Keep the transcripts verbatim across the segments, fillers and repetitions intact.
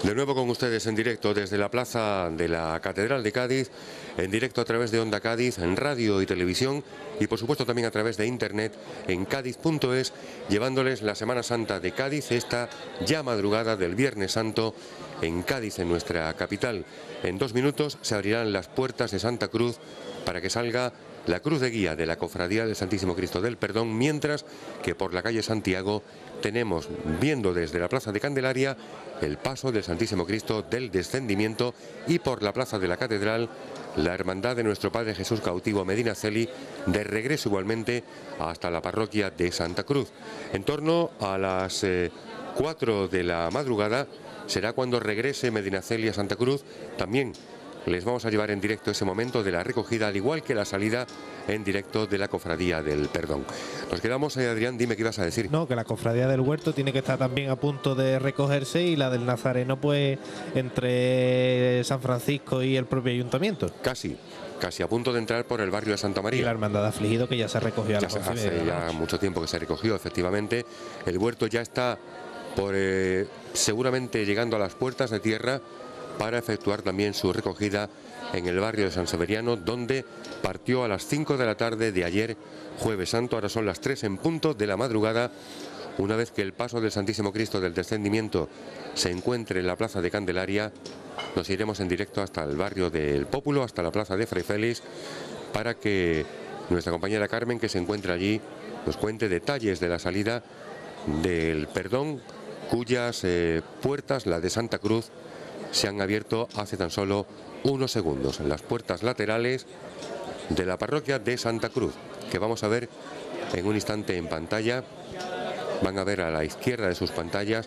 De nuevo con ustedes en directo desde la plaza de la Catedral de Cádiz, en directo a través de Onda Cádiz, en radio y televisión y por supuesto también a través de internet en cádiz punto es, llevándoles la Semana Santa de Cádiz, esta ya madrugada del Viernes Santo en Cádiz, en nuestra capital. En dos minutos se abrirán las puertas de Santa Cruz para que salga la cruz de guía de la Cofradía del Santísimo Cristo del Perdón, mientras que por la calle Santiago tenemos, viendo desde la plaza de Candelaria, el paso del Santísimo Cristo del Descendimiento y por la plaza de la Catedral, la Hermandad de Nuestro Padre Jesús Cautivo Medinaceli, de regreso igualmente hasta la parroquia de Santa Cruz. En torno a las eh, cuatro de la madrugada será cuando regrese Medinaceli a Santa Cruz. También les vamos a llevar en directo ese momento de la recogida, al igual que la salida en directo de la Cofradía del Perdón. Nos quedamos ahí, Adrián, dime qué ibas a decir. No, que la Cofradía del Huerto tiene que estar también a punto de recogerse y la del Nazareno pues entre San Francisco y el propio ayuntamiento. Casi, casi a punto de entrar por el barrio de Santa María. Y la Hermandad de Afligido, que ya se recogió a la ya se, hace ya mucho tiempo que se recogió, efectivamente. El huerto ya está por eh, seguramente llegando a las puertas de tierra para efectuar también su recogida en el barrio de San Severiano, donde partió a las cinco de la tarde de ayer, Jueves Santo. Ahora son las tres en punto de la madrugada, una vez que el paso del Santísimo Cristo del Descendimiento se encuentre en la plaza de Candelaria. Nos iremos en directo hasta el barrio del Pópulo, hasta la plaza de Fray Félix, para que nuestra compañera Carmen, que se encuentra allí, nos cuente detalles de la salida del Perdón, cuyas eh, puertas, la de Santa Cruz, se han abierto hace tan solo unos segundos. Las puertas laterales de la parroquia de Santa Cruz, que vamos a ver en un instante en pantalla. Van a ver a la izquierda de sus pantallas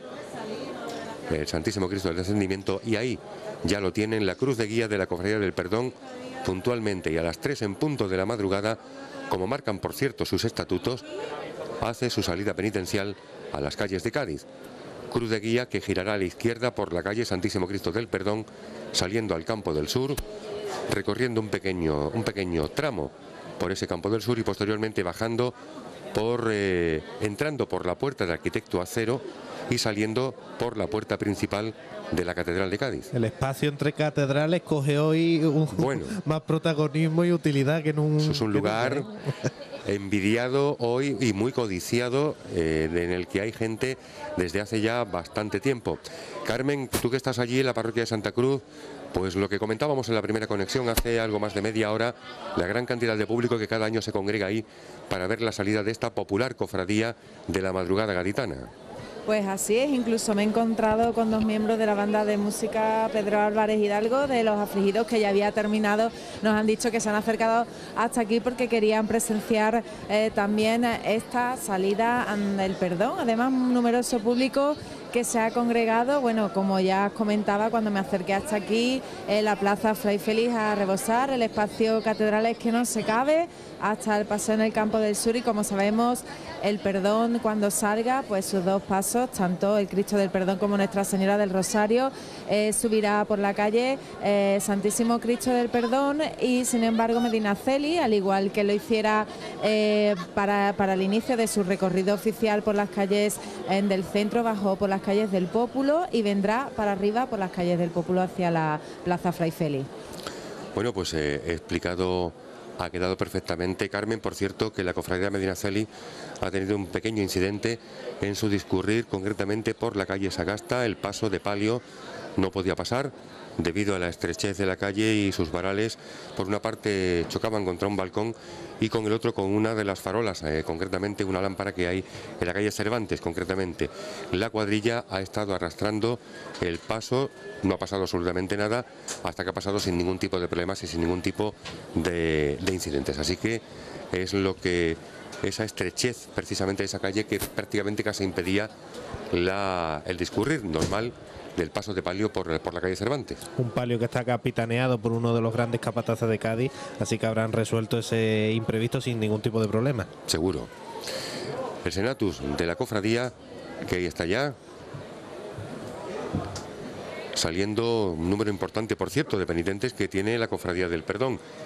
el Santísimo Cristo del Descendimiento, y ahí ya lo tienen, la cruz de guía de la Cofradía del Perdón, puntualmente y a las tres en punto de la madrugada, como marcan por cierto sus estatutos, hace su salida penitencial a las calles de Cádiz. Cruz de guía que girará a la izquierda por la calle Santísimo Cristo del Perdón, saliendo al Campo del Sur, recorriendo un pequeño, un pequeño tramo por ese Campo del Sur y posteriormente bajando por, eh, entrando por la puerta de Arquitecto Acero y saliendo por la puerta principal de la Catedral de Cádiz. El espacio entre catedrales coge hoy un, bueno, más protagonismo y utilidad que en un... Eso es un lugar envidiado hoy y muy codiciado, eh, en el que hay gente desde hace ya bastante tiempo. Carmen, tú que estás allí en la parroquia de Santa Cruz, pues lo que comentábamos en la primera conexión hace algo más de media hora, la gran cantidad de público que cada año se congrega ahí para ver la salida de esta popular cofradía de la madrugada gaditana. Pues así es, incluso me he encontrado con dos miembros de la banda de música Pedro Álvarez Hidalgo, de Los Afligidos, que ya había terminado. Nos han dicho que se han acercado hasta aquí porque querían presenciar eh, también esta salida del Perdón. Además, un numeroso público que se ha congregado, bueno, como ya comentaba cuando me acerqué hasta aquí, en la plaza Fray Félix a rebosar, el espacio catedral es que no se cabe, hasta el paso en el Campo del Sur, y como sabemos, el Perdón cuando salga, pues sus dos pasos, tanto el Cristo del Perdón como Nuestra Señora del Rosario, eh, subirá por la calle eh, Santísimo Cristo del Perdón, y sin embargo Medinaceli, al igual que lo hiciera eh, para, para el inicio de su recorrido oficial por las calles eh, del centro, bajó por las calles del Pópulo y vendrá para arriba por las calles del Pópulo hacia la plaza Fray Félix. Bueno, pues eh, he explicado, ha quedado perfectamente. Carmen, por cierto, que la Cofradía de Medinaceli ha tenido un pequeño incidente en su discurrir, concretamente por la calle Sagasta. El paso de palio no podía pasar debido a la estrechez de la calle y sus varales. Por una parte chocaban contra un balcón y con el otro con una de las farolas, eh, concretamente una lámpara que hay en la calle Cervantes. Concretamente, la cuadrilla ha estado arrastrando el paso, no ha pasado absolutamente nada, hasta que ha pasado sin ningún tipo de problemas y sin ningún tipo de, de incidentes. Así que es lo que, esa estrechez precisamente de esa calle, que prácticamente casi impedía la, el discurrir normal del paso de palio por, por la calle Cervantes. Un palio que está capitaneado por uno de los grandes capataces de Cádiz, así que habrán resuelto ese imprevisto sin ningún tipo de problema. Seguro. El Senatus de la cofradía, que ahí está ya, saliendo un número importante, por cierto, de penitentes que tiene la Cofradía del Perdón.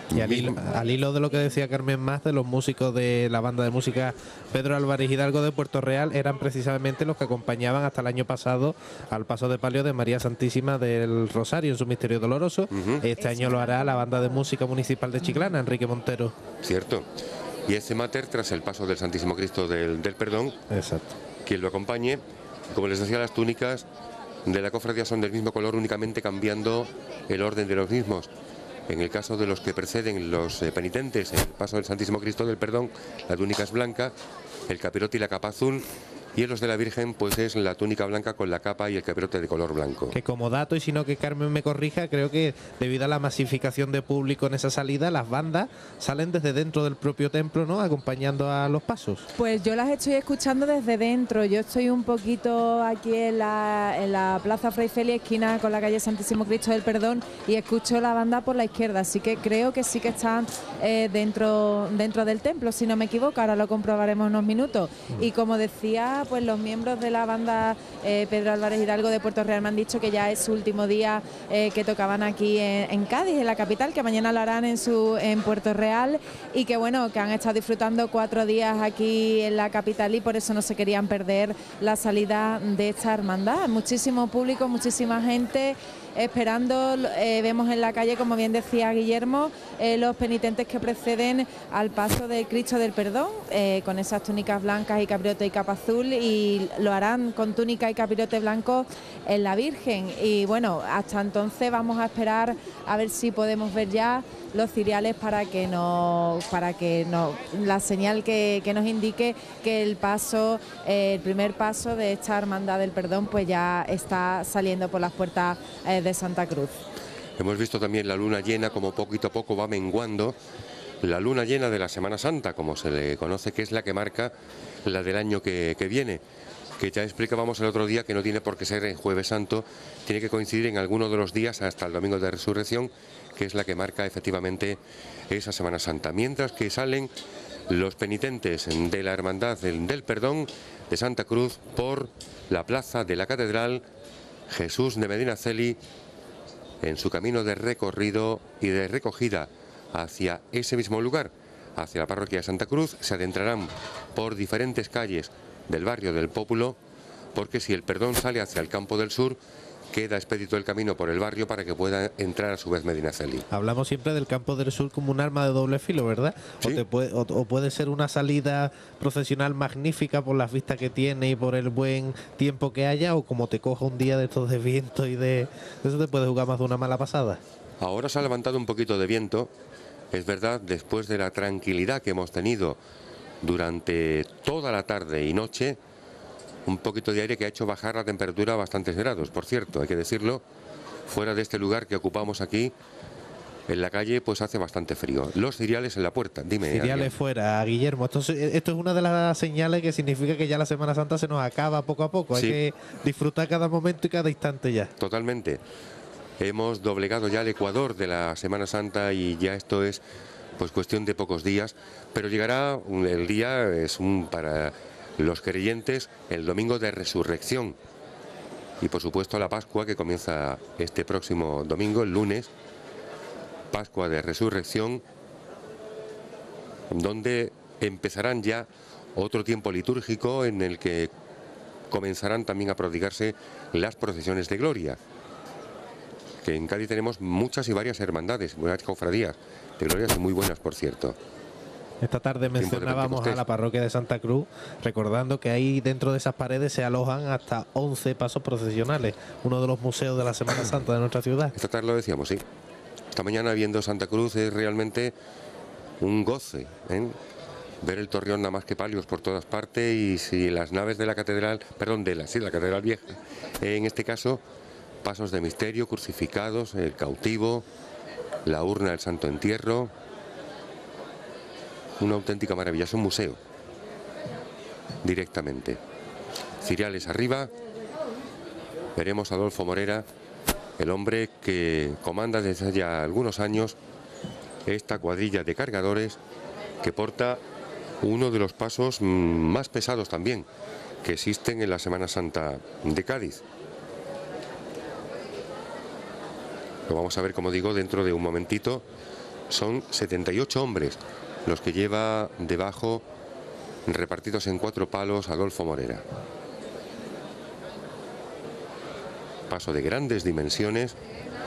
Y al hilo, al hilo de lo que decía Carmen Más, de los músicos de la banda de música Pedro Álvarez Hidalgo de Puerto Real, eran precisamente los que acompañaban hasta el año pasado al paso de palio de María Santísima del Rosario en su Misterio Doloroso. Uh-huh. Este año lo hará la banda de música municipal de Chiclana, Enrique Montero. Cierto. Y ese máter tras el paso del Santísimo Cristo del, del Perdón. Exacto. Quien lo acompañe, como les decía, las túnicas de la cofradía son del mismo color, únicamente cambiando el orden de los mismos. En el caso de los que preceden los eh, penitentes, en el paso del Santísimo Cristo del Perdón, la túnica es blanca, el capirote y la capa azul, y en los de la Virgen pues es la túnica blanca con la capa y el capirote de color blanco. Que como dato, y si no que Carmen me corrija, creo que debido a la masificación de público en esa salida, las bandas salen desde dentro del propio templo, ¿no?, acompañando a los pasos. Pues yo las estoy escuchando desde dentro. Yo estoy un poquito aquí en la, en la Plaza Fray Félix, esquina con la calle Santísimo Cristo del Perdón, y escucho la banda por la izquierda, así que creo que sí que están eh, dentro, dentro del templo, si no me equivoco. Ahora lo comprobaremos en unos minutos. Mm. Y como decía, pues los miembros de la banda eh, Pedro Álvarez Hidalgo de Puerto Real me han dicho que ya es su último día eh, que tocaban aquí en, en Cádiz, en la capital, que mañana lo harán en su en Puerto Real, y que bueno, que han estado disfrutando cuatro días aquí en la capital y por eso no se querían perder la salida de esta hermandad. Muchísimo público, muchísima gente esperando. Eh, vemos en la calle, como bien decía Guillermo, eh, los penitentes que preceden al paso del Cristo del Perdón, eh, con esas túnicas blancas y capirote y capa azul, y lo harán con túnica y capirote blanco en la Virgen. Y bueno, hasta entonces vamos a esperar a ver si podemos ver ya los ciriales para que no, para que no, la señal que, que nos indique que el paso, eh, el primer paso de esta hermandad del Perdón, pues ya está saliendo por las puertas eh, de Santa Cruz. Hemos visto también la luna llena, como poquito a poco va menguando. La luna llena de la Semana Santa, como se le conoce, que es la que marca la del año que, que viene, que ya explicábamos el otro día que no tiene por qué ser en Jueves Santo, tiene que coincidir en alguno de los días hasta el Domingo de Resurrección, que es la que marca efectivamente esa Semana Santa. Mientras que salen los penitentes de la Hermandad del, del Perdón de Santa Cruz por la plaza de la Catedral, Jesús de Medinaceli, en su camino de recorrido y de recogida hacia ese mismo lugar, hacia la parroquia de Santa Cruz, se adentrarán por diferentes calles del barrio del Pópulo, porque si el Perdón sale hacia el Campo del Sur, queda expedito el camino por el barrio para que pueda entrar a su vez Medinaceli. Hablamos siempre del Campo del Sur como un arma de doble filo, ¿verdad? ¿Sí? O, te puede, o, o puede ser una salida procesional magnífica por las vistas que tiene y por el buen tiempo que haya, o como te coja un día de estos de viento y de... Eso te puede jugar más de una mala pasada. Ahora se ha levantado un poquito de viento, es verdad, después de la tranquilidad que hemos tenido durante toda la tarde y noche, un poquito de aire que ha hecho bajar la temperatura a bastantes grados. Por cierto, hay que decirlo, fuera de este lugar que ocupamos aquí, en la calle, pues hace bastante frío. Los ciriales en la puerta, dime. Ciriales Adrián. fuera, Guillermo. Esto es, esto es una de las señales que significa que ya la Semana Santa se nos acaba poco a poco. Sí. Hay que disfrutar cada momento y cada instante ya. Totalmente. Hemos doblegado ya el Ecuador de la Semana Santa y ya esto es pues cuestión de pocos días, pero llegará un, el día, es un para los creyentes, el Domingo de Resurrección, y por supuesto la Pascua, que comienza este próximo domingo, el lunes, Pascua de Resurrección, donde empezarán ya otro tiempo litúrgico en el que comenzarán también a prodigarse las procesiones de gloria, que en Cádiz tenemos muchas y varias hermandades, varias cofradías de glorias muy buenas, por cierto. Esta tarde mencionábamos a la parroquia de Santa Cruz, recordando que ahí dentro de esas paredes se alojan hasta once pasos procesionales, uno de los museos de la Semana Santa de nuestra ciudad. Esta tarde lo decíamos, sí. Esta mañana viendo Santa Cruz es realmente un goce, ¿eh? Ver el torreón nada más que palios por todas partes, y si las naves de la catedral, perdón, de la, sí, la catedral vieja, en este caso, pasos de misterio, crucificados, el cautivo, la urna del Santo Entierro. Una auténtica maravilla, es un museo directamente. Ciriales arriba, veremos a Adolfo Morera, el hombre que comanda desde ya algunos años esta cuadrilla de cargadores, que porta uno de los pasos más pesados también que existen en la Semana Santa de Cádiz. Lo vamos a ver, como digo, dentro de un momentito. Son setenta y ocho hombres los que lleva debajo, repartidos en cuatro palos, Adolfo Morera. Paso de grandes dimensiones,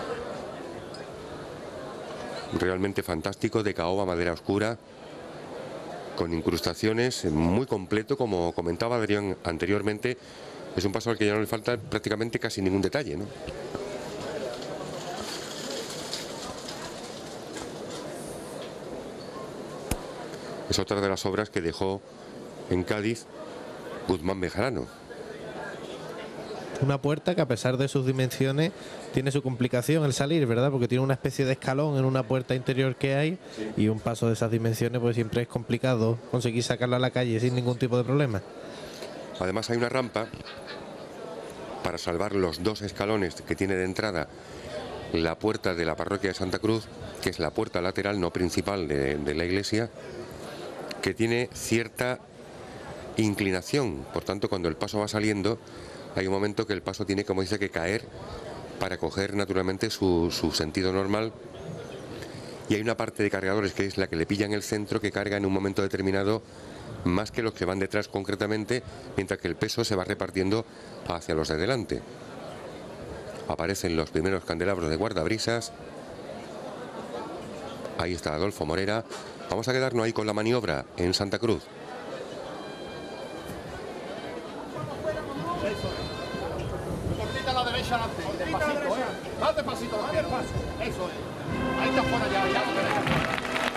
realmente fantástico, de caoba, madera oscura, con incrustaciones, muy completo, como comentaba Adrián anteriormente. Es un paso al que ya no le falta prácticamente casi ningún detalle, ¿no? Es otra de las obras que dejó en Cádiz Guzmán Bejarano. Una puerta que, a pesar de sus dimensiones, tiene su complicación el salir, ¿verdad? Porque tiene una especie de escalón en una puerta interior que hay, sí. Y un paso de esas dimensiones pues siempre es complicado conseguir sacarla a la calle sin ningún tipo de problema. Además hay una rampa para salvar los dos escalones que tiene de entrada la puerta de la parroquia de Santa Cruz, que es la puerta lateral, no principal de, de la iglesia, que tiene cierta inclinación. Por tanto, cuando el paso va saliendo, hay un momento que el paso tiene, como dice, que caer para coger naturalmente su, su sentido normal. Y hay una parte de cargadores, que es la que le pilla en el centro, que carga en un momento determinado más que los que van detrás concretamente, mientras que el peso se va repartiendo hacia los de delante. Aparecen los primeros candelabros de guardabrisas. Ahí está Adolfo Morera. Vamos a quedarnos ahí con la maniobra en Santa Cruz. Cortita a la derecha, adelante, despacito, ¿eh? Más despacito, más despacito. Eso es. Ahí está fuera ya, ya lo tenemos.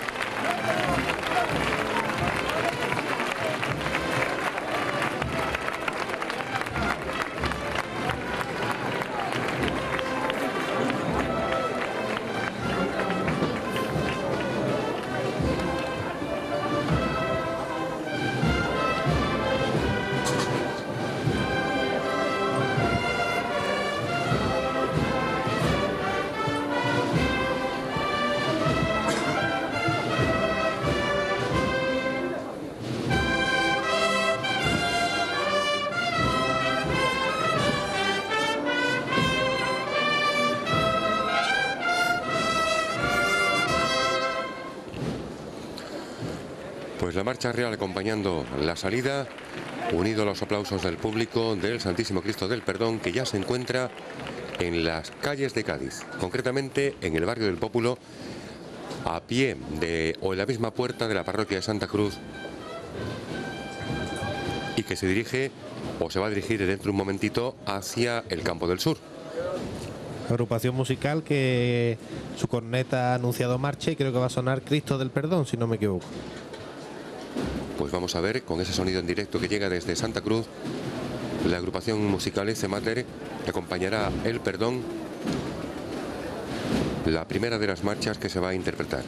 Pues la marcha real acompañando la salida, unido a los aplausos del público del Santísimo Cristo del Perdón, que ya se encuentra en las calles de Cádiz, concretamente en el barrio del Pópulo, a pie de, o en la misma puerta de la parroquia de Santa Cruz, y que se dirige, o se va a dirigir dentro de un momentito, hacia el Campo del Sur. Agrupación musical que su corneta ha anunciado marcha, y creo que va a sonar Cristo del Perdón, si no me equivoco. Pues vamos a ver, con ese sonido en directo que llega desde Santa Cruz, la agrupación musical Ece Mater acompañará El Perdón, la primera de las marchas que se va a interpretar.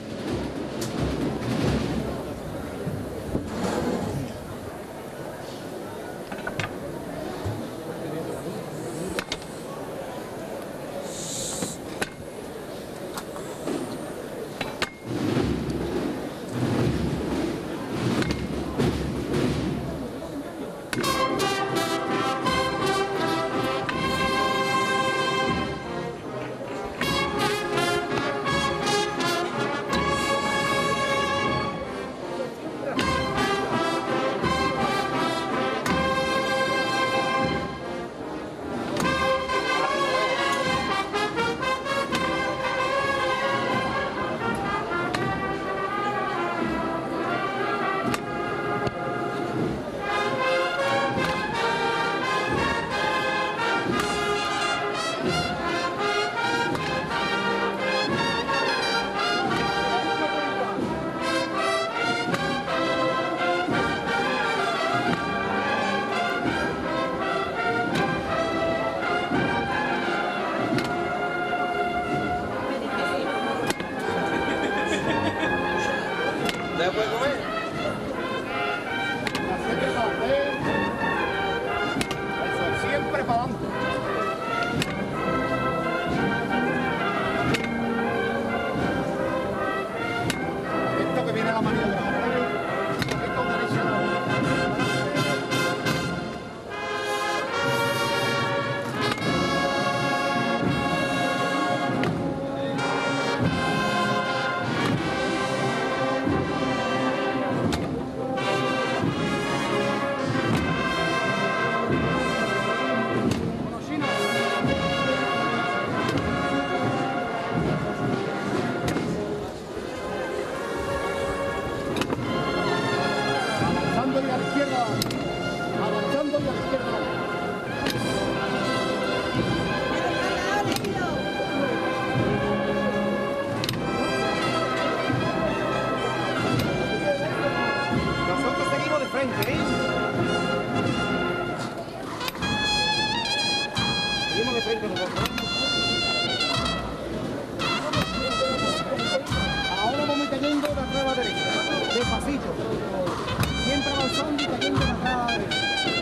Ahora vamos cayendo de atrás a la derecha, despacito, siempre avanzando y cayendo de atrás a la derecha.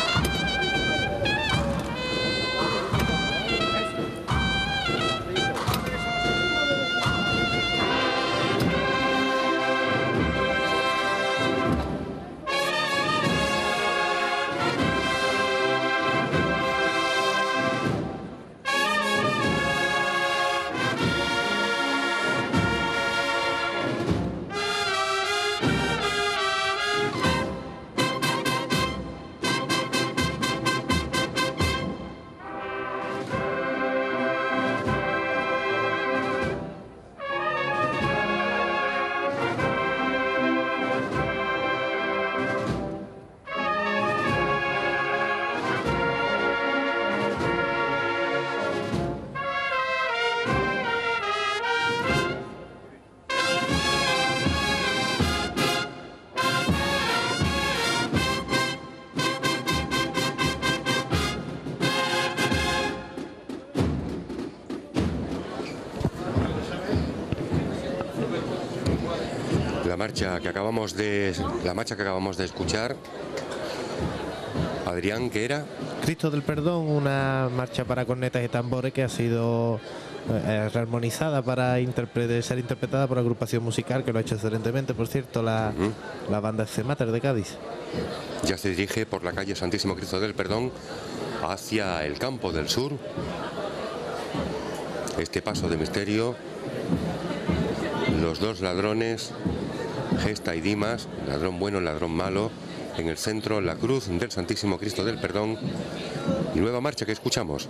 La marcha que acabamos de la marcha que acabamos de escuchar, Adrián, ¿qué era? Cristo del Perdón, una marcha para cornetas y tambores que ha sido eh, rearmonizada para interpre- ser interpretada por la agrupación musical, que lo ha hecho excelentemente, por cierto, la, uh-huh. la banda C. Mater de Cádiz. Ya se dirige por la calle Santísimo Cristo del Perdón hacia el Campo del Sur. Este paso de misterio, los dos ladrones, Gesta y Dimas, ladrón bueno, ladrón malo, en el centro la cruz del Santísimo Cristo del Perdón y nueva marcha que escuchamos.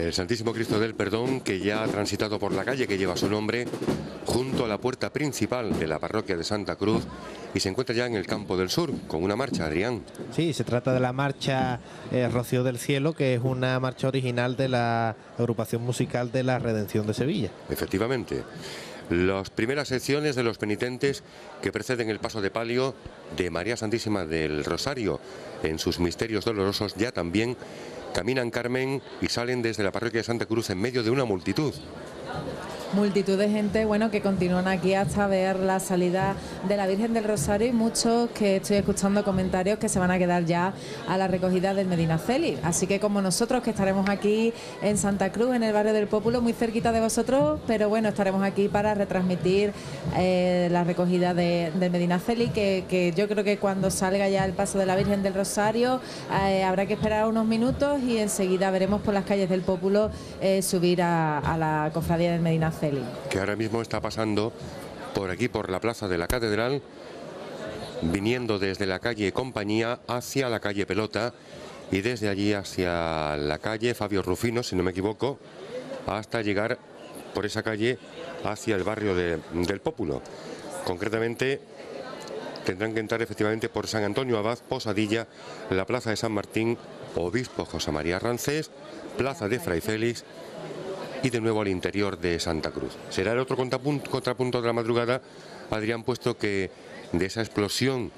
El Santísimo Cristo del Perdón, que ya ha transitado por la calle que lleva su nombre, junto a la puerta principal de la parroquia de Santa Cruz, y se encuentra ya en el Campo del Sur, con una marcha, Adrián. Sí, se trata de la marcha eh, Rocío del Cielo, que es una marcha original de la agrupación musical de la Redención de Sevilla. Efectivamente. Las primeras secciones de los penitentes que preceden el paso de palio de María Santísima del Rosario en sus misterios dolorosos ya también caminan, Carmen, y salen desde la parroquia de Santa Cruz en medio de una multitud. Multitud de gente, bueno, que continúan aquí hasta ver la salida de la Virgen del Rosario, y muchos que estoy escuchando comentarios que se van a quedar ya a la recogida del Medinaceli. Así que como nosotros, que estaremos aquí en Santa Cruz, en el barrio del Pópulo, muy cerquita de vosotros, pero bueno, estaremos aquí para retransmitir eh, la recogida de, del Medinaceli, que, que yo creo que cuando salga ya el paso de la Virgen del Rosario eh, habrá que esperar unos minutos y enseguida veremos por las calles del Pópulo eh, subir a, a la cofradía del Medinaceli. Que ahora mismo está pasando por aquí, por la plaza de la Catedral, viniendo desde la calle Compañía hacia la calle Pelota, y desde allí hacia la calle Fabio Rufino, si no me equivoco, hasta llegar por esa calle hacia el barrio de, del Pópulo. Concretamente tendrán que entrar efectivamente por San Antonio Abad, Posadilla, la plaza de San Martín, Obispo José María Rancés, plaza de Fray Félix, y de nuevo al interior de Santa Cruz. Será el otro contrapunto, contrapunto de la madrugada, Adrián, puesto que de esa explosión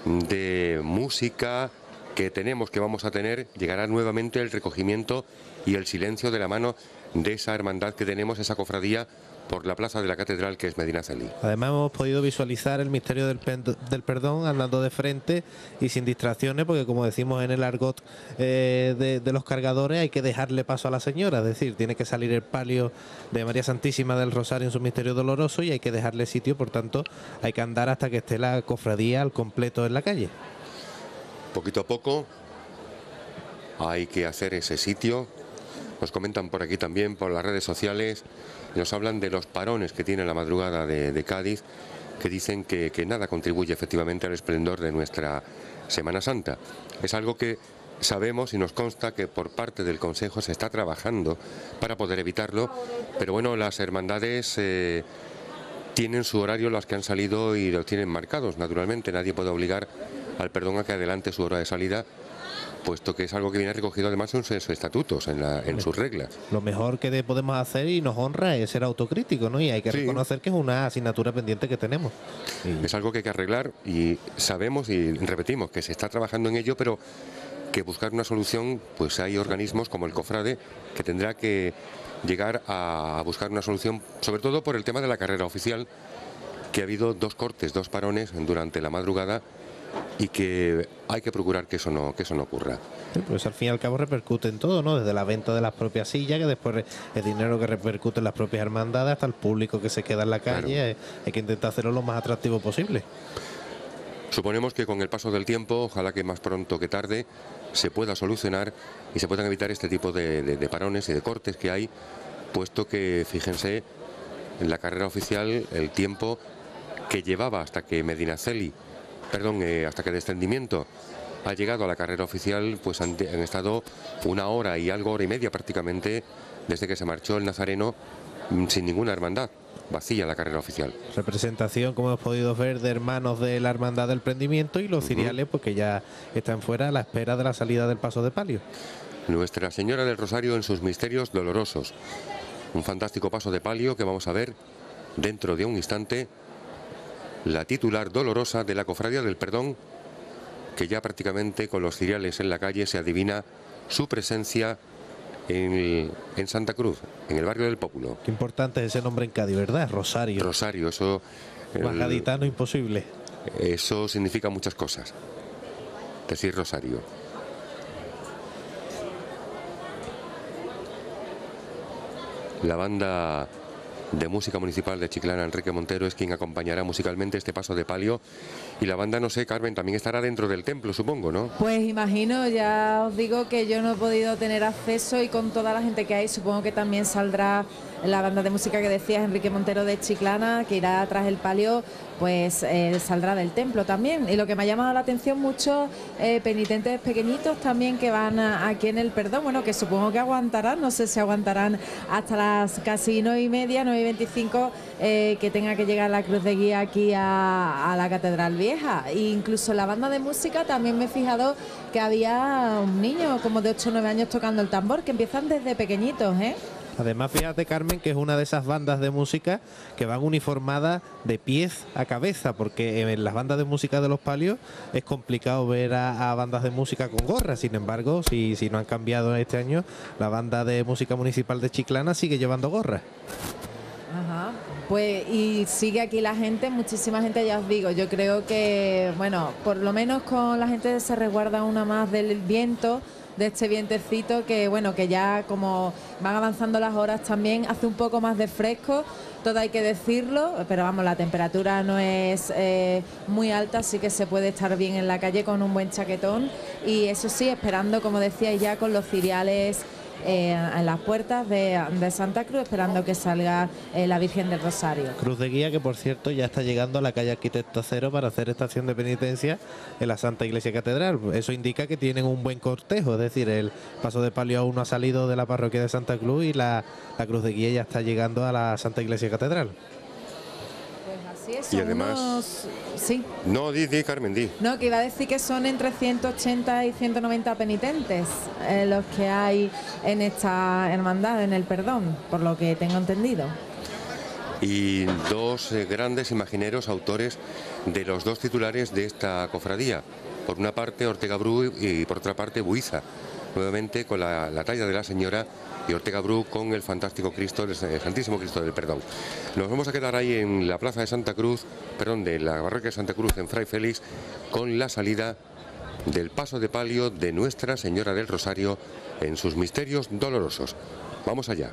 de música que tenemos, que vamos a tener, llegará nuevamente el recogimiento y el silencio de la mano de esa hermandad que tenemos, esa cofradía, por la plaza de la Catedral, que es Medinaceli. Además hemos podido visualizar el misterio del, del perdón andando de frente y sin distracciones, porque como decimos en el argot eh, de, de los cargadores, hay que dejarle paso a la señora, es decir, tiene que salir el palio de María Santísima del Rosario en su misterio doloroso y hay que dejarle sitio, por tanto hay que andar hasta que esté la cofradía al completo en la calle. Poquito a poco hay que hacer ese sitio. Nos comentan por aquí también, por las redes sociales, nos hablan de los parones que tiene la madrugada de, de Cádiz, que dicen que, que nada contribuye efectivamente al esplendor de nuestra Semana Santa. Es algo que sabemos y nos consta que por parte del Consejo se está trabajando para poder evitarlo, pero bueno, las hermandades eh, tienen su horario, las que han salido, y los tienen marcados, naturalmente. Nadie puede obligar al perdón a que adelante su hora de salida, puesto que es algo que viene recogido además en sus estatutos, en, la, en sus reglas. Lo mejor que podemos hacer y nos honra es ser autocrítico, ¿no? Y hay que sí. reconocer que es una asignatura pendiente que tenemos. Y... es algo que hay que arreglar, y sabemos y repetimos que se está trabajando en ello, pero que buscar una solución, pues hay organismos como el Cofrade que tendrá que llegar a buscar una solución, sobre todo por el tema de la carrera oficial, que ha habido dos cortes, dos parones durante la madrugada, y que hay que procurar que eso no que eso no ocurra. Sí, pues al fin y al cabo repercute en todo, ¿no? Desde la venta de las propias sillas, que después el dinero que repercute en las propias hermandades, hasta el público que se queda en la calle. Claro. Hay que intentar hacerlo lo más atractivo posible. Suponemos que con el paso del tiempo, ojalá que más pronto que tarde, se pueda solucionar y se puedan evitar este tipo de, de, de parones y de cortes que hay, puesto que, fíjense, en la carrera oficial el tiempo que llevaba hasta que Medinaceli Perdón, eh, hasta que el descendimiento ha llegado a la carrera oficial, pues han, han estado una hora y algo, hora y media prácticamente, desde que se marchó el Nazareno, sin ninguna hermandad, vacía la carrera oficial. Representación, como hemos podido ver, de hermanos de la Hermandad del Prendimiento, y los uh-huh. ciriales, pues que ya están fuera a la espera de la salida del paso de palio. Nuestra Señora del Rosario en sus misterios dolorosos. Un fantástico paso de palio que vamos a ver dentro de un instante. La titular dolorosa de la Cofradía del Perdón, que ya prácticamente con los ciriales en la calle se adivina su presencia en, en Santa Cruz, en el barrio del Pópulo. Qué importante es ese nombre en Cádiz, ¿verdad? Rosario. Rosario, eso... Más gaditano imposible. Eso significa muchas cosas, decir Rosario. La banda de música municipal de Chiclana, Enrique Montero, es quien acompañará musicalmente este paso de palio, y la banda, no sé, Carmen, también estará dentro del templo, supongo, ¿no? Pues imagino, ya os digo que yo no he podido tener acceso, y con toda la gente que hay supongo que también saldrá la banda de música que decías, Enrique Montero de Chiclana, que irá tras el palio, pues eh, saldrá del templo también. Y lo que me ha llamado la atención, muchos eh, penitentes pequeñitos también que van a, aquí en el perdón, bueno, que supongo que aguantarán, no sé si aguantarán hasta las casi nueve y media, nueve y veinticinco, eh, que tenga que llegar la cruz de guía aquí a, a la Catedral Vieja. E incluso en la banda de música también me he fijado que había un niño como de ocho o nueve años tocando el tambor, que empiezan desde pequeñitos, ¿eh? Además, fíjate, Carmen, que es una de esas bandas de música que van uniformadas de pies a cabeza, porque en las bandas de música de los palios es complicado ver a, a bandas de música con gorra. Sin embargo, si, si no han cambiado este año, la banda de música municipal de Chiclana sigue llevando gorra. Ajá, pues y sigue aquí la gente, muchísima gente, ya os digo, yo creo que, bueno, por lo menos con la gente se resguarda una más del viento, de este vientecito que, bueno, que ya como van avanzando las horas también hace un poco más de fresco, todo hay que decirlo, pero vamos, la temperatura no es eh, muy alta, así que se puede estar bien en la calle con un buen chaquetón y eso sí, esperando, como decíais ya, con los ciriales Eh, en las puertas de, de Santa Cruz, esperando que salga eh, la Virgen del Rosario. Cruz de guía que, por cierto, ya está llegando a la calle Arquitecto Cero para hacer estación de penitencia en la Santa Iglesia Catedral. Eso indica que tienen un buen cortejo, es decir, el paso de palio aún no ha salido de la parroquia de Santa Cruz y la, la Cruz de guía ya está llegando a la Santa Iglesia Catedral. Así es, Y además... unos... Sí. No, di, di, Carmen, di. No, que iba a decir que son entre ciento ochenta y ciento noventa penitentes eh, los que hay en esta hermandad, en el perdón, por lo que tengo entendido. Y dos eh, grandes imagineros, autores de los dos titulares de esta cofradía. Por una parte Ortega Bru y por otra parte Buiza, nuevamente con la, la talla de la Señora, y Ortega Bru con el fantástico Cristo, el Santísimo Cristo del Perdón. Nos vamos a quedar ahí en la plaza de Santa Cruz, perdón, de la parroquia de Santa Cruz en Fray Félix, con la salida del paso de palio de Nuestra Señora del Rosario en sus misterios dolorosos. Vamos allá.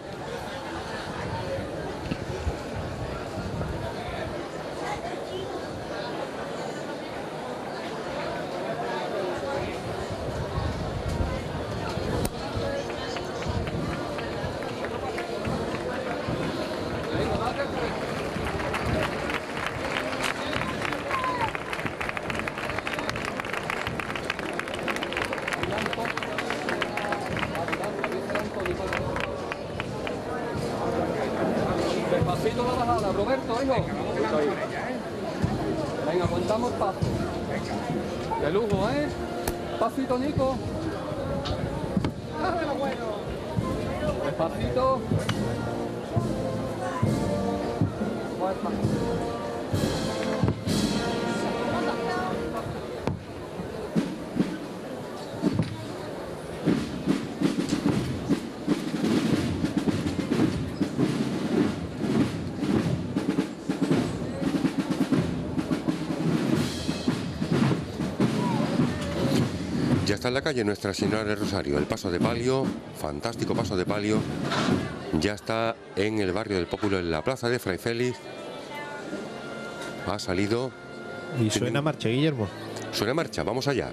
Despacito la bajada, Roberto, hijo. Venga, contamos paso. De lujo, ¿eh? Pasito, Nico. Despacito. Ya está en la calle Nuestra Señora del Rosario, el paso de palio, fantástico paso de palio, ya está en el barrio del Pópulo, en la plaza de Fray Félix. Ha salido... Y suena marcha, Guillermo. Suena marcha, vamos allá.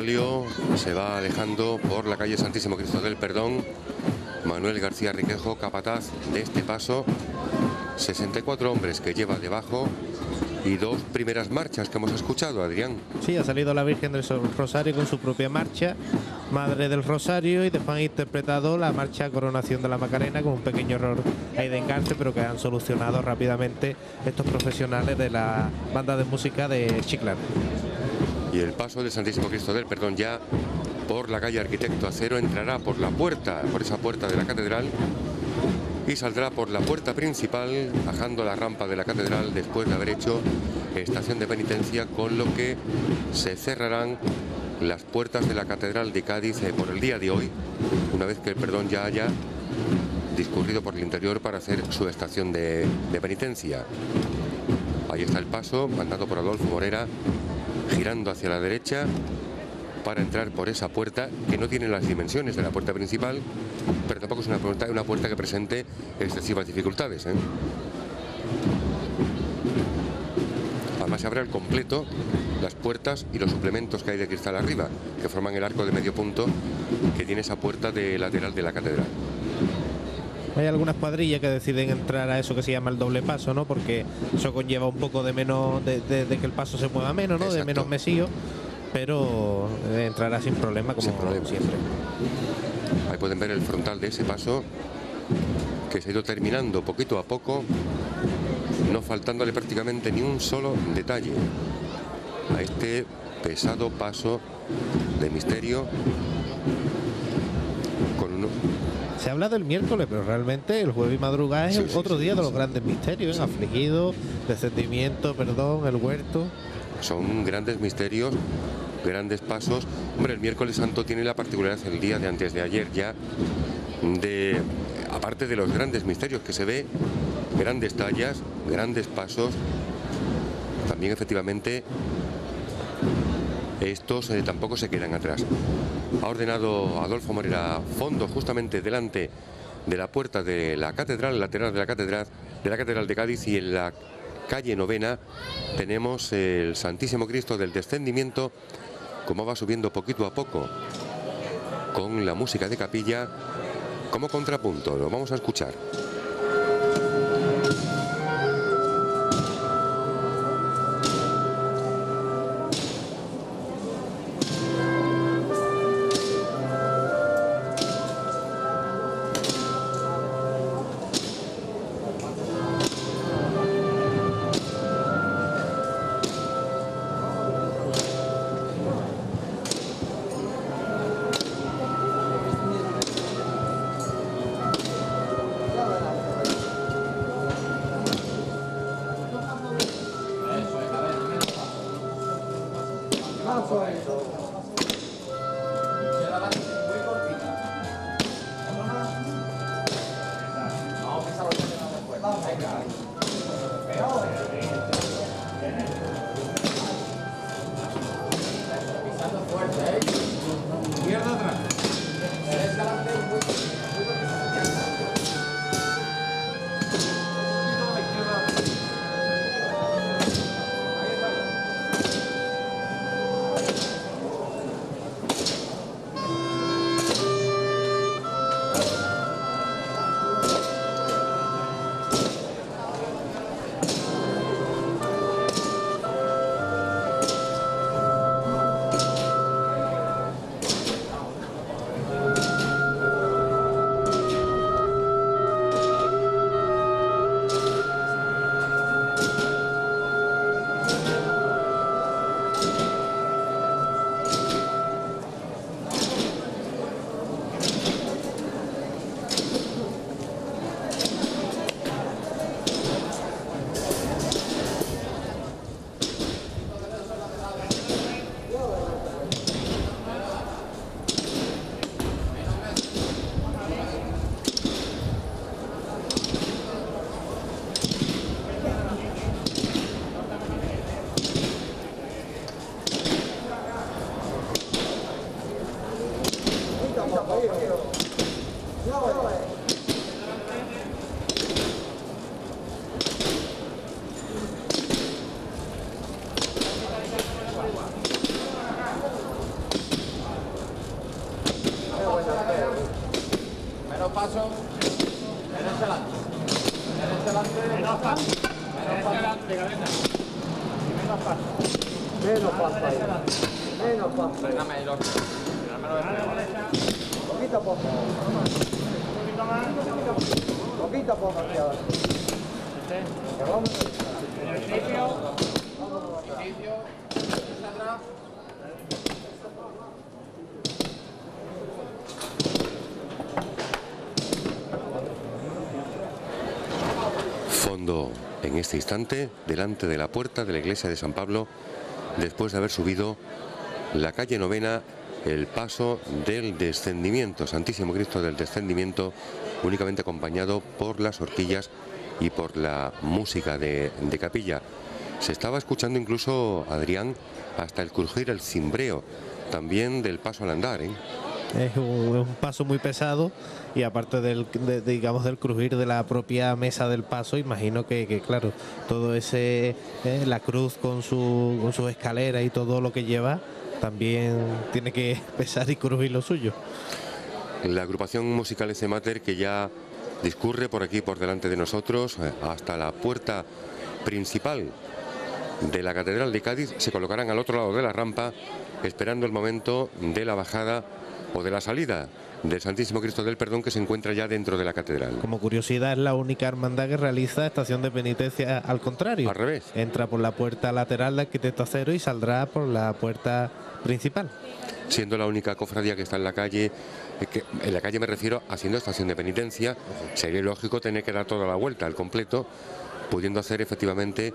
palio se va alejando por la calle Santísimo Cristo del Perdón. Manuel García Riquejo, capataz de este paso. sesenta y cuatro hombres que lleva debajo y dos primeras marchas que hemos escuchado, Adrián. Sí, ha salido la Virgen del Rosario con su propia marcha, Madre del Rosario, y después han interpretado la marcha Coronación de la Macarena con un pequeño error ahí de enganche, pero que han solucionado rápidamente estos profesionales de la banda de música de Chiclana. Y el paso del Santísimo Cristo del Perdón ya por la calle Arquitecto Acero entrará por la puerta, por esa puerta de la catedral, y saldrá por la puerta principal, bajando la rampa de la catedral después de haber hecho estación de penitencia, con lo que se cerrarán las puertas de la catedral de Cádiz eh, por el día de hoy, una vez que el perdón ya haya discurrido por el interior para hacer su estación de, de penitencia. Ahí está el paso, mandado por Adolfo Morera, girando hacia la derecha para entrar por esa puerta, que no tiene las dimensiones de la puerta principal, pero tampoco es una puerta, una puerta que presente excesivas dificultades, ¿eh? Además se abre al completo las puertas y los suplementos que hay de cristal arriba, que forman el arco de medio punto que tiene esa puerta de lateral de la catedral. Hay algunas cuadrillas que deciden entrar a eso que se llama el doble paso, ¿no? Porque eso conlleva un poco de menos, de, de, de que el paso se mueva menos, ¿no? Exacto. De menos mesío, pero entrará sin problema, como Sin problema. siempre. Ahí pueden ver el frontal de ese paso, que se ha ido terminando poquito a poco, no faltándole prácticamente ni un solo detalle a este pesado paso de misterio con uno. Se habla del miércoles, pero realmente el jueves y madrugada es Sí, el sí, otro sí, día sí, de los sí. grandes misterios, ¿eh? Afligido, descendimiento, perdón, el huerto. Son grandes misterios, grandes pasos. Hombre, el miércoles santo tiene la particularidad el día de antes de ayer ya, de, aparte de los grandes misterios que se ve, grandes tallas, grandes pasos, también efectivamente estos eh, tampoco se quedan atrás. Ha ordenado Adolfo Morera fondo justamente delante de la puerta de la catedral, lateral de la catedral, de la catedral de Cádiz, y en la calle Novena tenemos el Santísimo Cristo del Descendimiento, como va subiendo poquito a poco, con la música de capilla como contrapunto. Lo vamos a escuchar. Menos paso ahí. Menos paso. Poquito a poco. Poquito a poco aquí ahora. Que vamos. Fondo en este instante delante de la puerta de la iglesia de San Pablo, después de haber subido la calle Novena, el paso del descendimiento, Santísimo Cristo del Descendimiento, únicamente acompañado por las horquillas y por la música de, de capilla. Se estaba escuchando incluso, Adrián, hasta el crujir, el cimbreo, también del paso al andar, ¿eh? Es un, es un paso muy pesado y aparte del, de, digamos, del crujir de la propia mesa del paso, imagino que, que claro, todo ese, eh, la cruz con su, con sus escaleras y todo lo que lleva, también tiene que pesar y crujir lo suyo. La agrupación musical Ecce Mater, que ya discurre por aquí, por delante de nosotros, hasta la puerta principal de la Catedral de Cádiz, se colocarán al otro lado de la rampa, esperando el momento de la bajada o de la salida del Santísimo Cristo del Perdón, que se encuentra ya dentro de la catedral. Como curiosidad, es la única hermandad que realiza estación de penitencia al contrario. Al revés. Entra por la puerta lateral de Arquitecto Acero y saldrá por la puerta principal. Siendo la única cofradía que está en la calle, que en la calle me refiero haciendo estación de penitencia, sería lógico tener que dar toda la vuelta al completo, pudiendo hacer efectivamente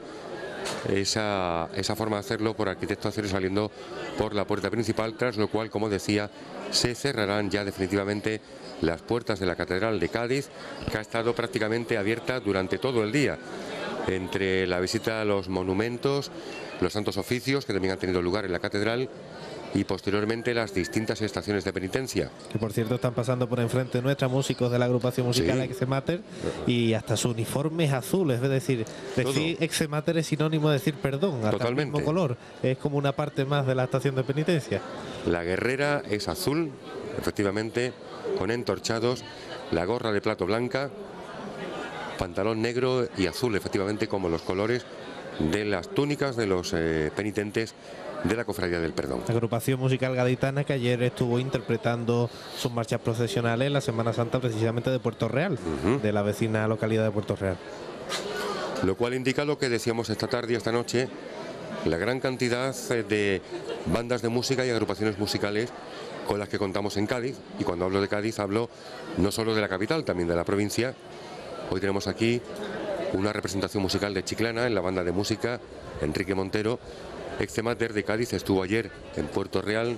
esa, esa forma de hacerlo por Arquitecto Acero saliendo por la puerta principal, tras lo cual, como decía, se cerrarán ya definitivamente las puertas de la Catedral de Cádiz, que ha estado prácticamente abierta durante todo el día, entre la visita a los monumentos, los santos oficios que también han tenido lugar en la catedral y posteriormente las distintas estaciones de penitencia. Que por cierto están pasando por enfrente nuestra músicos de la agrupación musical Sí. Ecce Mater y hasta su uniforme es azul, es decir, decir Ecce Mater es sinónimo de decir perdón, hasta Totalmente. el mismo color, es como una parte más de la estación de penitencia. La guerrera es azul, efectivamente, con entorchados, la gorra de plato blanca, pantalón negro y azul, efectivamente, como los colores de las túnicas de los eh, penitentes de la Cofradía del Perdón. La agrupación musical gaditana que ayer estuvo interpretando sus marchas procesionales en la Semana Santa precisamente de Puerto Real, Uh-huh. de la vecina localidad de Puerto Real. Lo cual indica lo que decíamos esta tarde y esta noche, la gran cantidad eh, de bandas de música y agrupaciones musicales con las que contamos en Cádiz. Y cuando hablo de Cádiz hablo no solo de la capital, también de la provincia. Hoy tenemos aquí una representación musical de Chiclana en la banda de música Enrique Montero. Ecce Mater de Cádiz estuvo ayer en Puerto Real.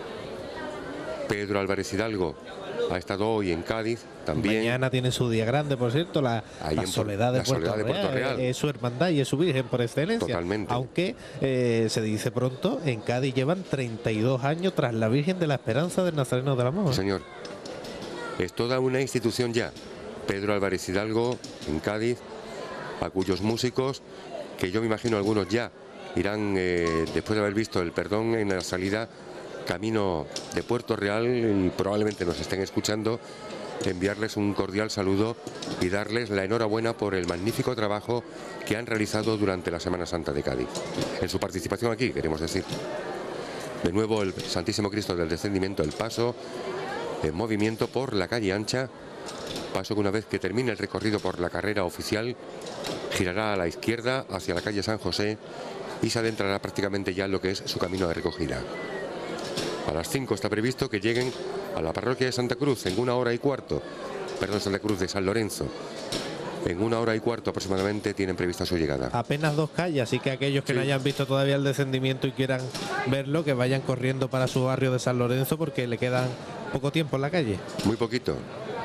Pedro Álvarez Hidalgo ha estado hoy en Cádiz también. Mañana tiene su día grande, por cierto, la, Ahí la en Puer- soledad, de, la Puerto soledad de Puerto Real, Real. Es su hermandad y es su virgen por excelencia. Totalmente. Aunque eh, se dice pronto, en Cádiz llevan treinta y dos años tras la Virgen de la Esperanza del Nazareno del Amor. Sí, señor. Es toda una institución ya. Pedro Álvarez Hidalgo en Cádiz, a cuyos músicos, que yo me imagino algunos ya irán, eh, después de haber visto el perdón en la salida, camino de Puerto Real y probablemente nos estén escuchando, enviarles un cordial saludo y darles la enhorabuena por el magnífico trabajo que han realizado durante la Semana Santa de Cádiz. En su participación aquí, queremos decir. De nuevo el Santísimo Cristo del Descendimiento, el paso en movimiento por la calle ancha, paso que una vez que termine el recorrido por la carrera oficial, girará a la izquierda hacia la calle San José y se adentrará prácticamente ya en lo que es su camino de recogida. A las cinco está previsto que lleguen a la parroquia de Santa Cruz en una hora y cuarto, perdón, Santa Cruz de San Lorenzo. En una hora y cuarto aproximadamente tienen prevista su llegada. Apenas dos calles, así que aquellos que Sí. no hayan visto todavía el descendimiento y quieran verlo, que vayan corriendo para su barrio de San Lorenzo porque le quedan poco tiempo en la calle. Muy poquito.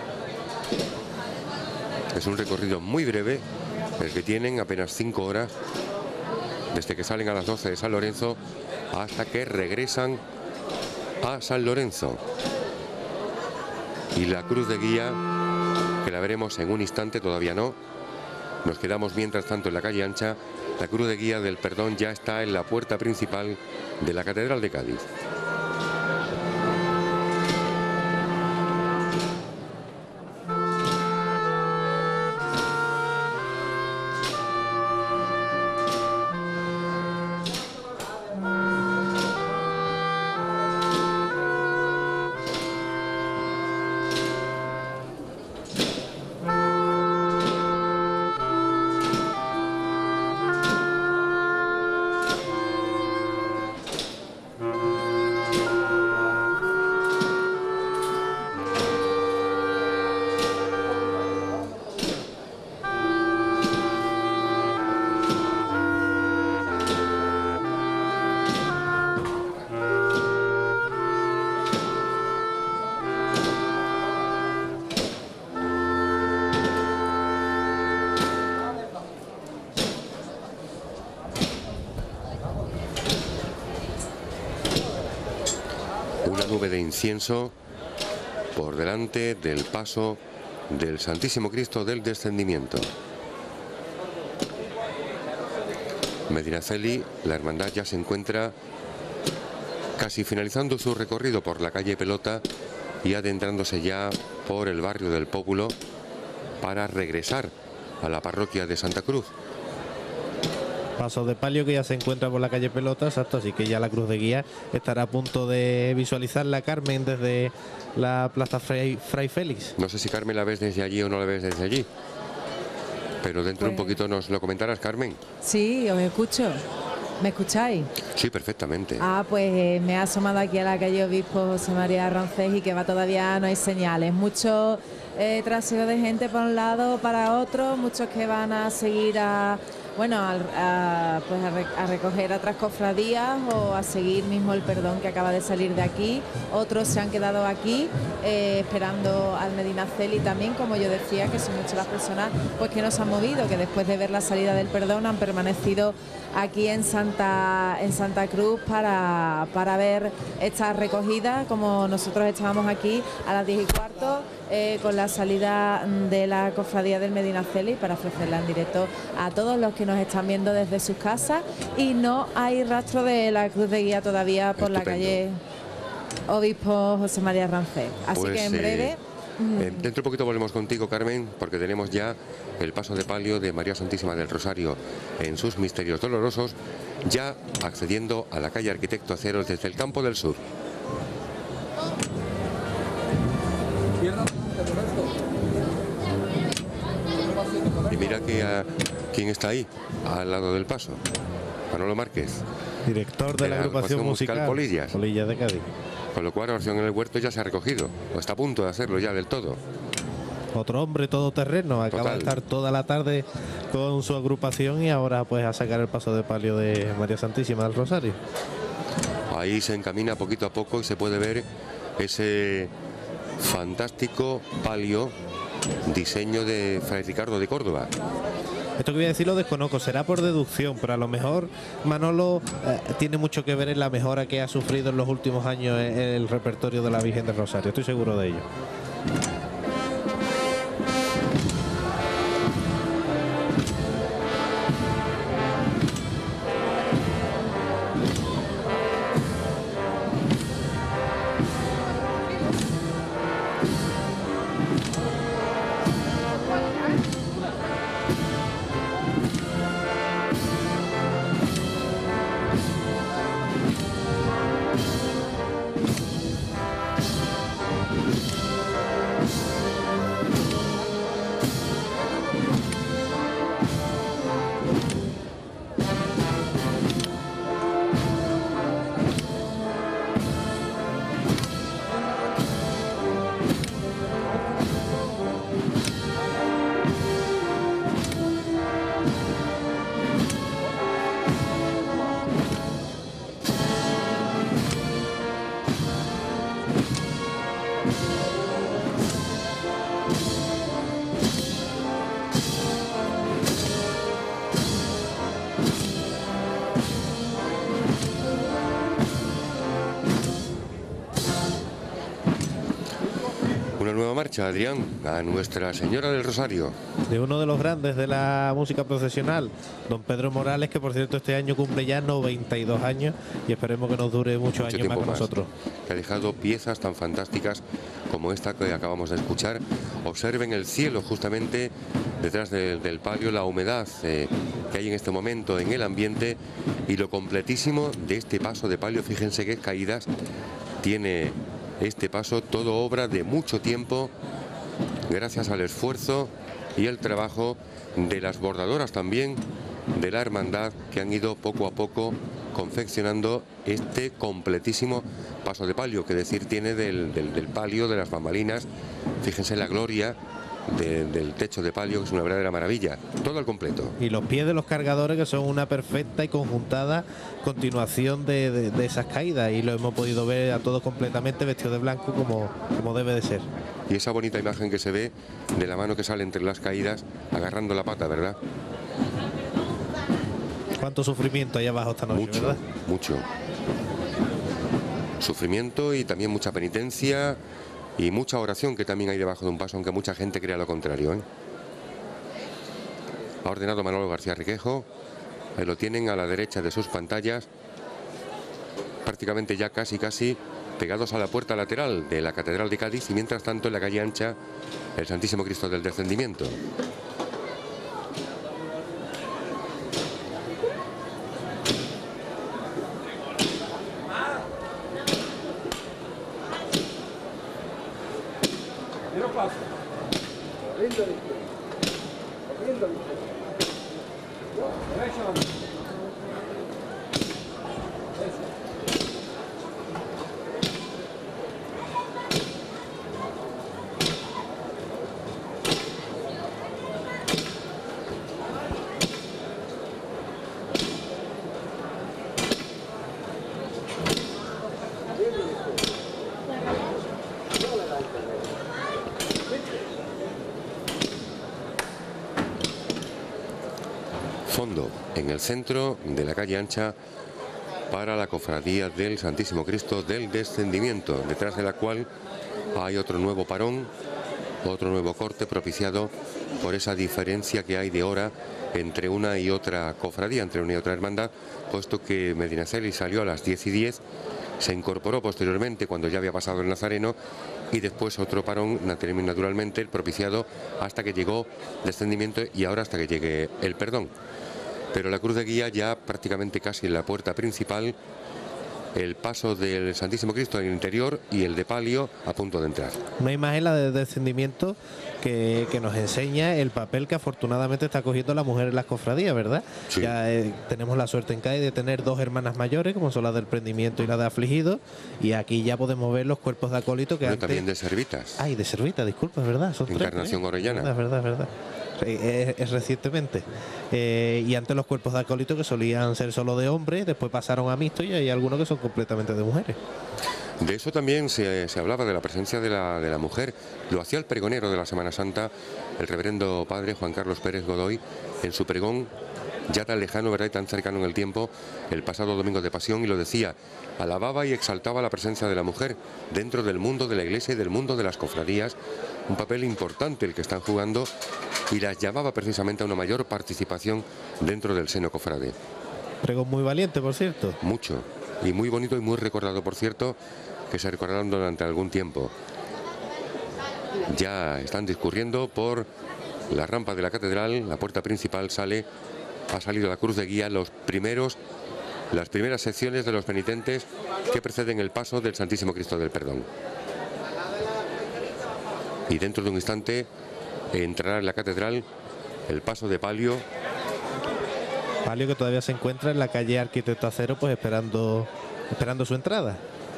Es un recorrido muy breve, el que tienen apenas cinco horas, desde que salen a las doce de San Lorenzo hasta que regresan a San Lorenzo. Y la cruz de guía, que la veremos en un instante, todavía no. Nos quedamos mientras tanto en la calle ancha. La cruz de guía del perdón ya está en la puerta principal de la Catedral de Cádiz. incienso por delante del paso del Santísimo Cristo del Descendimiento. Medinaceli, la hermandad ya se encuentra casi finalizando su recorrido por la calle Pelota y adentrándose ya por el barrio del Pópulo para regresar a la parroquia de Santa Cruz. Paso de palio que ya se encuentra por la calle Pelota, exacto, así que ya la cruz de guía estará a punto de visualizar la Carmen desde la plaza Fray, Fray Félix. No sé si Carmen la ves desde allí o no la ves desde allí, pero dentro Pues... un poquito nos lo comentarás, Carmen. Sí, os escucho. ¿Me escucháis? Sí, perfectamente. Ah, pues eh, me ha asomado aquí a la calle Obispo José María Roncés y que va todavía no hay señales. Mucho eh, trasiego de gente por un lado para otro, muchos que van a seguir a... Bueno, a, a, pues a, re, a recoger otras cofradías o a seguir mismo el perdón que acaba de salir de aquí. Otros se han quedado aquí eh, esperando al Medinaceli también, como yo decía, que son muchas las personas pues que no se han movido, que después de ver la salida del perdón han permanecido aquí en Santa, en Santa Cruz para, para ver esta recogida, como nosotros estábamos aquí a las diez y cuarto. Eh, con la salida de la cofradía del Medinaceli para ofrecerla en directo a todos los que nos están viendo desde sus casas, y no hay rastro de la cruz de guía todavía por Estupendo. La calle Obispo José María Roncés, así pues, que en breve eh, eh, dentro de un poquito volvemos contigo, Carmen, porque tenemos ya el paso de palio de María Santísima del Rosario en sus misterios dolorosos, ya accediendo a la calle Arquitecto Aceros desde el Campo del Sur. Y mira que a, quién está ahí, al lado del paso. Manolo Márquez, director de, de la, la agrupación, agrupación musical, musical Polillas. Polillas de Cádiz. Con lo cual la oración en el huerto ya se ha recogido, o está a punto de hacerlo ya del todo. Otro hombre todoterreno, acaba Total. de estar toda la tarde con su agrupación y ahora pues a sacar el paso de palio de María Santísima del Rosario. Ahí se encamina poquito a poco y se puede ver ese fantástico palio, diseño de Fray Ricardo de Córdoba. Esto que voy a decir lo desconozco, será por deducción, pero a lo mejor Manolo eh, tiene mucho que ver en la mejora que ha sufrido en los últimos años en el repertorio de la Virgen del Rosario, estoy seguro de ello. Marcha, Adrián, a Nuestra Señora del Rosario. De uno de los grandes de la música procesional, don Pedro Morales, que por cierto este año cumple ya noventa y dos años y esperemos que nos dure muchos Mucho años más con más. nosotros. Que ha dejado piezas tan fantásticas como esta que acabamos de escuchar. Observen el cielo justamente detrás de, del palio, la humedad eh, que hay en este momento en el ambiente y lo completísimo de este paso de palio. Fíjense qué caídas tiene este paso, todo obra de mucho tiempo, gracias al esfuerzo y el trabajo de las bordadoras también de la hermandad, que han ido poco a poco confeccionando este completísimo paso de palio, que decir tiene del, del, del palio, de las bambalinas. Fíjense la gloria de, del techo de palio, que es una verdadera maravilla, todo al completo. Y los pies de los cargadores, que son una perfecta y conjuntada continuación de, de, de esas caídas, y lo hemos podido ver a todos completamente vestidos de blanco como, como debe de ser. Y esa bonita imagen que se ve de la mano que sale entre las caídas agarrando la pata, ¿verdad? Cuánto sufrimiento hay abajo esta noche, mucho, ¿verdad? Mucho. sufrimiento y también mucha penitencia y mucha oración que también hay debajo de un paso, aunque mucha gente crea lo contrario, ¿eh? Ha ordenado Manolo García Riquejo, ahí lo tienen a la derecha de sus pantallas, prácticamente ya casi casi pegados a la puerta lateral de la Catedral de Cádiz, y mientras tanto en la calle ancha el Santísimo Cristo del Descendimiento. Fondo en el centro de la calle ancha para la cofradía del Santísimo Cristo del Descendimiento, detrás de la cual hay otro nuevo parón, otro nuevo corte propiciado por esa diferencia que hay de hora entre una y otra cofradía, entre una y otra hermandad, puesto que Medinaceli salió a las diez y diez, se incorporó posteriormente cuando ya había pasado el Nazareno, y después otro parón, naturalmente, el propiciado hasta que llegó Descendimiento y ahora hasta que llegue el Perdón. Pero la cruz de guía ya prácticamente casi en la puerta principal, el paso del Santísimo Cristo en el interior y el de palio a punto de entrar. Una imagen, la de Descendimiento, que, que nos enseña el papel que afortunadamente está cogiendo la mujer en las cofradías, ¿verdad? Sí. Ya eh, tenemos la suerte en Cádiz de tener dos hermanas mayores, como son las del Prendimiento y la de Afligido, y aquí ya podemos ver los cuerpos de acólito que Bueno, antes... también de servitas. Ay, de servita, disculpa, es verdad. Son Encarnación tres, ¿eh? Orellana. Es verdad, es verdad. Es, es recientemente. Eh, y antes los cuerpos de acólito, que solían ser solo de hombres, después pasaron a mixto, y hay algunos que son completamente de mujeres. De eso también se, se hablaba, de la presencia de la, de la mujer. Lo hacía el pregonero de la Semana Santa, el reverendo padre Juan Carlos Pérez Godoy, en su pregón, ya tan lejano, ¿verdad?, y tan cercano en el tiempo, el pasado domingo de Pasión, y lo decía, alababa y exaltaba la presencia de la mujer dentro del mundo de la Iglesia y del mundo de las cofradías, un papel importante el que están jugando, y las llamaba precisamente a una mayor participación dentro del seno cofrade. Pregón muy valiente, por cierto. Mucho, y muy bonito y muy recordado, por cierto, que se recordaron durante algún tiempo. Ya están discurriendo por la rampa de la catedral, la puerta principal sale, ha salido la cruz de guía, los primeros, las primeras secciones de los penitentes que preceden el paso del Santísimo Cristo del Perdón. Y dentro de un instante entrará en la catedral el paso de palio. Palio que todavía se encuentra en la calle Arquitecto Acero, pues esperando, esperando su entrada.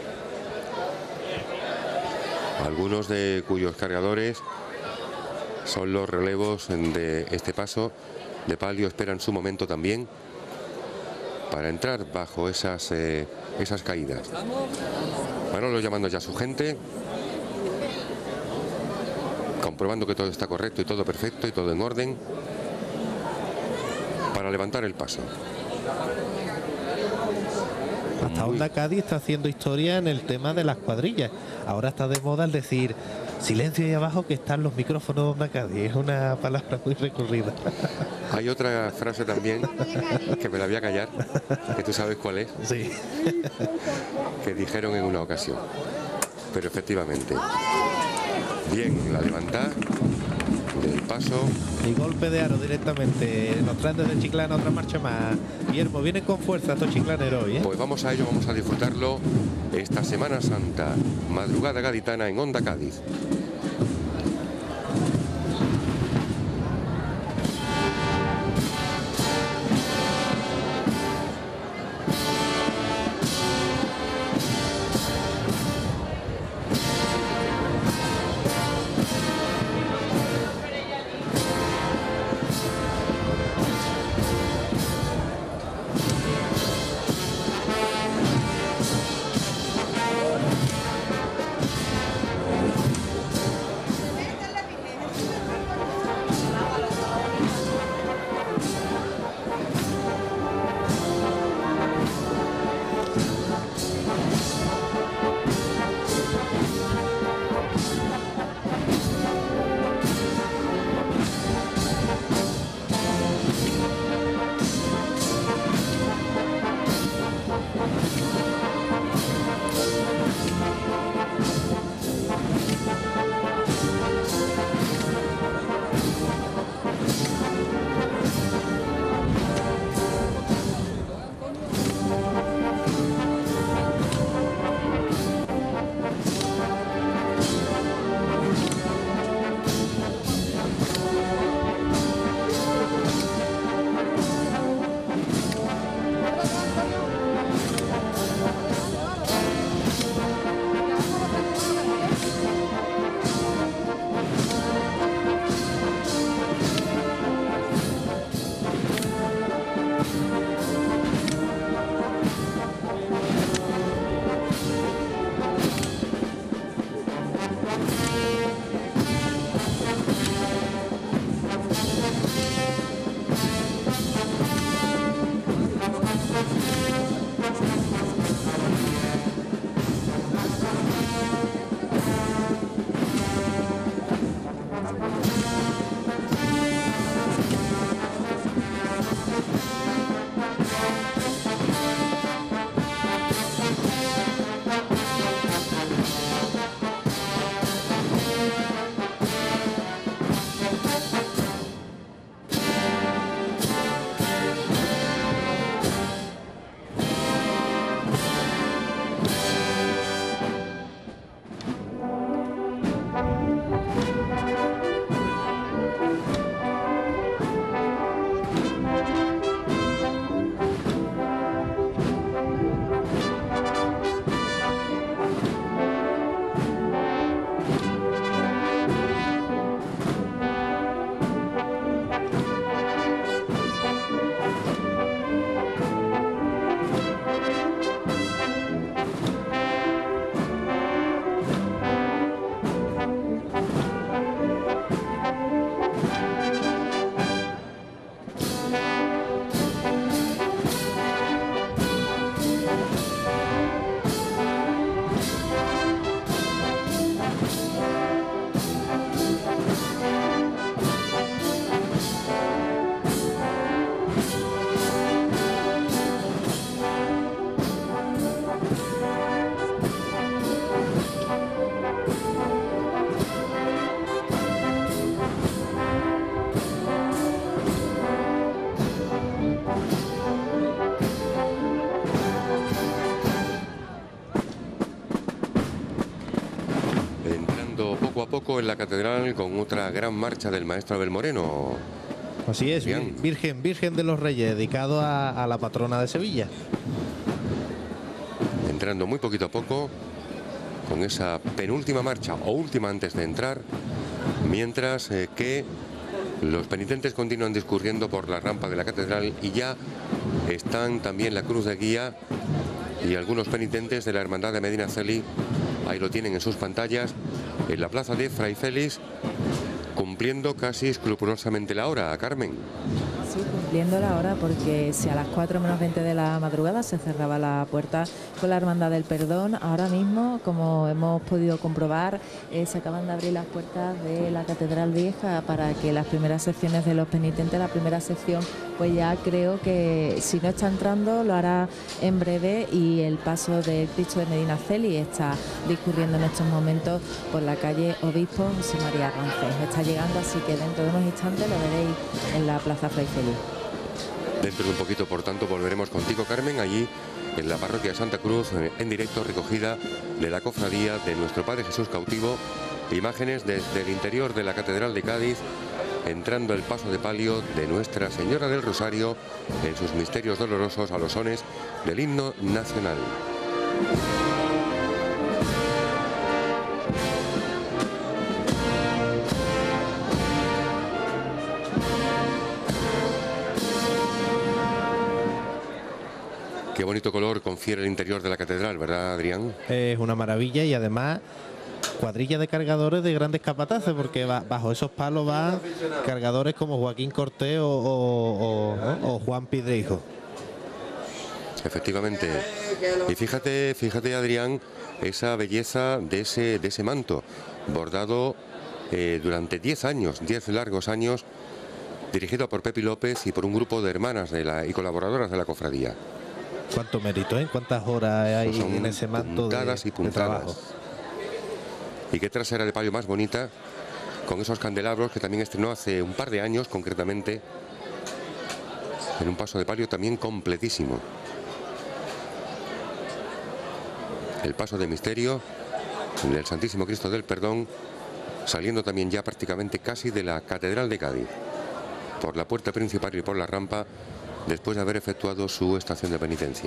Algunos de cuyos cargadores son los relevos de este paso de palio esperan su momento también para entrar bajo esas, eh, esas caídas. Manolo llamando ya a su gente, comprobando que todo está correcto y todo perfecto y todo en orden para levantar el paso. Hasta Onda Cádiz está haciendo historia en el tema de las cuadrillas. Ahora está de moda el decir silencio ahí abajo que están los micrófonos de Onda Cádiz. Es una palabra muy recurrida. Hay otra frase también que me la voy a callar, que tú sabes cuál es. Sí. Que dijeron en una ocasión. Pero efectivamente, bien, la levantada del paso. Y golpe de aro directamente. Nos traen desde Chiclana otra marcha más. Guillermo, vienen con fuerza estos chiclaneros hoy, ¿eh? Pues vamos a ello, vamos a disfrutarlo esta Semana Santa, madrugada gaditana en Onda Cádiz. poco en la catedral con otra gran marcha del maestro Abel Moreno. Así es, Bien. Virgen, Virgen de los Reyes, dedicado a, a la patrona de Sevilla. Entrando muy poquito a poco con esa penúltima marcha o última antes de entrar, mientras eh, que los penitentes continúan discurriendo por la rampa de la catedral y ya están también la cruz de guía y algunos penitentes de la Hermandad de Medinaceli, ahí lo tienen en sus pantallas, en la plaza de Fray Félix, cumpliendo casi escrupulosamente la hora, Carmen. Sí, cumpliendo la hora, porque si a las cuatro menos veinte de la madrugada se cerraba la puerta con la Hermandad del Perdón, ahora mismo, como hemos podido comprobar, eh, se acaban de abrir las puertas de la Catedral Vieja para que las primeras secciones de los penitentes, la primera sección, pues ya creo que si no está entrando lo hará en breve, y el paso del Cristo de Medinaceli está discurriendo en estos momentos por la calle Obispo José María Rancés. Está llegando, así que dentro de unos instantes lo veréis en la Plaza Fray Félix. Dentro de un poquito, por tanto, volveremos contigo, Carmen, allí en la parroquia de Santa Cruz, en directo, recogida de la cofradía de nuestro Padre Jesús cautivo, imágenes desde el interior de la Catedral de Cádiz, entrando el paso de palio de Nuestra Señora del Rosario en sus misterios dolorosos a los sones del himno nacional. Qué bonito color confiere el interior de la catedral, ¿verdad, Adrián? Es una maravilla, y además cuadrilla de cargadores de grandes capataces, porque va, bajo esos palos van cargadores como Joaquín Cortés o, o, o, o Juan Pidreijo. Efectivamente. Y fíjate, fíjate, Adrián, esa belleza de ese, de ese manto, bordado eh, durante diez años, diez largos años, dirigido por Pepi López y por un grupo de hermanas de la, y colaboradoras de la cofradía. Cuánto mérito, ¿eh? Cuántas horas hay Pues son en ese manto de, puntadas y de puntadas. trabajo. Y qué trasera de palio más bonita, con esos candelabros que también estrenó hace un par de años, concretamente, en un paso de palio también completísimo. El paso de misterio del Santísimo Cristo del Perdón, saliendo también ya prácticamente casi de la Catedral de Cádiz, por la puerta principal y por la rampa, después de haber efectuado su estación de penitencia.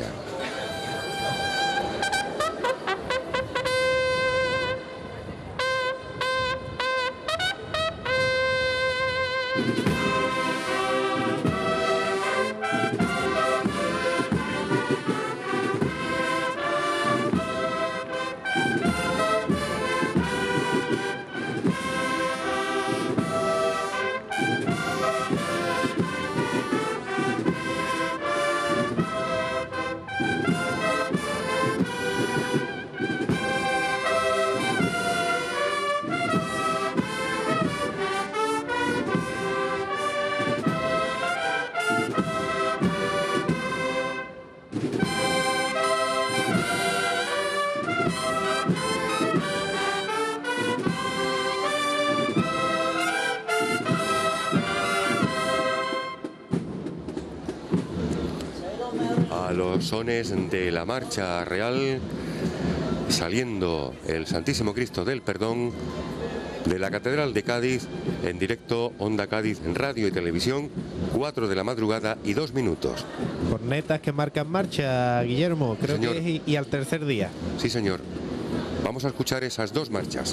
A los sones de la marcha real, saliendo el Santísimo Cristo del Perdón de la Catedral de Cádiz, en directo, Onda Cádiz, en radio y televisión, cuatro de la madrugada y dos minutos. Cornetas que marcan marcha, Guillermo, creo Señor. que es y, y al tercer día. Sí, señor. Vamos a escuchar esas dos marchas.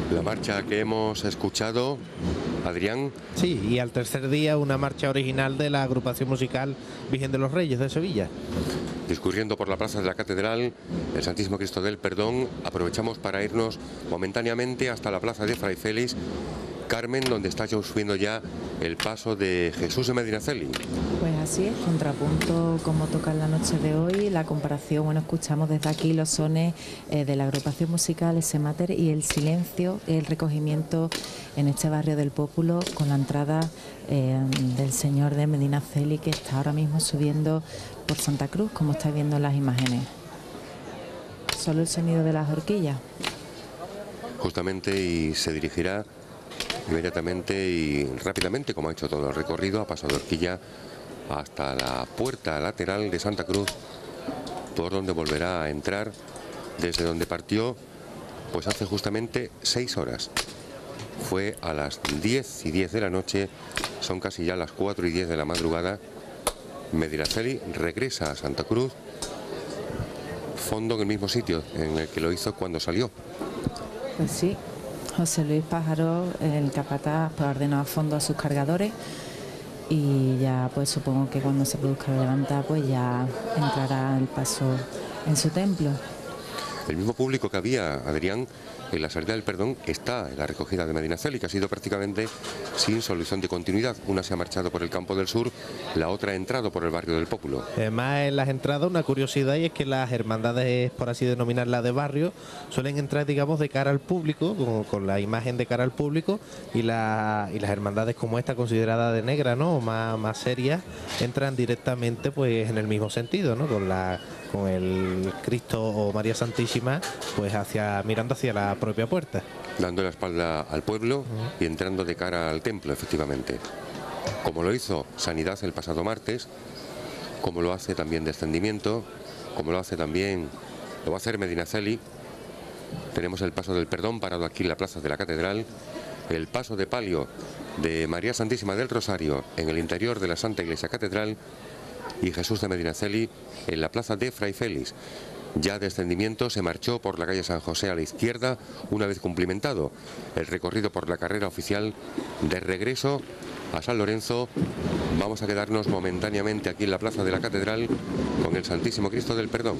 La marcha que hemos escuchado, Adrián. Sí, y al tercer día una marcha original de la agrupación musical Virgen de los Reyes de Sevilla. Discurriendo por la plaza de la Catedral, el Santísimo Cristo del Perdón, aprovechamos para irnos momentáneamente hasta la plaza de Fray Félix, Carmen, donde está subiendo ya el paso de Jesús de Medinaceli. Pues así es, contrapunto como toca en la noche de hoy, la comparación, bueno, escuchamos desde aquí los sones eh, de la agrupación musical Ese Mater y el silencio, el recogimiento en este barrio del Pópulo con la entrada eh, del Señor de Medinaceli, que está ahora mismo subiendo por Santa Cruz, como estáis viendo en las imágenes. Solo el sonido de las horquillas. Justamente, y se dirigirá inmediatamente y rápidamente, como ha hecho todo el recorrido, a paso de horquilla hasta la puerta lateral de Santa Cruz, por donde volverá a entrar desde donde partió pues hace justamente seis horas. Fue a las diez y diez de la noche, son casi ya las cuatro y diez de la madrugada. Medinaceli regresa a Santa Cruz, fondo en el mismo sitio en el que lo hizo cuando salió. Pues sí, José Luis Pájaro, el capataz, pues ordenó a fondo a sus cargadores y ya pues supongo que cuando se produzca la levantada pues ya entrará el paso en su templo. El mismo público que había, Adrián, en la salida del Perdón está en la recogida de Medinaceli, que ha sido prácticamente sin solución de continuidad. Una se ha marchado por el Campo del Sur, la otra ha entrado por el barrio del Pópulo. Además, en las entradas, una curiosidad, y es que las hermandades, por así denominarlas, de barrio, suelen entrar, digamos, de cara al público, con, con la imagen de cara al público, y, la, y las hermandades como esta, considerada de negra, ¿no?, o más, más serias, entran directamente pues en el mismo sentido, ¿no?, con la con el Cristo o María Santísima pues hacia mirando hacia la propia puerta, dando la espalda al pueblo y entrando de cara al templo, efectivamente, como lo hizo Sanidad el pasado martes, como lo hace también Descendimiento, como lo hace también lo va a hacer Medinaceli. Tenemos el paso del Perdón parado aquí en la plaza de la Catedral, el paso de palio de María Santísima del Rosario en el interior de la Santa Iglesia Catedral y Jesús de Medinaceli en la plaza de Fray Félix. Ya Descendimiento se marchó por la calle San José a la izquierda una vez cumplimentado el recorrido por la carrera oficial de regreso a San Lorenzo. Vamos a quedarnos momentáneamente aquí en la plaza de la Catedral con el Santísimo Cristo del Perdón.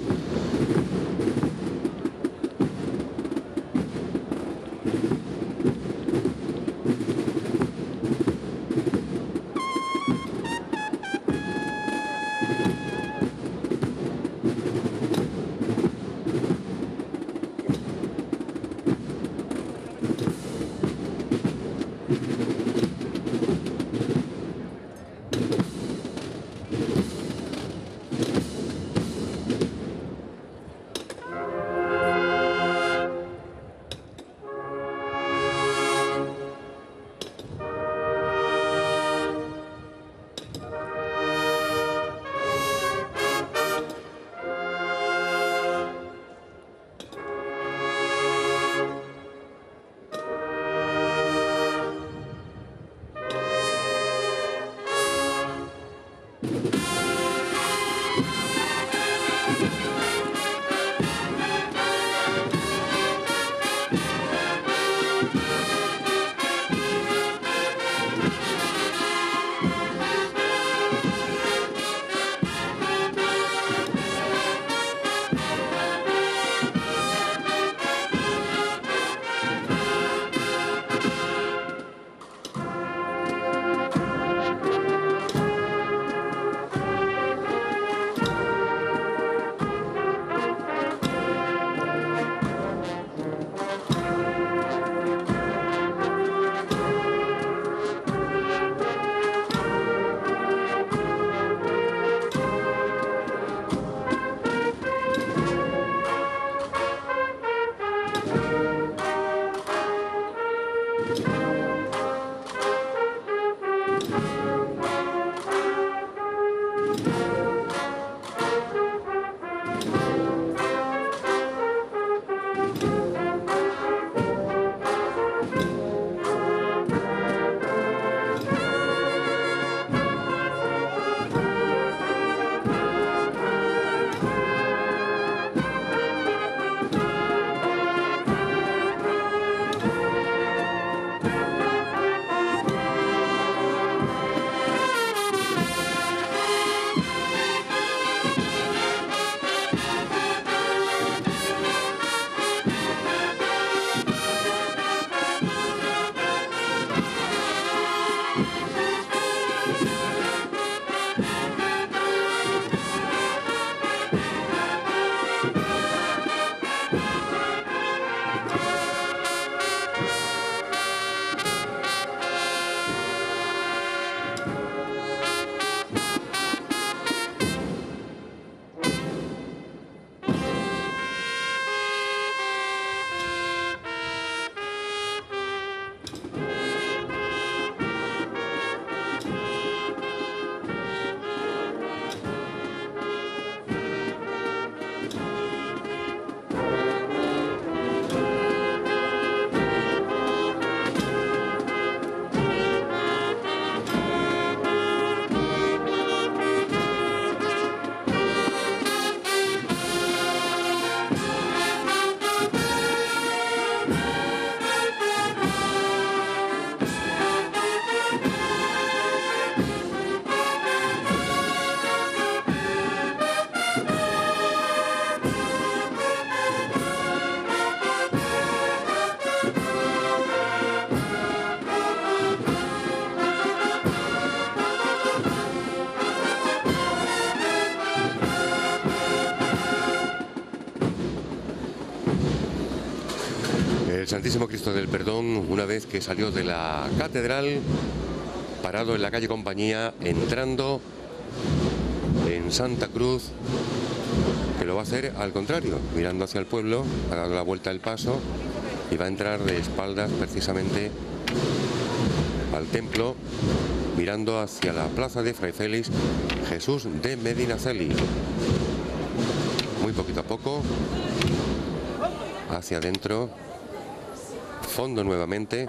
El Santísimo Cristo del Perdón, una vez que salió de la catedral, parado en la calle Compañía, entrando en Santa Cruz, que lo va a hacer al contrario, mirando hacia el pueblo, ha dado la vuelta al paso y va a entrar de espaldas precisamente al templo, mirando hacia la plaza de Fray Félix Jesús de Medinaceli. Muy poquito a poco, hacia adentro, fondo nuevamente,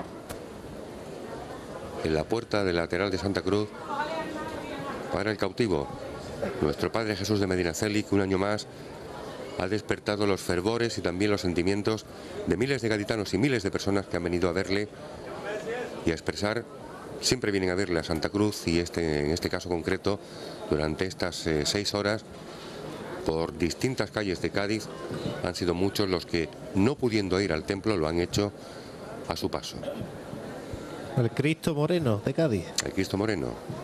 en la puerta del lateral de Santa Cruz, para el cautivo, nuestro Padre Jesús de Medinaceli, que un año más ha despertado los fervores y también los sentimientos de miles de gaditanos y miles de personas que han venido a verle y a expresar, siempre vienen a verle a Santa Cruz, y este, en este caso concreto, durante estas eh, seis horas, por distintas calles de Cádiz, han sido muchos los que, no pudiendo ir al templo, lo han hecho a su paso. El Cristo Moreno de Cádiz. El Cristo Moreno,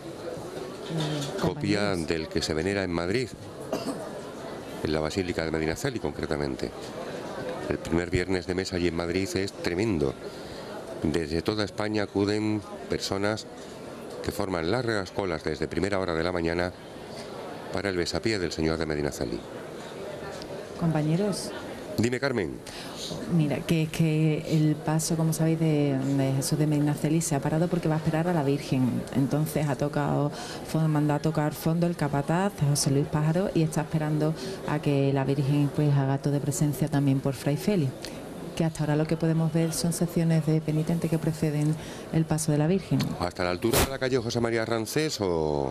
copia del que se venera en Madrid, en la Basílica de Medinaceli concretamente. El primer viernes de mes allí en Madrid es tremendo. Desde toda España acuden personas que forman largas colas desde primera hora de la mañana para el besapié del Señor de Medinaceli. Compañeros. Dime, Carmen. Mira, que es que el paso, como sabéis, de, de Jesús de Medinaceli se ha parado porque va a esperar a la Virgen. Entonces ha tocado, mandó a tocar fondo el capataz, José Luis Pájaro, y está esperando a que la Virgen pues haga acto de presencia también por Fray Félix. Que hasta ahora lo que podemos ver son secciones de penitentes que preceden el paso de la Virgen. ¿Hasta la altura de la calle José María Rancés o,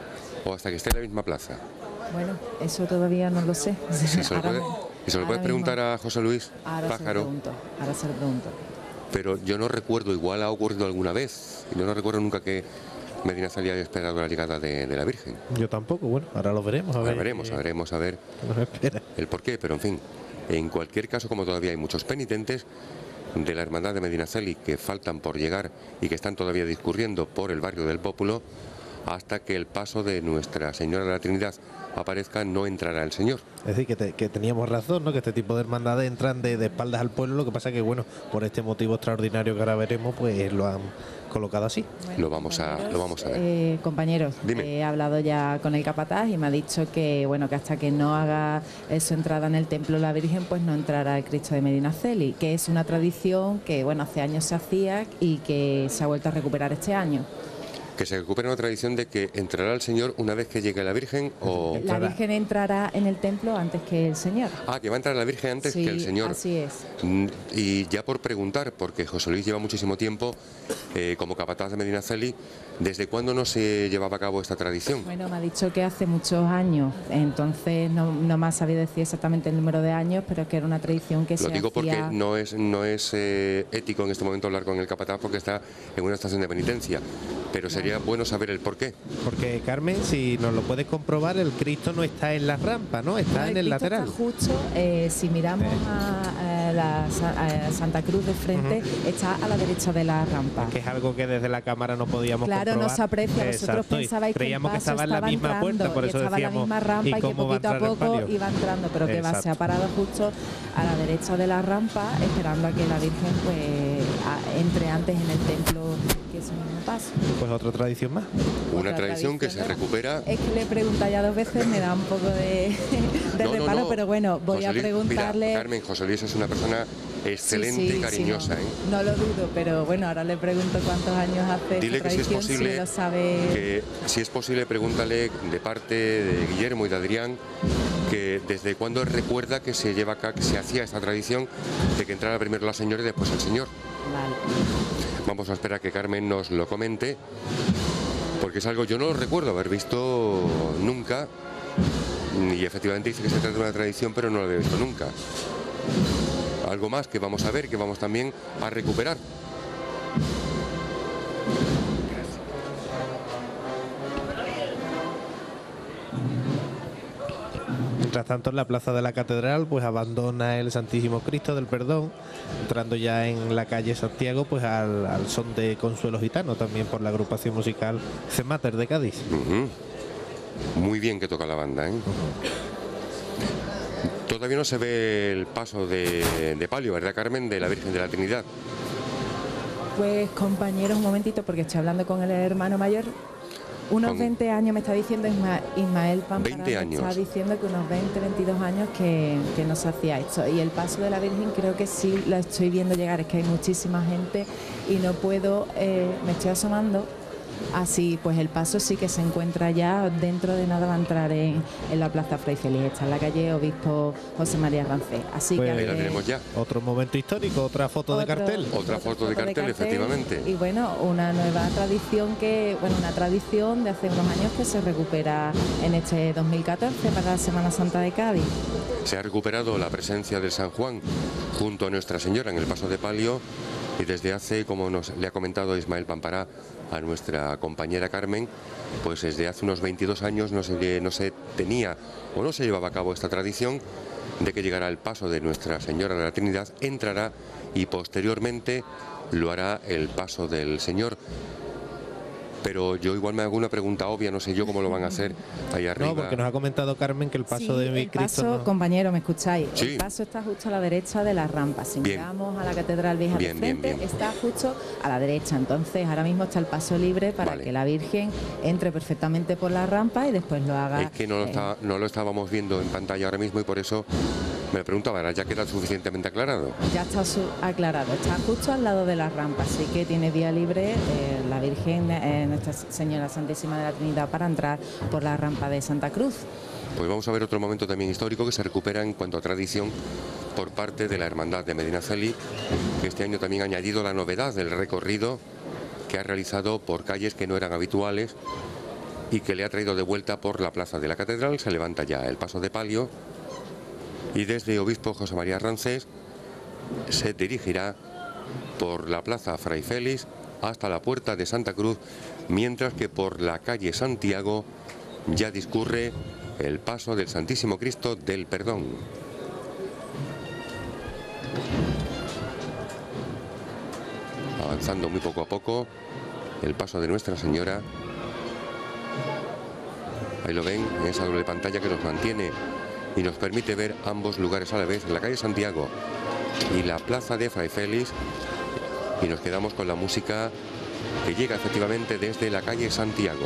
o hasta que esté en la misma plaza? Bueno, eso todavía no lo sé. Sí, se lo puede, y se lo puedes preguntar a José Luis ahora Pájaro. Se lo pregunto, ahora se lo pregunto. Pero yo no recuerdo, igual ha ocurrido alguna vez, yo no recuerdo nunca que Medinaceli haya esperado la llegada de, de la Virgen. Yo tampoco, bueno, ahora lo veremos. A Ahora ver, veremos, eh, a veremos a ver nos espera. el porqué, pero en fin, en cualquier caso, como todavía hay muchos penitentes de la Hermandad de Medinaceli que faltan por llegar y que están todavía discurriendo por el barrio del Pópulo, hasta que el paso de Nuestra Señora de la Trinidad aparezca, no entrará el Señor. Es decir, que, te, que teníamos razón, ¿no? Que este tipo de hermandades entran de, de espaldas al pueblo, lo que pasa que, bueno, por este motivo extraordinario que ahora veremos, pues lo han colocado así. Bueno, Lo vamos a, lo vamos a ver. Eh, compañeros, Dime. he hablado ya con el capataz y me ha dicho que bueno que hasta que no haga eh, su entrada en el templo la Virgen, pues no entrará el Cristo de Medinaceli, que es una tradición que bueno hace años se hacía y que se ha vuelto a recuperar este año. Que se recupere una tradición de que entrará el Señor una vez que llegue la Virgen o... La Virgen entrará en el templo antes que el Señor. Ah, que va a entrar la Virgen antes Sí, que el Señor. así es. Mm, Y ya por preguntar, porque José Luis lleva muchísimo tiempo eh, como capataz de Medinaceli, ¿desde cuándo no se llevaba a cabo esta tradición? Bueno, me ha dicho que hace muchos años, entonces no, no me ha sabido decir exactamente el número de años, pero que era una tradición que Lo se digo porque hacía... no es, no es eh, ético en este momento hablar con el capataz porque está en una estación de penitencia, pero sería bueno saber el porqué. Porque, Carmen, si nos lo puedes comprobar, el Cristo no está en la rampa, ¿no? Está en el Cristo lateral. Está justo, eh, si miramos a, a la Sa- a Santa Cruz de frente, está a la derecha de la rampa. Que es algo que desde la cámara no podíamos Claro, comprobar. no se aprecia. Vosotros Exacto, y pensabais que el creíamos que paso estaba en la misma entrando, puerta, por y eso estaba en la decíamos, misma rampa ¿y y, que cómo va a poquito a entrar el poco palio? iba entrando, pero que va, Exacto. se ha parado justo a la derecha de la rampa, esperando a que la Virgen pues a- entre antes en el templo, que es un mismo paso. Pues otra tradición más. Una Otra tradición que se ¿verdad? recupera. Es que le he preguntado ya dos veces, me da un poco de, de No, no, reparo, no. pero bueno, voy José a Luis, preguntarle... Mira, Carmen, José Luis es una persona excelente Sí, sí, y sí, cariñosa. no, ¿eh? no lo dudo, pero bueno, ahora le pregunto cuántos años hace Dile esta que si es tradición, posible, si lo sabe... que si es posible, pregúntale de parte de Guillermo y de Adrián que desde cuándo recuerda que se lleva acá, que se hacía esta tradición de que entrara primero la señora y después el señor. Vale. Vamos a esperar a que Carmen nos lo comente, porque es algo yo no lo recuerdo haber visto nunca, y efectivamente dice que se trata de una tradición, pero no lo había visto nunca. Algo más que vamos a ver, que vamos también a recuperar. Mientras tanto, en la plaza de la Catedral, pues abandona el Santísimo Cristo del Perdón, entrando ya en la calle Santiago, pues al, al son de Consuelo Gitano, también por la agrupación musical Cemater de Cádiz. Uh-huh. Muy bien que toca la banda, ¿eh? Todavía no se ve el paso de, de palio, ¿verdad, Carmen?, de la Virgen de la Trinidad. Pues compañeros, un momentito, porque estoy hablando con el hermano mayor. Unos Con- veinte años me está diciendo Isma- Ismael Pampara, veinte me años. está diciendo que unos veinte, veintidós años que, que no se hacía esto. Y el paso de la Virgen creo que sí lo estoy viendo llegar, es que hay muchísima gente y no puedo, eh, me estoy asomando. Así, pues el paso sí que se encuentra ya, dentro de nada va a entrar en, en la Plaza Fray Félix, está en la calle Obispo José María Rancés. Así Pues que Ahí la ante- tenemos ya. Otro momento histórico, otra foto de otro- cartel. Otra foto de cartel, efectivamente. Y bueno, una nueva tradición que, bueno, una tradición de hace unos años que se recupera en este dos mil catorce para la Semana Santa de Cádiz. Se ha recuperado la presencia del San Juan junto a Nuestra Señora en el paso de palio, y desde hace, como nos le ha comentado Ismael Pampara a nuestra compañera Carmen, pues desde hace unos veintidós años no se, no se tenía o no se llevaba a cabo esta tradición de que llegará el paso de Nuestra Señora de la Trinidad, entrará y posteriormente lo hará el paso del Señor. Pero yo igual me hago una pregunta obvia, no sé yo cómo lo van a hacer ahí arriba. No, porque nos ha comentado Carmen que el paso Sí, de mi el Cristo paso, no- compañero, ¿me escucháis? Sí. El paso está justo a la derecha de la rampa. Si Bien. miramos a la Catedral Vieja Bien, de bien, frente, bien. está justo a la derecha. Entonces, ahora mismo está el paso libre para Vale. que la Virgen entre perfectamente por la rampa y después lo haga. Es que no lo, eh, está- no lo estábamos viendo en pantalla ahora mismo y por eso me preguntaba, ¿ahora ya queda suficientemente aclarado? Ya está su- aclarado, está justo al lado de la rampa, así que tiene vía libre eh, la Virgen, eh, Nuestra Señora Santísima de la Trinidad, para entrar por la rampa de Santa Cruz. Pues vamos a ver otro momento también histórico que se recupera en cuanto a tradición por parte de la Hermandad de Medinaceli, que este año también ha añadido la novedad del recorrido que ha realizado por calles que no eran habituales y que le ha traído de vuelta por la plaza de la Catedral. Se levanta ya el paso de palio y desde Obispo José María Rancés se dirigirá por la plaza Fray Félix hasta la puerta de Santa Cruz, mientras que por la calle Santiago ya discurre el paso del Santísimo Cristo del Perdón. Avanzando muy poco a poco el paso de Nuestra Señora. Ahí lo ven en esa doble pantalla que nos mantiene y nos permite ver ambos lugares a la vez, en la calle Santiago y la plaza de Fray Félix, y nos quedamos con la música que llega efectivamente desde la calle Santiago.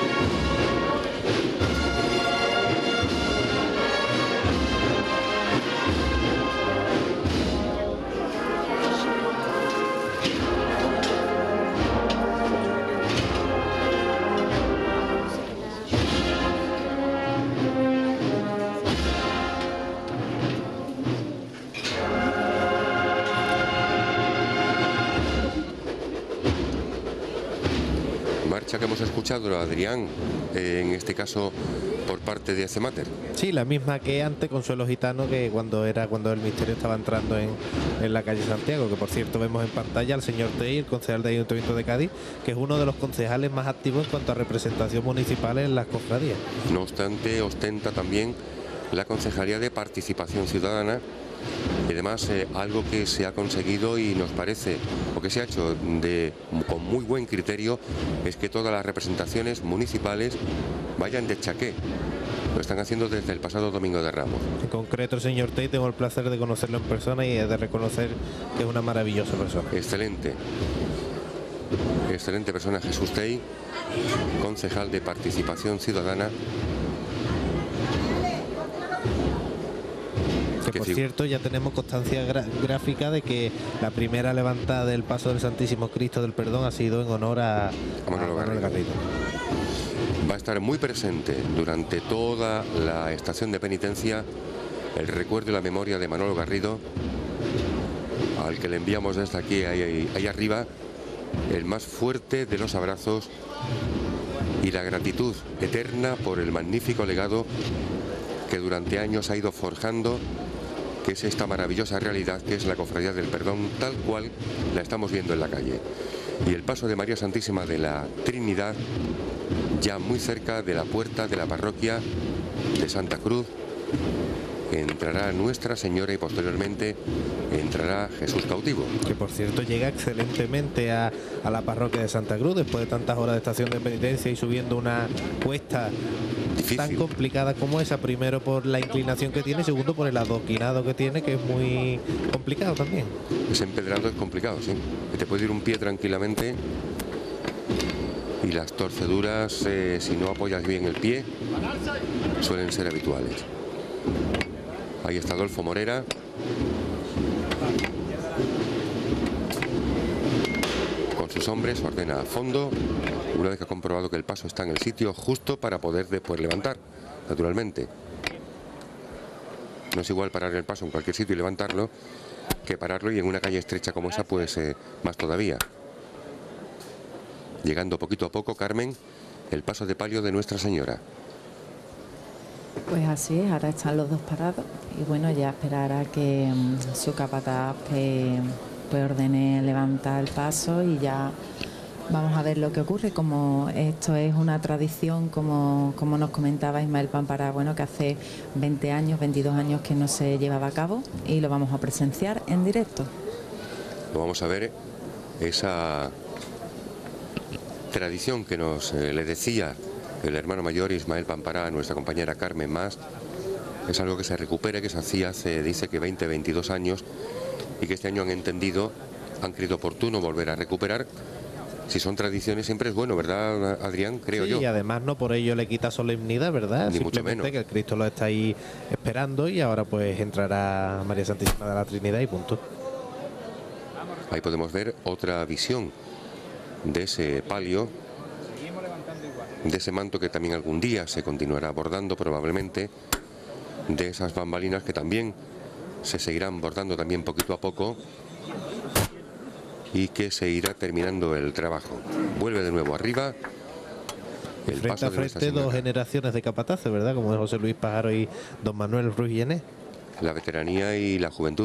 Marcha que hemos escuchado, Adrián, eh, en este caso por parte de Acemater. Sí, la misma que antes, Consuelo Gitano, que cuando era cuando el misterio estaba entrando en, en la calle Santiago, que por cierto vemos en pantalla al señor Tey, el concejal del Ayuntamiento de Cádiz, que es uno de los concejales más activos en cuanto a representación municipal en las cofradías. No obstante, ostenta también la Concejalía de Participación Ciudadana, y además eh, algo que se ha conseguido y nos parece, o que se ha hecho de, con muy buen criterio, es que todas las representaciones municipales vayan de chaqué. Lo están haciendo desde el pasado Domingo de Ramos. En concreto, el señor Tey, tengo el placer de conocerlo en persona y de reconocer que es una maravillosa persona. Excelente. Excelente persona Jesús Tey, concejal de Participación Ciudadana. Que Que por figu- cierto ya tenemos constancia gra- gráfica de que la primera levantada del paso del Santísimo Cristo del Perdón ha sido en honor a, a Manolo Manuel Garrido. Garrido. Va a estar muy presente durante toda la estación de penitencia el recuerdo y la memoria de Manolo Garrido, al que le enviamos desde aquí, ahí, ahí, ahí arriba, el más fuerte de los abrazos y la gratitud eterna por el magnífico legado que durante años ha ido forjando, que es esta maravillosa realidad que es la Cofradía del Perdón, tal cual la estamos viendo en la calle. Y el paso de María Santísima de la Trinidad, ya muy cerca de la puerta de la parroquia de Santa Cruz, entrará Nuestra Señora y posteriormente entrará Jesús cautivo. Que por cierto llega excelentemente a, a la parroquia de Santa Cruz después de tantas horas de estación de penitencia y subiendo una cuesta Difícil. tan complicada como esa, primero por la inclinación que tiene y segundo por el adoquinado que tiene, que es muy complicado también. Ese empedrado es complicado, sí. Que te puede ir un pie tranquilamente y las torceduras, eh, si no apoyas bien el pie, suelen ser habituales. Ahí está Adolfo Morera. Con sus hombres ordena a fondo, una vez que ha comprobado que el paso está en el sitio justo para poder después levantar, naturalmente. No es igual parar el paso en cualquier sitio y levantarlo que pararlo y en una calle estrecha como esa, pues eh, más todavía. Llegando poquito a poco, Carmen, el paso de palio de Nuestra Señora. Pues así es, ahora están los dos parados y bueno, ya esperar a que um, su capataz pues, pues ordene levantar el paso y ya vamos a ver lo que ocurre. Como esto es una tradición, como, como nos comentaba Ismael Pampara, bueno, que hace veinte años, veintidós años que no se llevaba a cabo y lo vamos a presenciar en directo. Lo vamos a ver, esa tradición que nos eh, le decía el hermano mayor Ismael Pampara a nuestra compañera Carmen Mas, es algo que se recupera, que se hacía hace, dice que veinte, veintidós años, y que este año han entendido, han creído oportuno volver a recuperar. Si son tradiciones siempre es bueno, ¿verdad, Adrián? Creo sí, yo. Y además no por ello le quita solemnidad, ¿verdad? Ni mucho menos. Que el Cristo lo está ahí esperando y ahora pues entrará María Santísima de la Trinidad y punto. Ahí podemos ver otra visión de ese palio, de ese manto que también algún día se continuará bordando probablemente, de esas bambalinas que también se seguirán bordando también poquito a poco y que se irá terminando el trabajo. Vuelve de nuevo arriba el frente paso a de Nuestra frente dos Señora. generaciones de capataces, ¿verdad? Como es José Luis Pájaro y don Manuel Ruiz Llené. La veteranía y la juventud.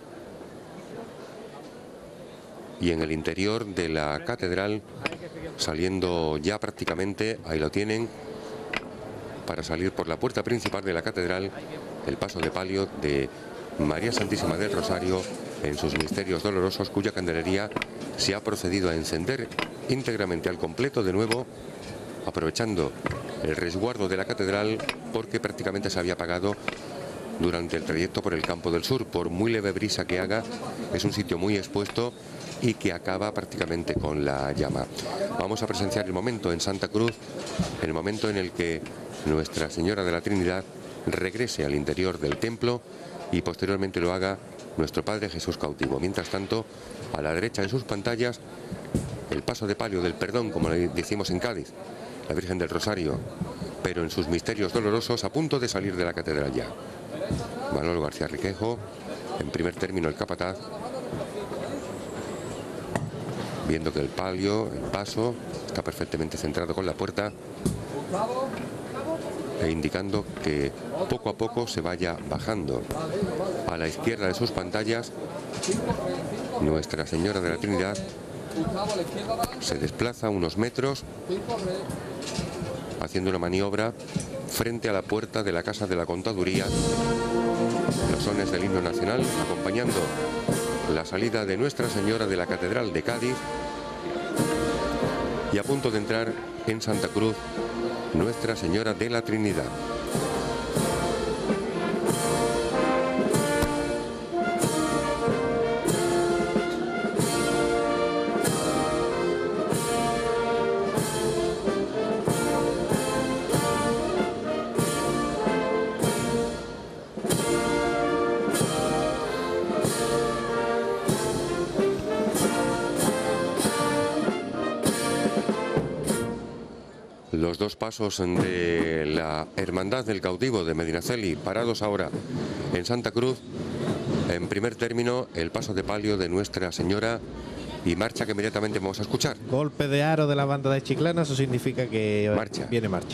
Y en el interior de la catedral, saliendo ya prácticamente, ahí lo tienen, para salir por la puerta principal de la catedral, el paso de palio de María Santísima del Rosario en sus misterios dolorosos, cuya candelería se ha procedido a encender íntegramente al completo de nuevo, aprovechando el resguardo de la catedral, porque prácticamente se había apagado durante el trayecto por el Campo del Sur. Por muy leve brisa que haga, es un sitio muy expuesto y que acaba prácticamente con la llama. Vamos a presenciar el momento en Santa Cruz, el momento en el que Nuestra Señora de la Trinidad regrese al interior del templo y posteriormente lo haga nuestro Padre Jesús cautivo. Mientras tanto, a la derecha en sus pantallas, el paso de palio del perdón, como le decimos en Cádiz, la Virgen del Rosario, pero en sus misterios dolorosos, a punto de salir de la catedral ya. Manolo García Riquejo, en primer término el capataz, viendo que el palio, el paso, está perfectamente centrado con la puerta e indicando que poco a poco se vaya bajando. A la izquierda de sus pantallas, Nuestra Señora de la Trinidad se desplaza unos metros haciendo una maniobra frente a la puerta de la Casa de la Contaduría, los sones del himno nacional acompañando la salida de Nuestra Señora de la Catedral de Cádiz, y a punto de entrar en Santa Cruz Nuestra Señora de la Trinidad. Los dos pasos de la Hermandad del Cautivo de Medinaceli, parados ahora en Santa Cruz. En primer término, el paso de palio de Nuestra Señora y marcha que inmediatamente vamos a escuchar. Golpe de aro de la banda de Chiclana, eso significa que Marcha. viene marcha.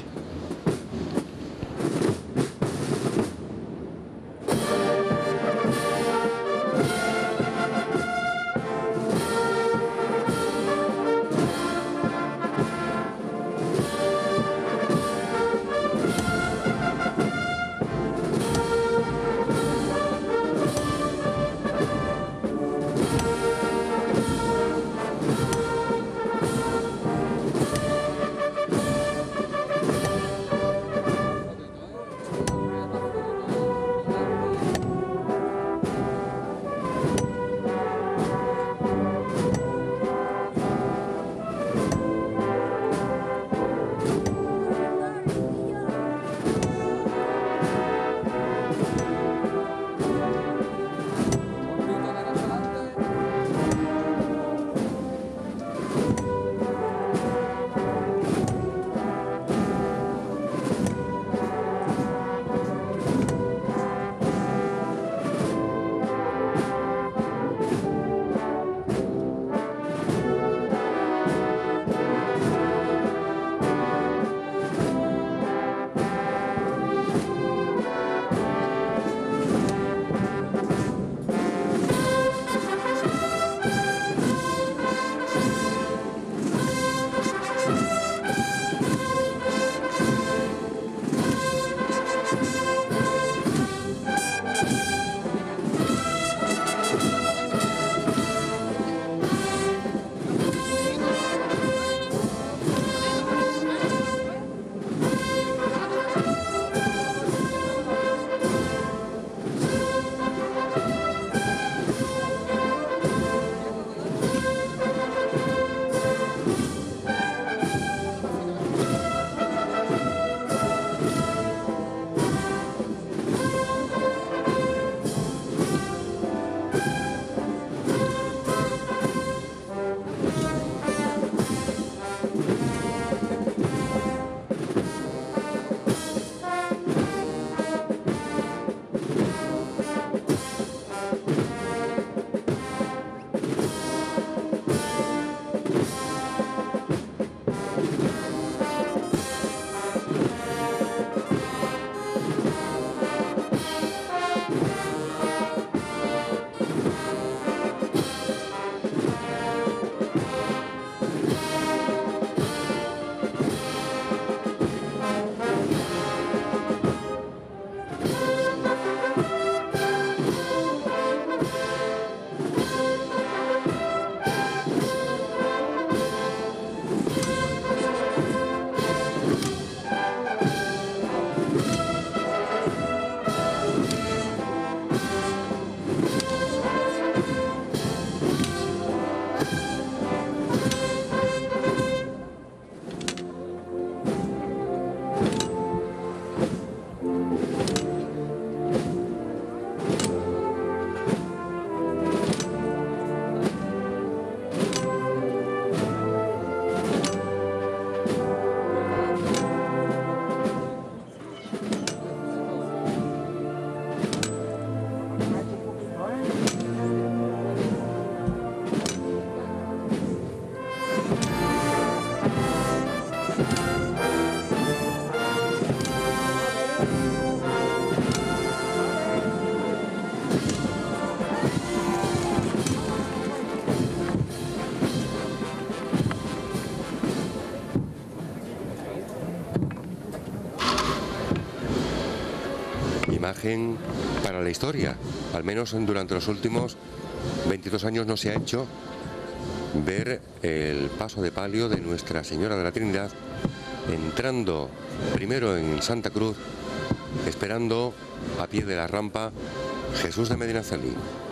imagen para la historia. Al menos durante los últimos veintidós años no se ha hecho ver el paso de palio de Nuestra Señora de la Trinidad entrando primero en Santa Cruz, esperando a pie de la rampa Jesús de Medinaceli.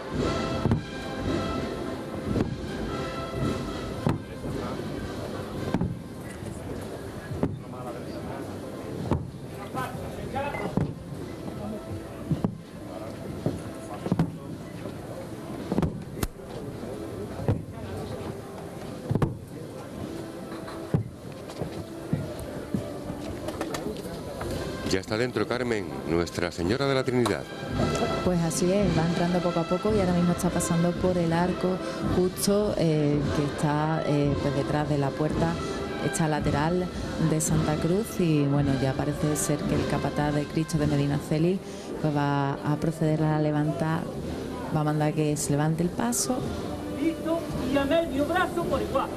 Ya está dentro, Carmen, Nuestra Señora de la Trinidad. Pues así es, va entrando poco a poco y ahora mismo está pasando por el arco justo eh, que está eh, pues detrás de la puerta, esta lateral de Santa Cruz, y bueno, ya parece ser que el capataz de Cristo de Medinaceli pues va a proceder a levantar, va a mandar que se levante el paso. Listo, y a medio brazo por igual.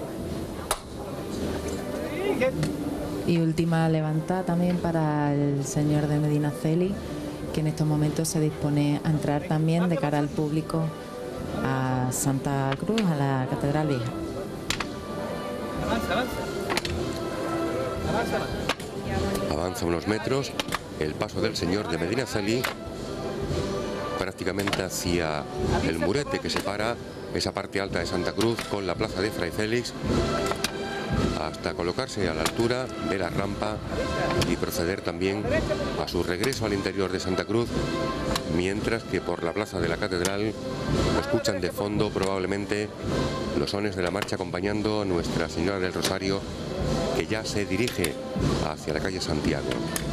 Y última levantada también para el señor de Medinaceli, que en estos momentos se dispone a entrar también de cara al público a Santa Cruz, a la Catedral Vieja. Avanza, avanza. Avanza, avanza. Avanza unos metros el paso del señor de Medinaceli, prácticamente hacia el murete que separa esa parte alta de Santa Cruz con la plaza de Fray Félix, hasta colocarse a la altura de la rampa y proceder también a su regreso al interior de Santa Cruz, mientras que por la plaza de la Catedral escuchan de fondo probablemente los sones de la marcha acompañando a Nuestra Señora del Rosario, que ya se dirige hacia la calle Santiago.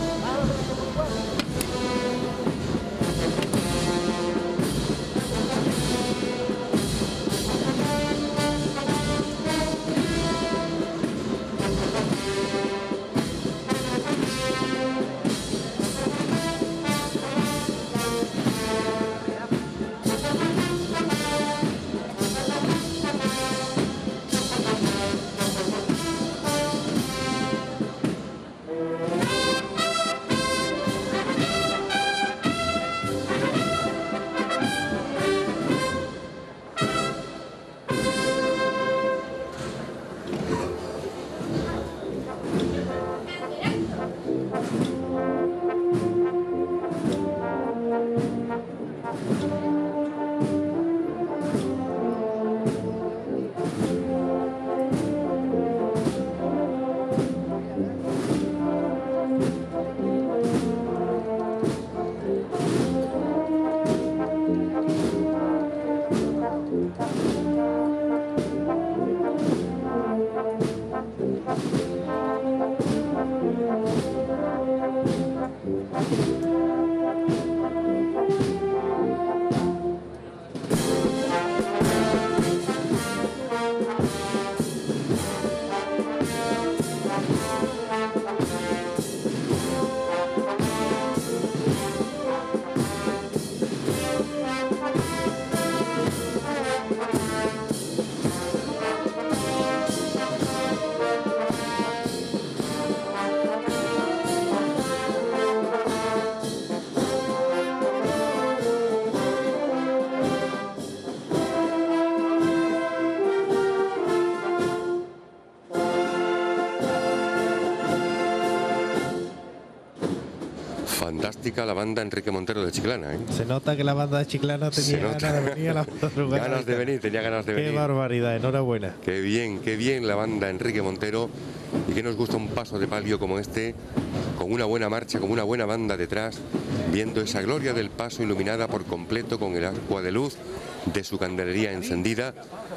Fantástica la banda Enrique Montero de Chiclana, ¿eh? Se nota que la banda de Chiclana tenía ganas de venir a la madrugada. Ganas de venir, tenía ganas de venir. Qué barbaridad, enhorabuena. Qué bien, qué bien la banda Enrique Montero, y que nos gusta un paso de palio como este, con una buena marcha, con una buena banda detrás, viendo esa gloria del paso iluminada por completo con el agua de luz de su candelería encendida,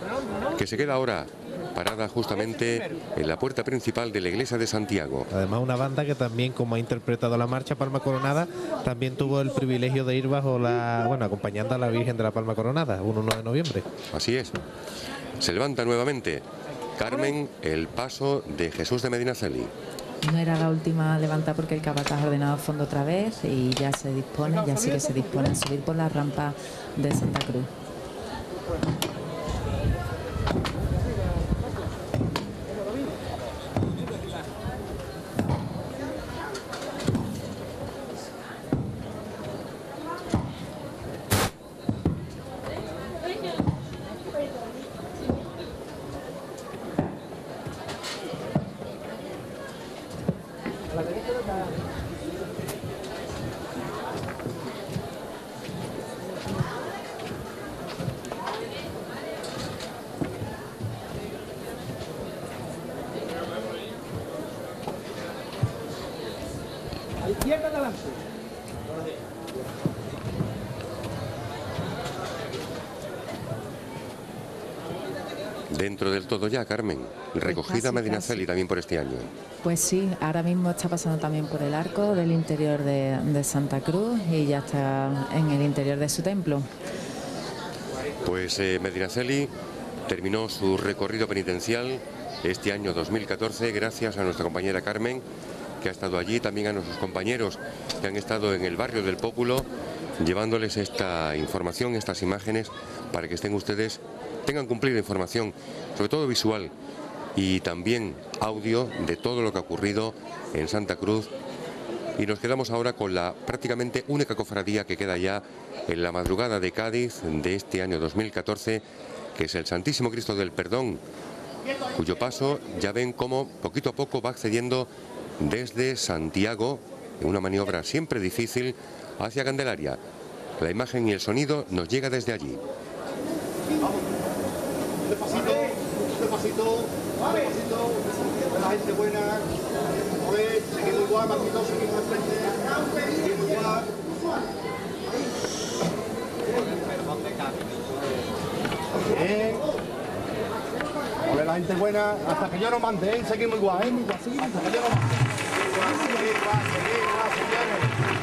que se queda ahora parada justamente en la puerta principal de la iglesia de Santiago. Además, una banda que también, como ha interpretado la marcha Palma Coronada, también tuvo el privilegio de ir bajo la, bueno, acompañando a la Virgen de la Palma Coronada, un uno de noviembre. Así es. Se levanta nuevamente, Carmen, el paso de Jesús de Medinaceli. No era la última levantada porque el capataz ha ordenado fondo otra vez y ya se dispone, ya sí que se dispone a subir por la rampa de Santa Cruz. izquierda adelante. Dentro del todo ya, Carmen, recogida casi, Medinaceli casi. también por este año. Pues sí, ahora mismo está pasando también por el arco del interior de, de Santa Cruz y ya está en el interior de su templo. Pues eh, Medinaceli terminó su recorrido penitencial este año dos mil catorce gracias a nuestra compañera Carmen, que ha estado allí, también a nuestros compañeros que han estado en el barrio del Pópulo, llevándoles esta información, estas imágenes, para que estén ustedes, tengan cumplida información, sobre todo visual y también audio de todo lo que ha ocurrido en Santa Cruz. Y nos quedamos ahora con la prácticamente única cofradía que queda ya en la madrugada de Cádiz de este año dos mil catorce, que es el Santísimo Cristo del Perdón, cuyo paso ya ven cómo poquito a poco va accediendo desde Santiago, en una maniobra siempre difícil, hacia Candelaria. La imagen y el sonido nos llega desde allí. Despacito, despacito, despacito, la gente buena. A ver, seguimos igual, Marquito, seguimos al frente, seguimos igual. Bien. A ver, la gente buena, hasta que yo no mande, ¿eh? Seguimos igual, ¿eh? Hasta que yo no mande. Igual, seguir, igual, seguir, igual, señores.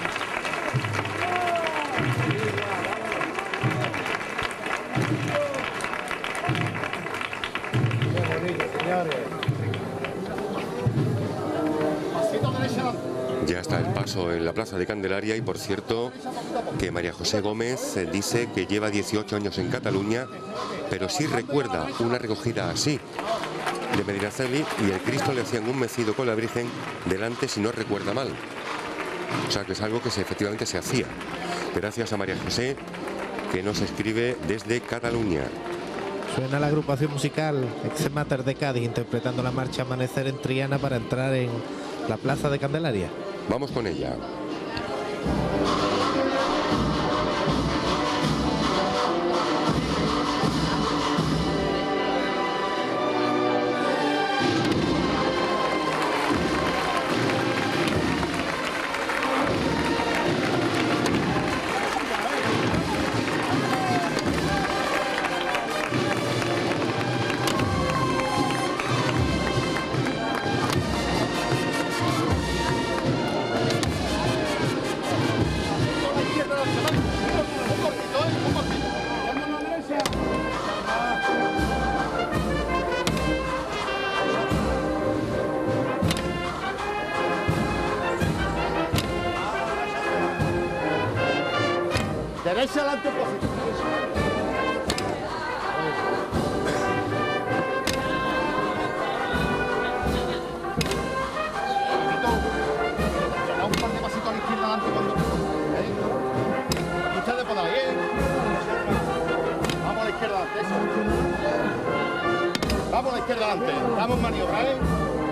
Ya está el paso en la plaza de Candelaria y por cierto que María José Gómez eh, dice que lleva dieciocho años en Cataluña, pero sí recuerda una recogida así de Medinaceli y el Cristo le hacían un mecido con la Virgen delante, si no recuerda mal. O sea que es algo que se, efectivamente se hacía. Gracias a María José, que nos escribe desde Cataluña. Suena la agrupación musical Ex Mater de Cádiz interpretando la marcha Amanecer en Triana para entrar en la plaza de Candelaria. Vamos con ella. Derecha adelante un poquito. Da un par de pasitos a la izquierda adelante cuando... ¿Eh? Ustedes por ahí, ¿eh? Vamos a la izquierda adelante, eso. Vamos a la izquierda adelante. Damos maniobra, ¿eh?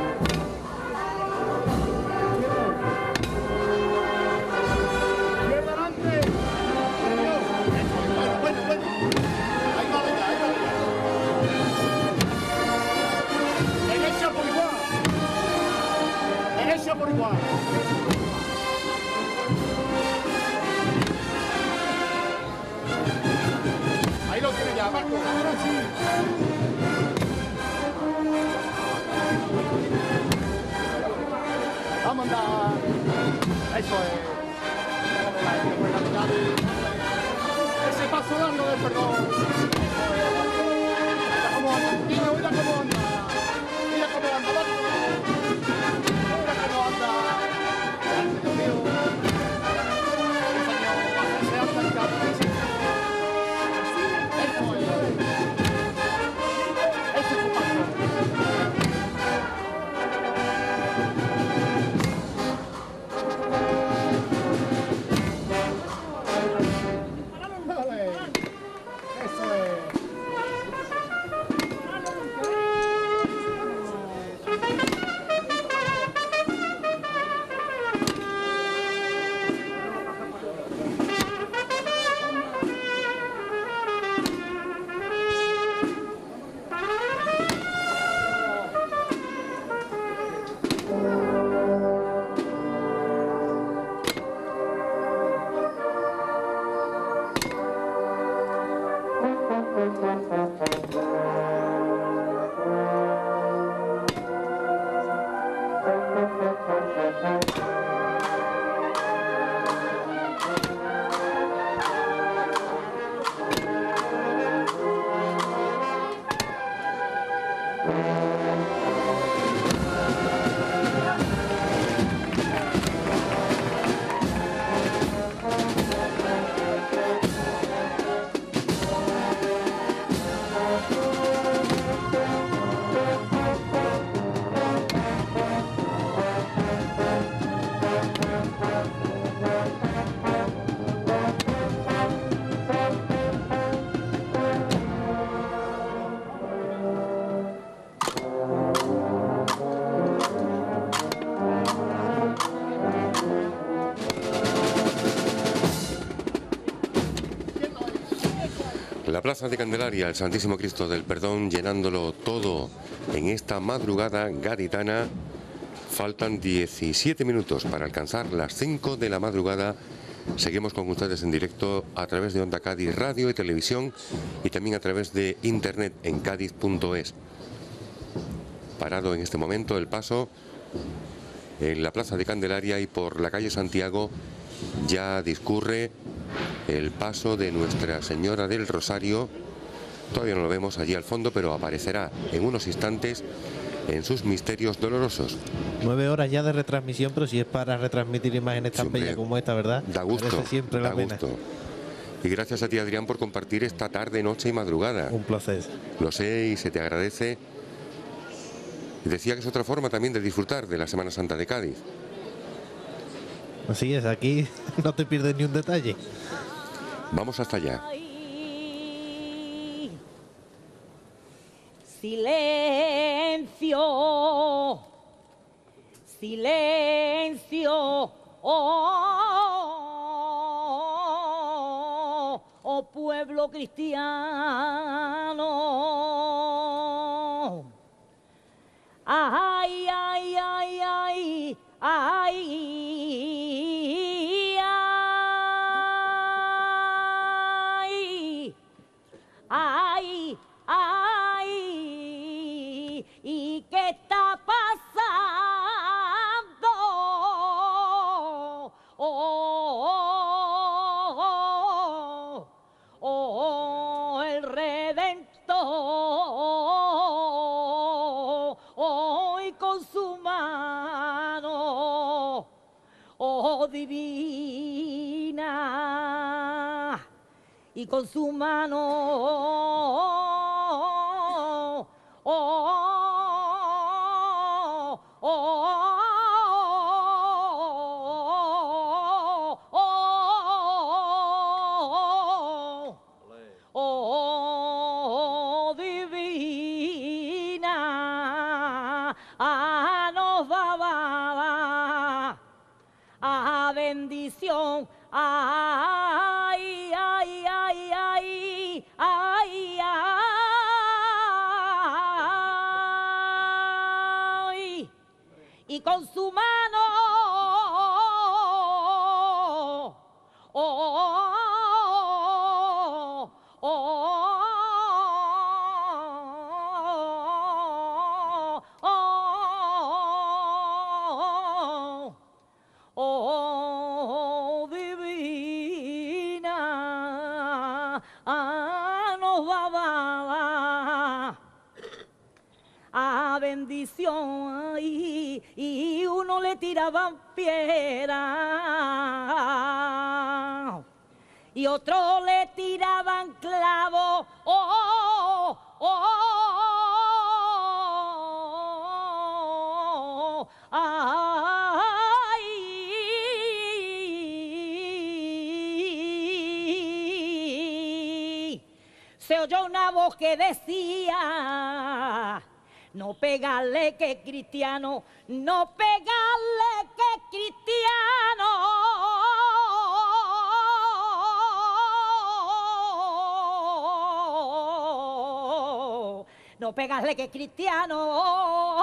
Por igual. Ahí lo tiene ya, Marco. Ahora sí. Plaza de Candelaria, el Santísimo Cristo del Perdón, llenándolo todo en esta madrugada gaditana. Faltan diecisiete minutos para alcanzar las cinco de la madrugada. Seguimos con ustedes en directo a través de Onda Cádiz Radio y Televisión y también a través de internet en cádiz punto es. Parado en este momento el paso en la Plaza de Candelaria y por la calle Santiago ya discurre el paso de Nuestra Señora del Rosario. Todavía no lo vemos allí al fondo, pero aparecerá en unos instantes en sus misterios dolorosos. Nueve horas ya de retransmisión, pero si es para retransmitir imágenes tan Siempre bellas como esta, ¿verdad? Da gusto, Merece siempre la da pena. gusto. Y gracias a ti, Adrián, por compartir esta tarde, noche y madrugada. Un placer. Lo sé y se te agradece. Y decía que es otra forma también de disfrutar de la Semana Santa de Cádiz. Así es, aquí no te pierdes ni un detalle. Vamos hasta allá. Silencio, silencio, oh, oh pueblo cristiano. Ay, ay, ay, ay, ay, ay, ay, ay, ¿y qué está pasando? Oh, oh, oh, oh, el Redentor, hoy con su mano, oh divina, y con su mano, oh, oh, oh, oh, oh, divina, ah, nos daba a bendición, ay, ay, ay, ay, ay, ay, y con su mano, oh, oh, oh, oh, oh, divina, ah, nos daba a bendición, y, y uno le tiraban piedra y otro le tiraban clavo, oh, oh, oh, ay. Se oyó una voz que decía: no pegarle que es cristiano, no pegarle que es cristiano. No pegarle que es cristiano.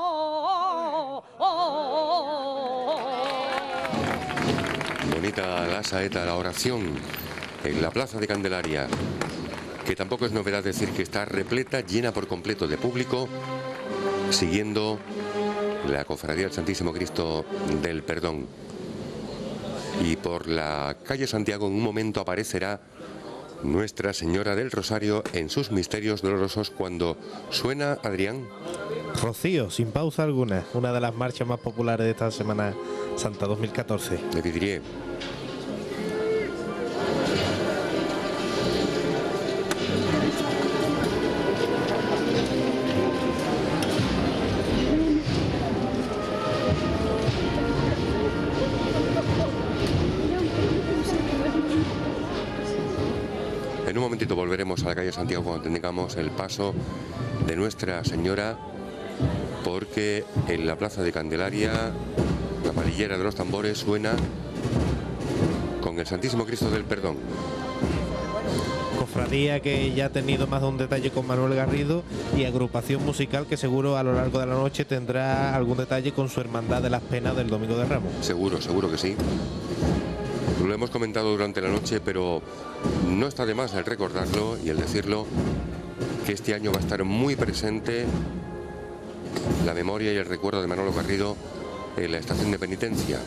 Bonita la saeta, la oración en la Plaza de Candelaria, que tampoco es novedad decir que está repleta, llena por completo de público, siguiendo la Cofradía del Santísimo Cristo del Perdón. Y por la calle Santiago en un momento aparecerá Nuestra Señora del Rosario en sus misterios dolorosos cuando suena, Adrián. Rocío, sin pausa alguna, una de las marchas más populares de esta Semana Santa dos mil catorce. Le pediré. En un momentito volveremos a la calle Santiago cuando tengamos el paso de Nuestra Señora, porque en la Plaza de Candelaria la palillera de los tambores suena con el Santísimo Cristo del Perdón. cofradía que ya ha tenido más de un detalle con Manuel Garrido y agrupación musical que seguro a lo largo de la noche tendrá algún detalle con su Hermandad de las Penas del Domingo de Ramos. Seguro, seguro que sí. Lo hemos comentado durante la noche, pero no está de más el recordarlo y el decirlo, que este año va a estar muy presente la memoria y el recuerdo de Manolo Garrido en la estación de penitencia.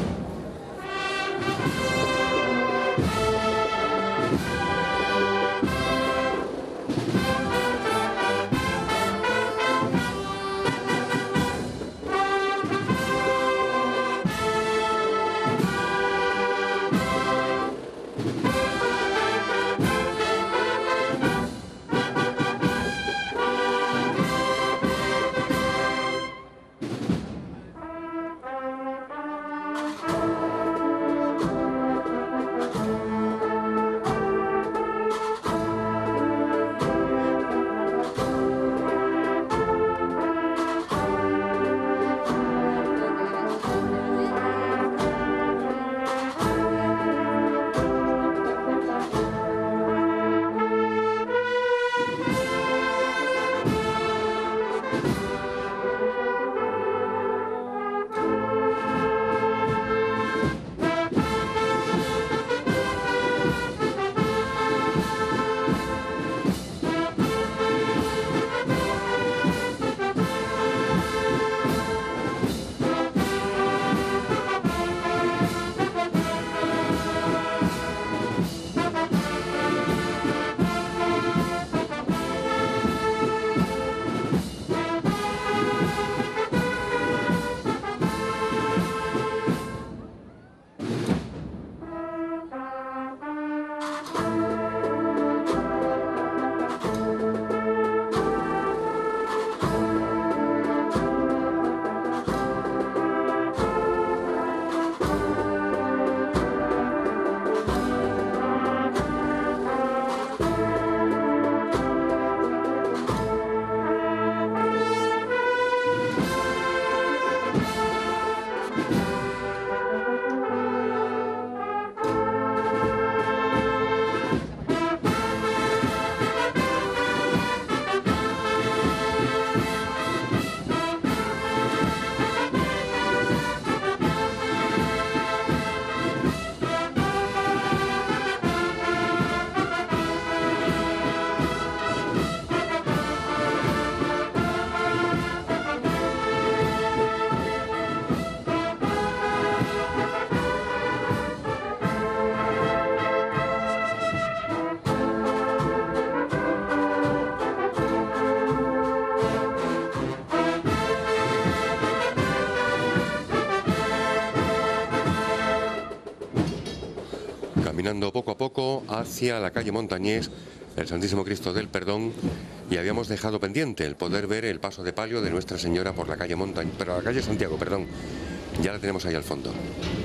Caminando poco a poco hacia la calle Montañés, el Santísimo Cristo del Perdón, y habíamos dejado pendiente el poder ver el paso de palio de Nuestra Señora por la calle Montañés, pero la calle Santiago, perdón, ya la tenemos ahí al fondo.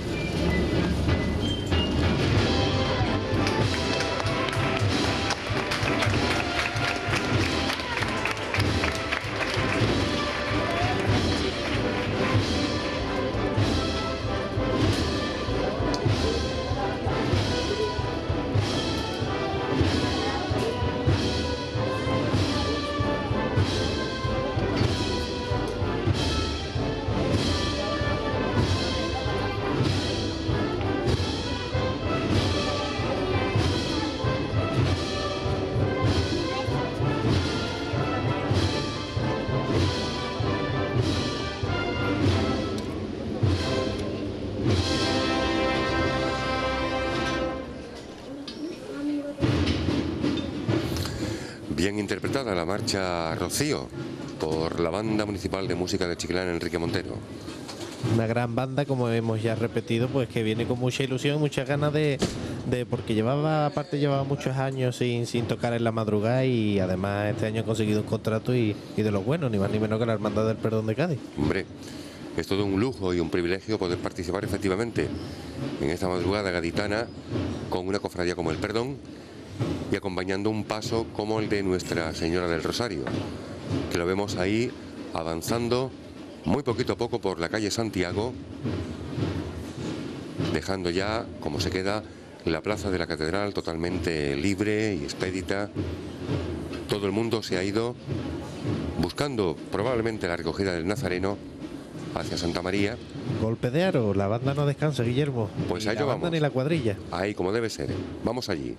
Bien interpretada la marcha Rocío por la Banda Municipal de Música de Chiclana, Enrique Montero. Una gran banda, como hemos ya repetido, pues que viene con mucha ilusión y muchas ganas de, de porque llevaba, aparte llevaba muchos años sin, sin tocar en la madrugada, y además este año ha conseguido un contrato y, y de los buenos, ni más ni menos que la Hermandad del Perdón de Cádiz. Hombre, es todo un lujo y un privilegio poder participar efectivamente en esta madrugada gaditana con una cofradía como el Perdón y acompañando un paso como el de Nuestra Señora del Rosario, que lo vemos ahí avanzando muy poquito a poco por la calle Santiago, dejando ya como se queda la plaza de la catedral totalmente libre y expedita. Todo el mundo se ha ido buscando probablemente la recogida del Nazareno hacia Santa María. Golpe de aro, la banda no descansa, Guillermo. Pues ni a la ello banda vamos. ni la cuadrilla. Ahí como debe ser. Vamos allí.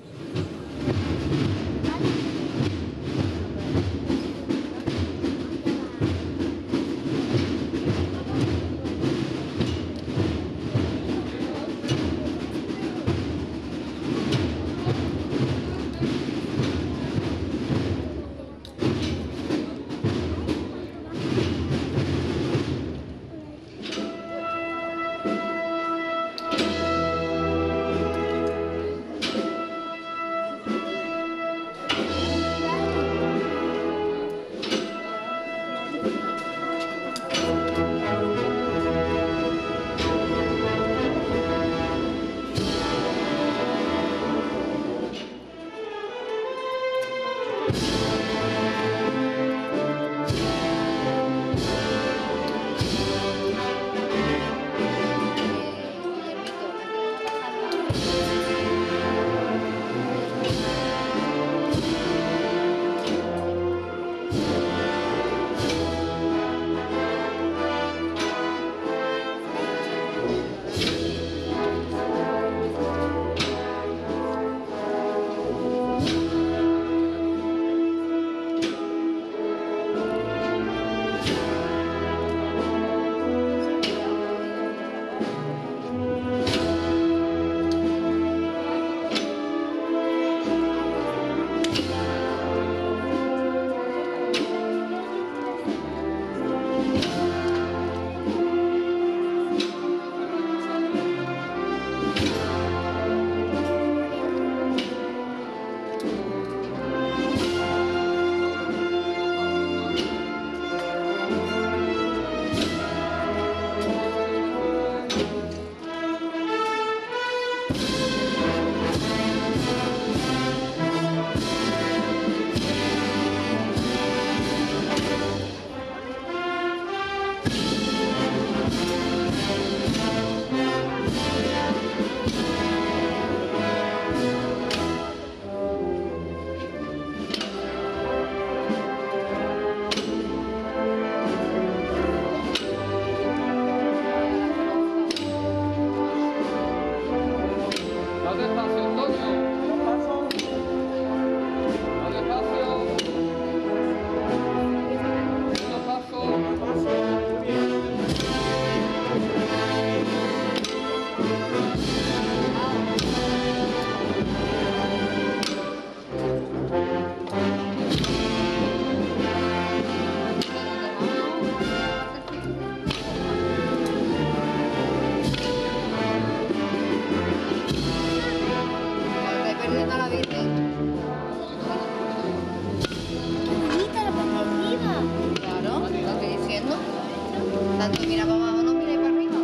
Tanto mira para abajo, no mire para arriba.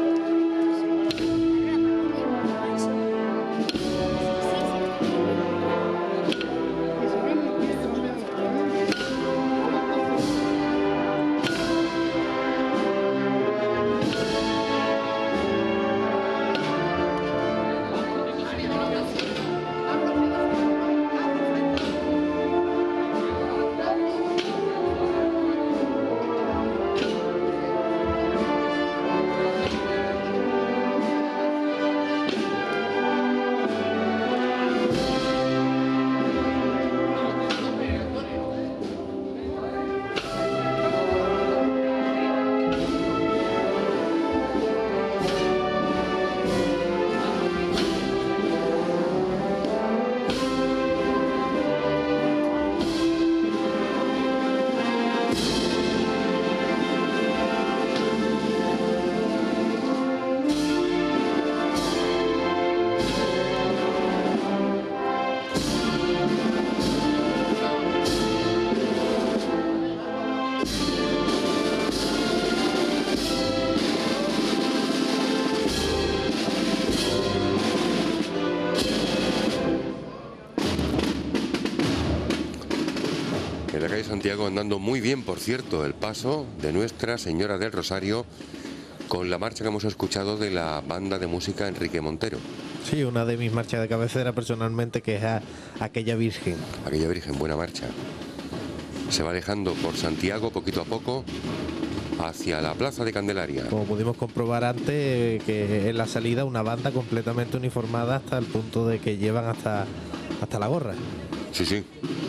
En la calle Santiago andando muy bien, por cierto, el paso de Nuestra Señora del Rosario con la marcha que hemos escuchado de la banda de música Enrique Montero. Sí, una de mis marchas de cabecera personalmente, que es a, Aquella Virgen. Aquella Virgen, buena marcha. Se va alejando por Santiago poquito a poco hacia la Plaza de Candelaria. Como pudimos comprobar antes, eh, que en la salida una banda completamente uniformada hasta el punto de que llevan hasta, hasta la gorra. Sí, sí.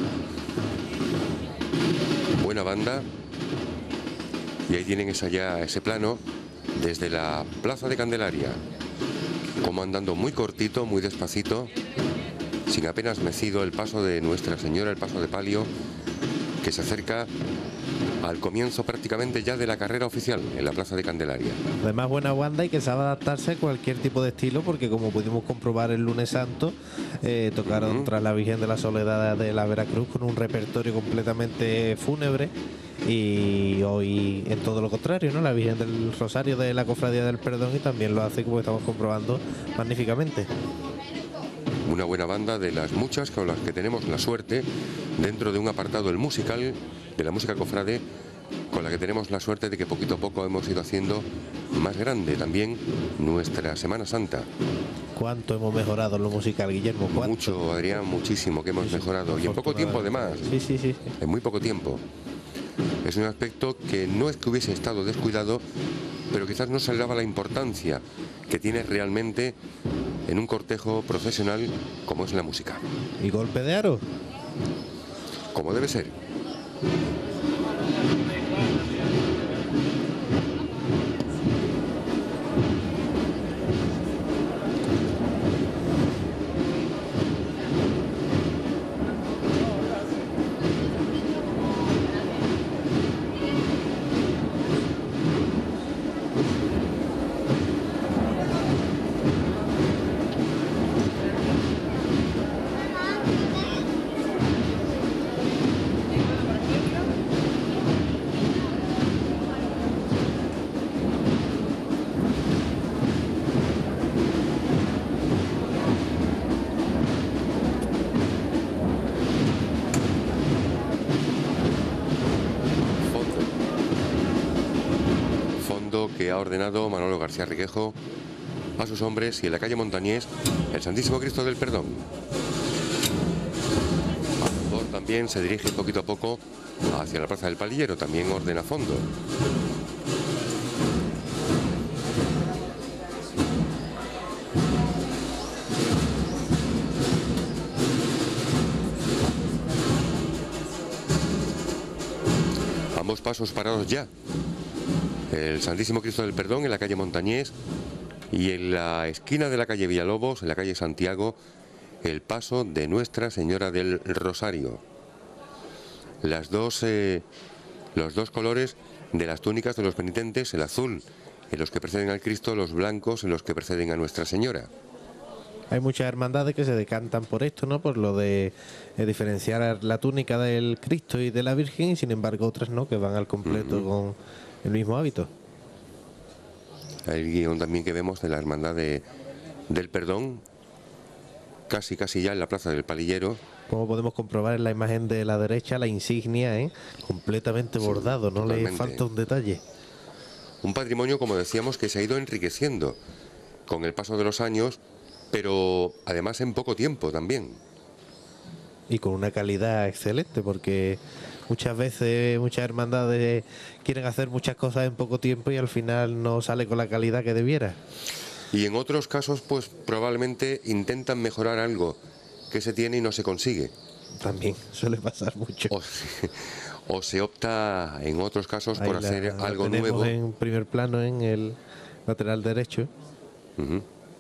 Buena banda. Y ahí tienen esa ya, ese plano desde la Plaza de Candelaria. Como andando muy cortito, muy despacito, sin apenas mecido, el paso de Nuestra Señora, el paso de palio, que se acerca al comienzo prácticamente ya de la carrera oficial en la Plaza de Candelaria. Además, buena banda y que sabe adaptarse a cualquier tipo de estilo, porque como pudimos comprobar el lunes santo, eh, tocaron uh-huh. tras la Virgen de la Soledad de la Veracruz con un repertorio completamente fúnebre, y hoy en todo lo contrario, ¿no? La Virgen del Rosario de la Cofradía del Perdón, y también lo hace, como estamos comprobando, magníficamente. Una buena banda de las muchas con las que tenemos la suerte dentro de un apartado, el musical, de la música cofrade, con la que tenemos la suerte de que poquito a poco hemos ido haciendo más grande también nuestra Semana Santa. ¿Cuánto hemos mejorado en lo musical, Guillermo? ¿Cuánto? Mucho, Adrián, muchísimo que hemos sí, mejorado. Y en poco tiempo además. Sí, sí, sí. En muy poco tiempo. Es un aspecto que no es que hubiese estado descuidado, pero quizás no se le daba la importancia que tiene realmente en un cortejo profesional como es la música. ¿Y golpe de aro? Como debe ser. Que ha ordenado Manolo García Requejo a sus hombres, y en la calle Montañés el Santísimo Cristo del Perdón. Azor también se dirige poquito a poco hacia la Plaza del Palillero, también ordena fondo. Ambos pasos parados ya. El Santísimo Cristo del Perdón en la calle Montañés, y en la esquina de la calle Villalobos, en la calle Santiago, el paso de Nuestra Señora del Rosario. Las dos, eh, los dos colores de las túnicas de los penitentes, el azul en los que preceden al Cristo, los blancos en los que preceden a Nuestra Señora. Hay muchas hermandades que se decantan por esto, ¿no? Por lo de eh, diferenciar la túnica del Cristo y de la Virgen, y sin embargo otras no, que van al completo uh-huh. con el mismo hábito. El guión también que vemos de la Hermandad de, del Perdón, casi casi ya en la Plaza del Palillero. Como podemos comprobar en la imagen de la derecha, la insignia, ¿eh? completamente sí, bordado, no totalmente. Le falta un detalle. Un patrimonio, como decíamos, que se ha ido enriqueciendo con el paso de los años, pero además en poco tiempo también. Y con una calidad excelente, porque muchas veces muchas hermandades quieren hacer muchas cosas en poco tiempo y al final no sale con la calidad que debiera. Y en otros casos, pues probablemente intentan mejorar algo que se tiene y no se consigue. También suele pasar mucho. O, o se opta en otros casos Ahí por la, hacer la algo tenemos nuevo. En primer plano en el lateral derecho. Uh-huh.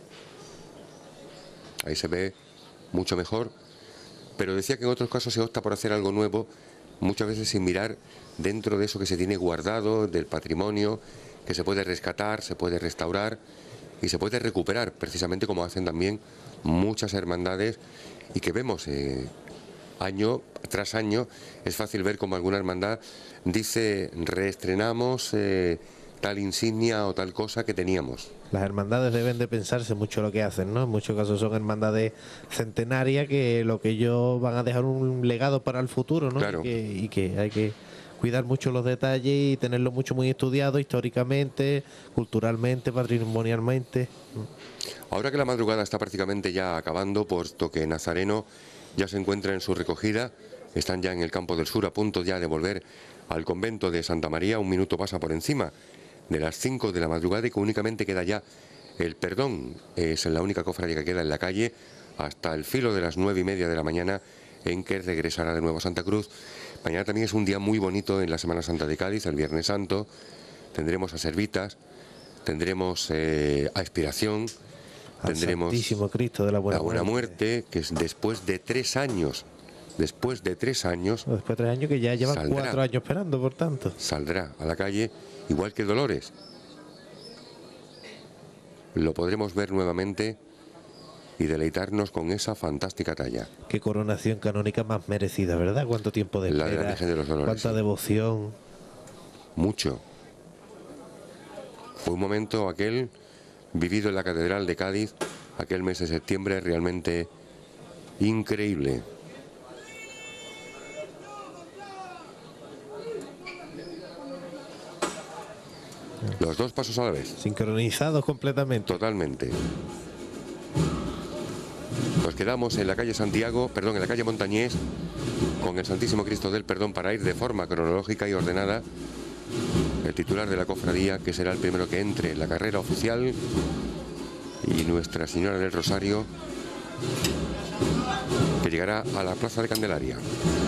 Ahí se ve mucho mejor. Pero decía que en otros casos se opta por hacer algo nuevo, muchas veces sin mirar dentro de eso que se tiene guardado, del patrimonio, que se puede rescatar, se puede restaurar y se puede recuperar, precisamente como hacen también muchas hermandades, y que vemos eh, año tras año. Es fácil ver como alguna hermandad dice: reestrenamos eh, tal insignia o tal cosa que teníamos. Las hermandades deben de pensarse mucho lo que hacen, ¿no? En muchos casos son hermandades centenarias que lo que ellos van a dejar un legado para el futuro, ¿no? Claro. Y que, y que hay que cuidar mucho los detalles y tenerlo mucho muy estudiado históricamente, culturalmente, patrimonialmente. Ahora que la madrugada está prácticamente ya acabando, puesto que Nazareno ya se encuentra en su recogida, están ya en el campo del sur a punto ya de volver al convento de Santa María, un minuto pasa por encima de las cinco de la madrugada y que únicamente queda ya el perdón, es la única cofradía que queda en la calle hasta el filo de las nueve y media de la mañana, en que regresará de nuevo a Santa Cruz. Mañana también es un día muy bonito en la Semana Santa de Cádiz, el Viernes Santo. Tendremos a Servitas, tendremos eh, a Expiración, Al tendremos Santísimo Cristo de la Buena, la Buena Muerte. Muerte, que es después de tres años, después de tres años, Después de tres años que ya llevan saldrá. cuatro años esperando, por tanto. Saldrá a la calle, igual que Dolores. Lo podremos ver nuevamente y deleitarnos con esa fantástica talla. Qué coronación canónica más merecida, ¿verdad? Cuánto tiempo de La espera, de la Virgen de los Dolores. cuánta Sí. devoción. Mucho. Fue un momento aquel vivido en la Catedral de Cádiz, aquel mes de septiembre, realmente increíble. Los dos pasos a la vez. Sincronizados completamente. Totalmente. Nos quedamos en la calle Santiago, perdón, en la calle Montañés, con el Santísimo Cristo del Perdón para ir de forma cronológica y ordenada. El titular de la cofradía, que será el primero que entre en la carrera oficial, y Nuestra Señora del Rosario, que llegará a la Plaza de Candelaria.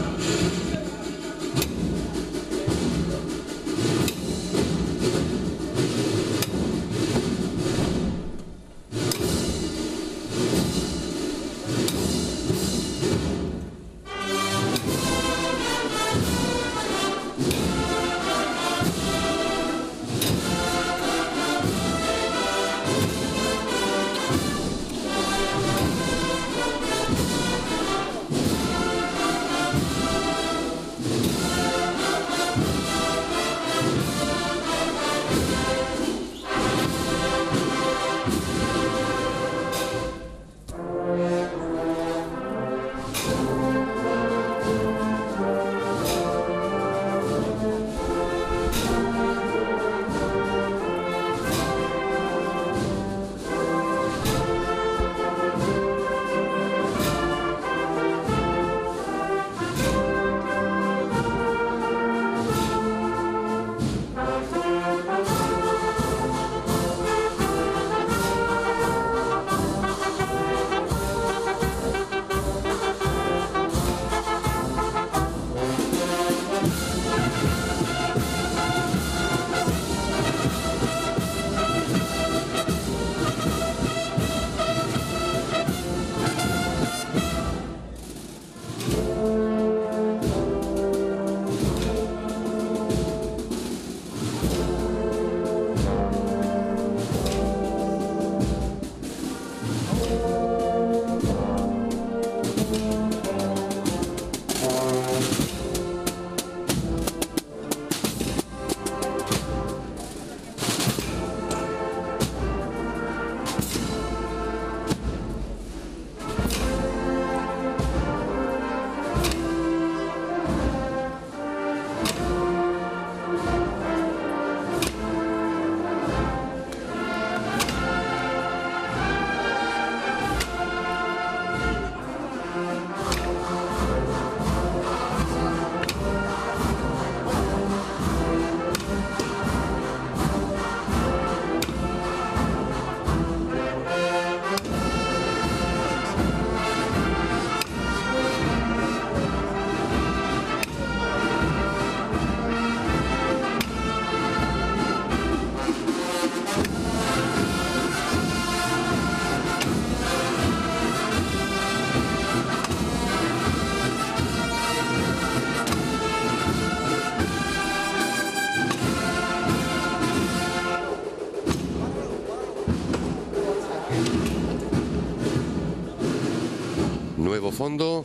Nuevo fondo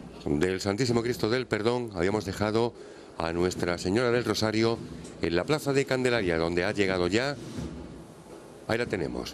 del Santísimo Cristo del Perdón. Habíamos dejado a Nuestra Señora del Rosario en la Plaza de Candelaria, donde ha llegado ya. Ahí la tenemos.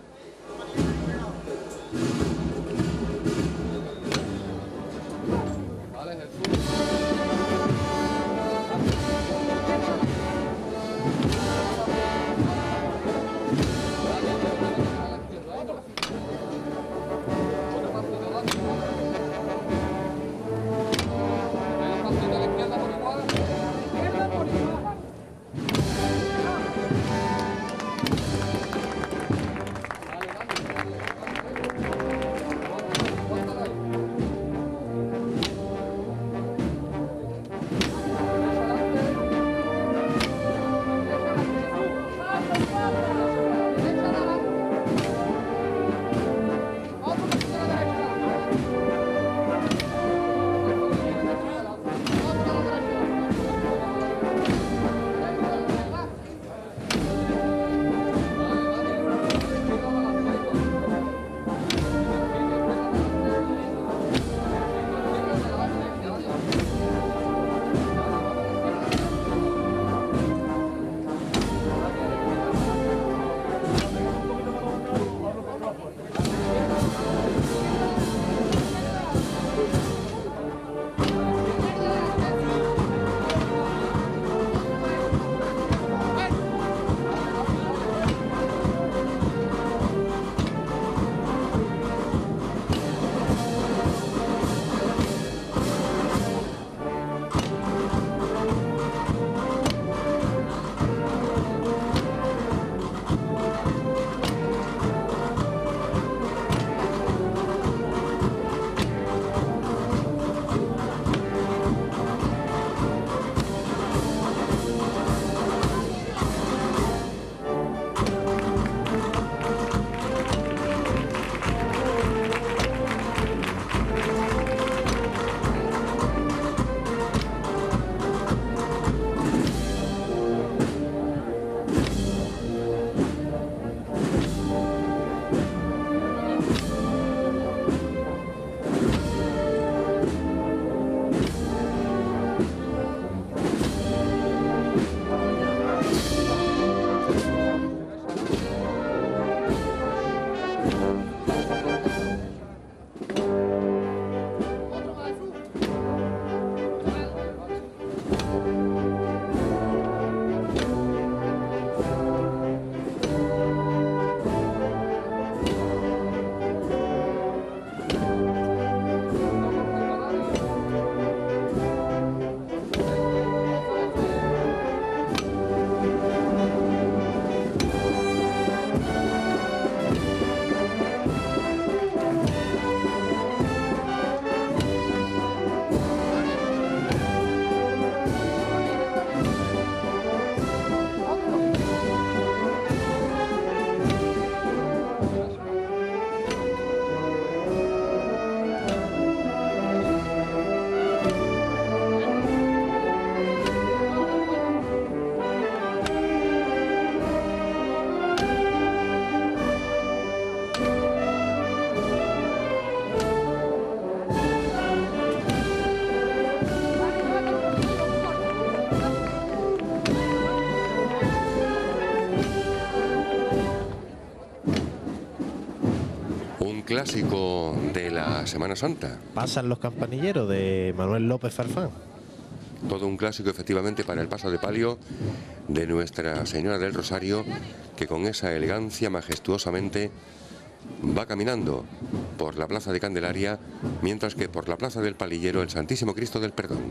clásico de la Semana Santa. Pasan los campanilleros de Manuel López Farfán. Todo un clásico efectivamente para el paso de palio de Nuestra Señora del Rosario, que con esa elegancia majestuosamente va caminando por la Plaza de Candelaria, mientras que por la Plaza del Palillero el Santísimo Cristo del Perdón.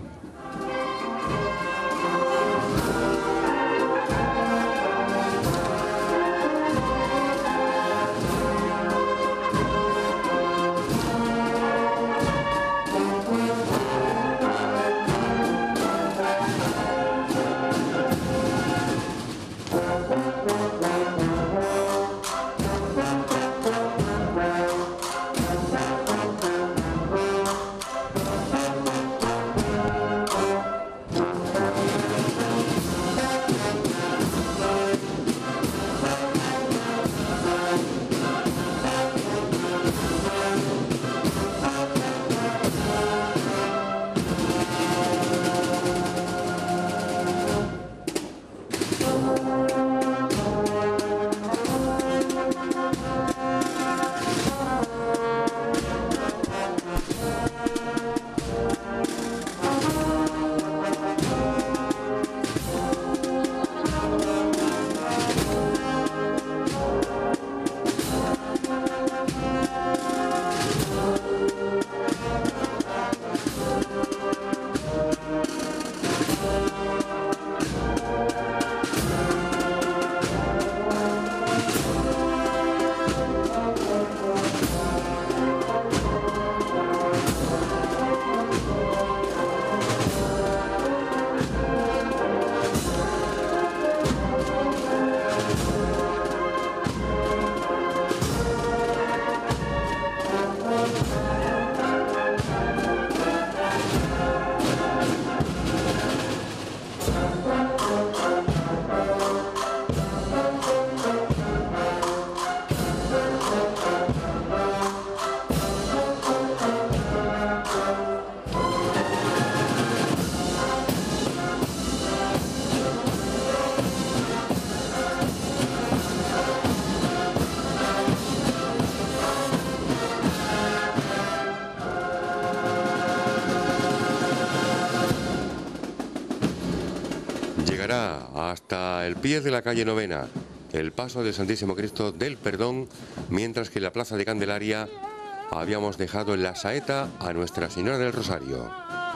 Hasta el pie de la calle Novena, el paso del Santísimo Cristo del Perdón, mientras que en la Plaza de Candelaria habíamos dejado en la saeta a Nuestra Señora del Rosario.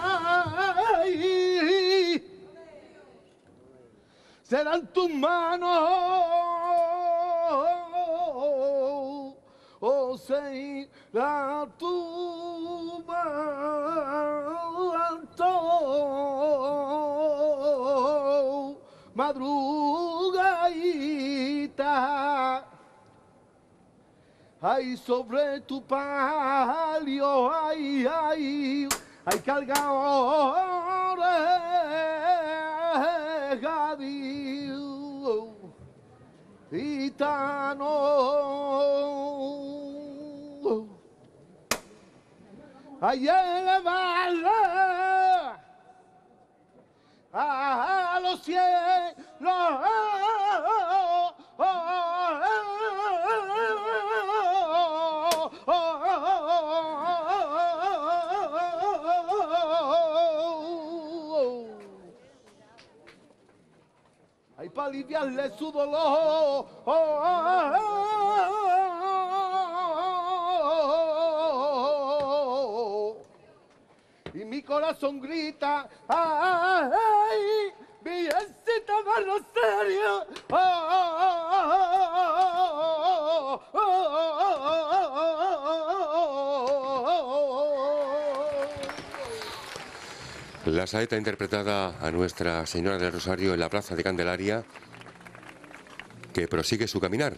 Serán tus manos, oh, será tu manto, madrugadita, ay, sobre tu palio, ay, ay, ay, cargadores, gadillo, gitano, ay, elevarla a los cielos, ay, para aliviarle su dolor, y mi corazón grita, ay, Virgencita del Rosario, La saeta interpretada a Nuestra Señora del Rosario en la Plaza de Candelaria, que prosigue su caminar.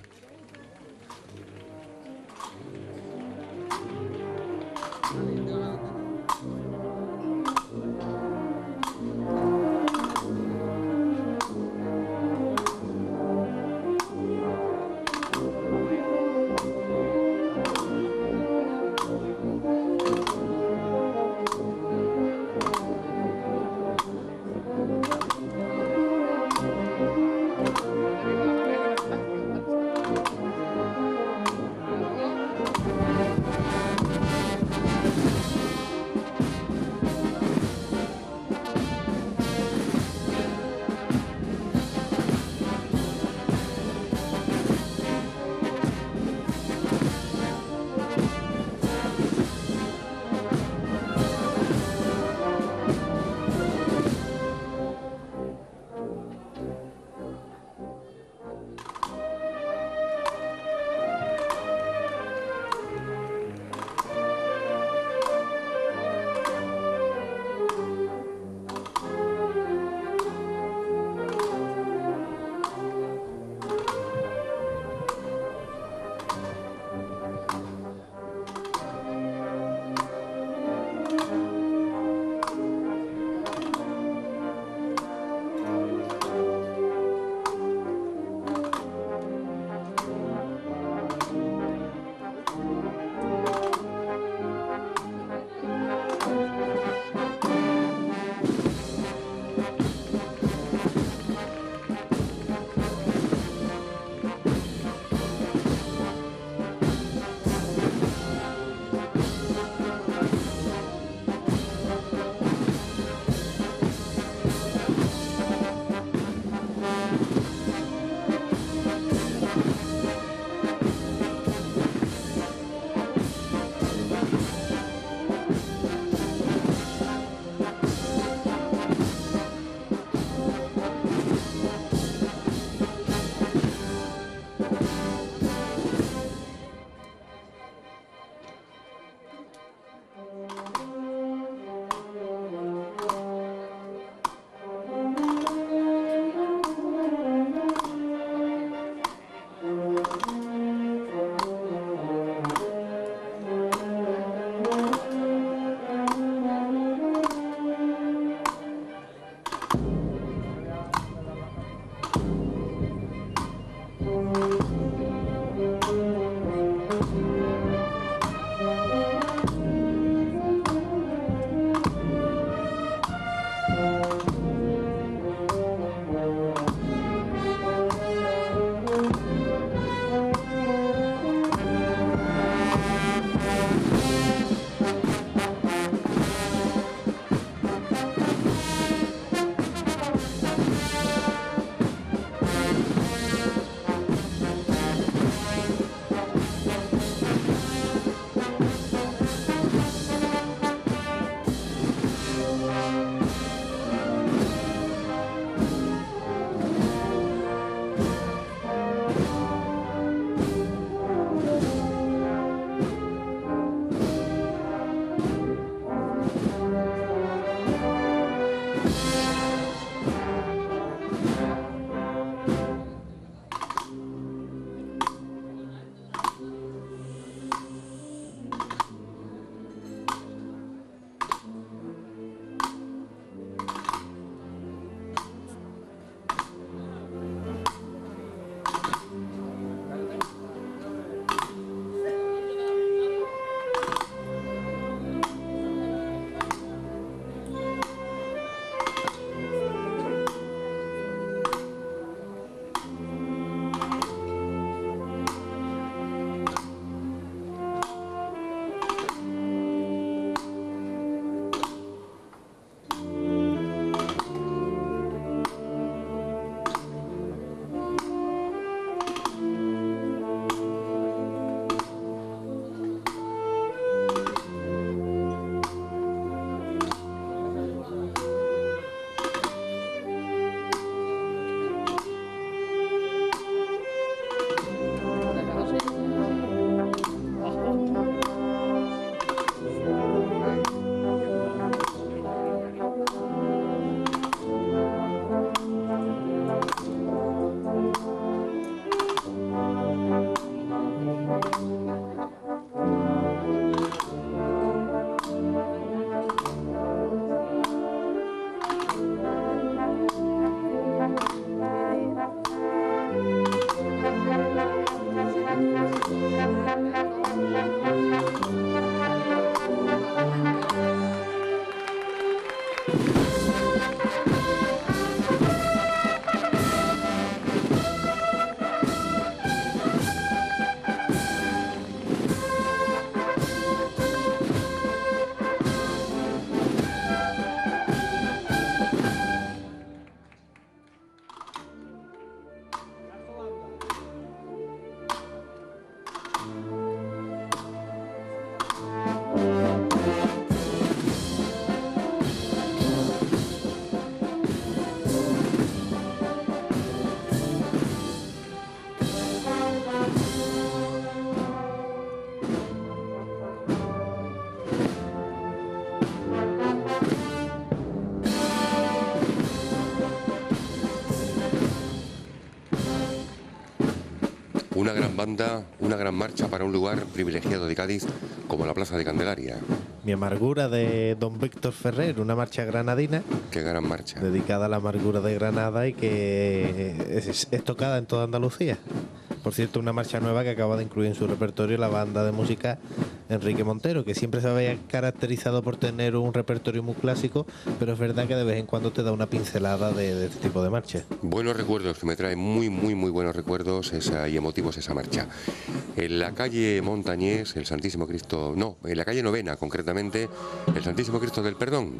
Una gran banda, una gran marcha para un lugar privilegiado de Cádiz como la Plaza de Candelaria. Mi amargura de don Víctor Ferrer, una marcha granadina. Qué gran marcha. Dedicada a la amargura de Granada y que es, es tocada en toda Andalucía. Por cierto, una marcha nueva que acaba de incluir en su repertorio la banda de música Enrique Montero, que siempre se había caracterizado por tener un repertorio muy clásico, pero es verdad que de vez en cuando te da una pincelada de, de este tipo de marcha. Buenos recuerdos, que me trae muy, muy, muy buenos recuerdos esa, y emotivos esa marcha. En la calle Montañés, el Santísimo Cristo, no, en la calle Novena concretamente, el Santísimo Cristo del Perdón.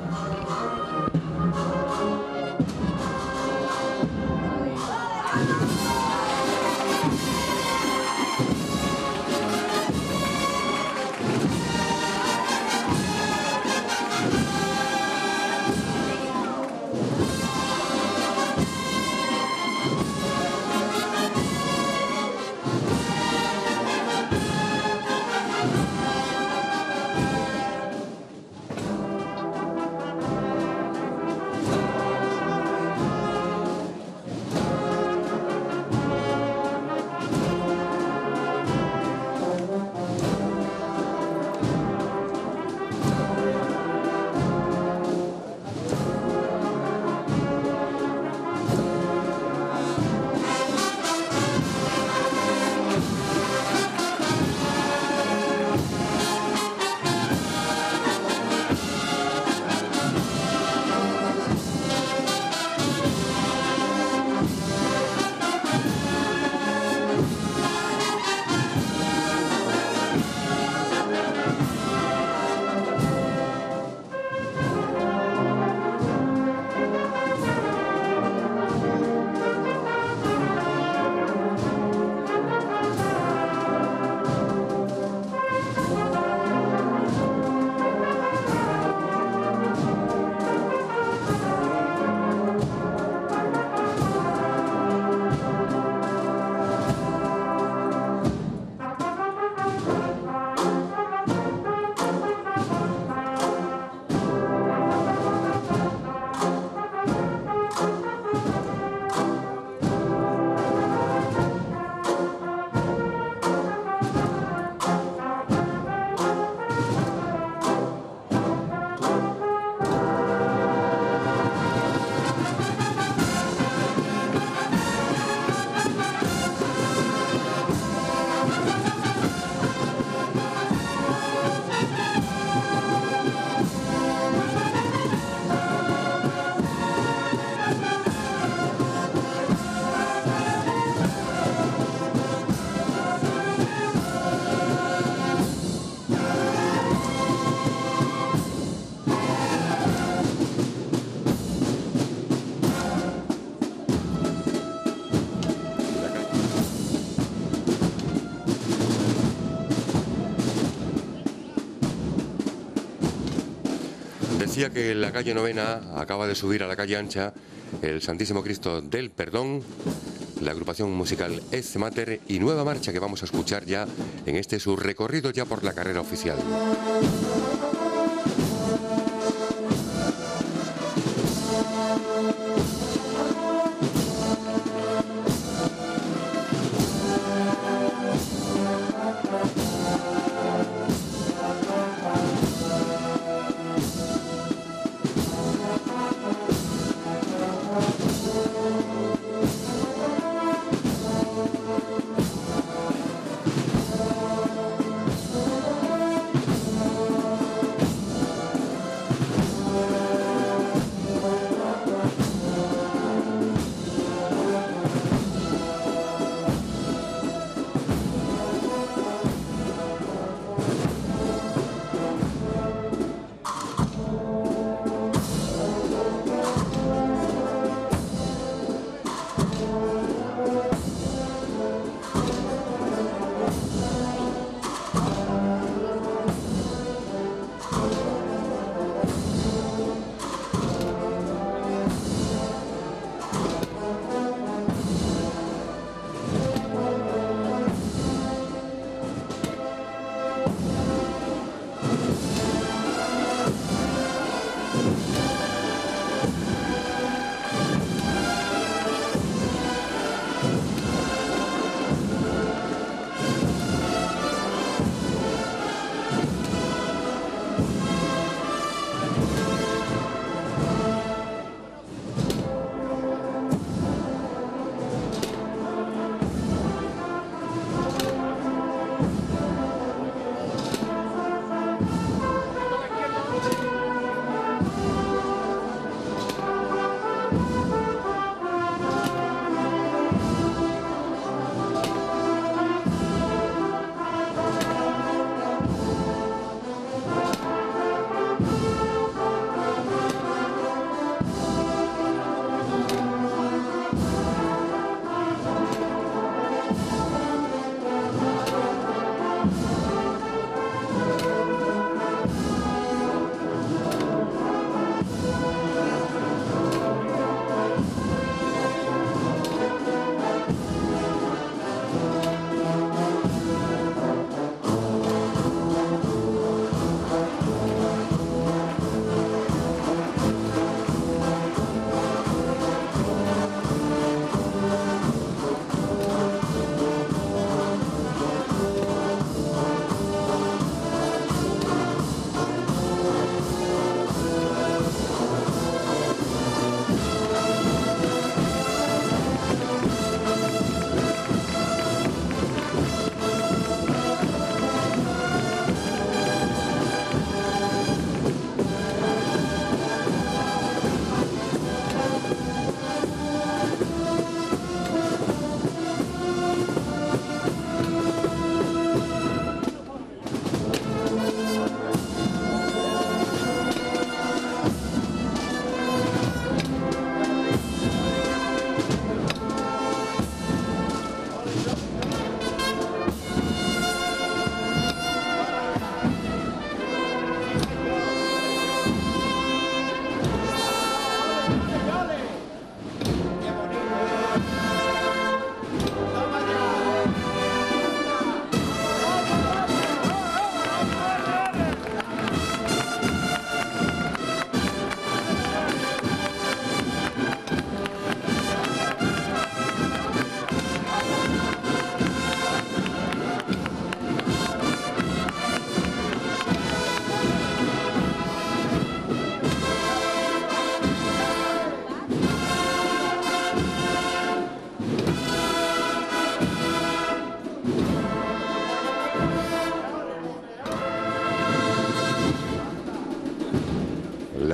Decía que en la calle Novena acaba de subir a la calle Ancha el Santísimo Cristo del Perdón, la agrupación musical Ecce Mater y nueva marcha que vamos a escuchar ya en este su recorrido ya por la carrera oficial.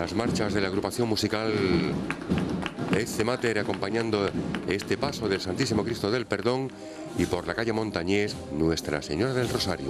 las marchas de la agrupación musical Ecce Mater acompañando este paso del Santísimo Cristo del Perdón, y por la calle Montañés Nuestra Señora del Rosario.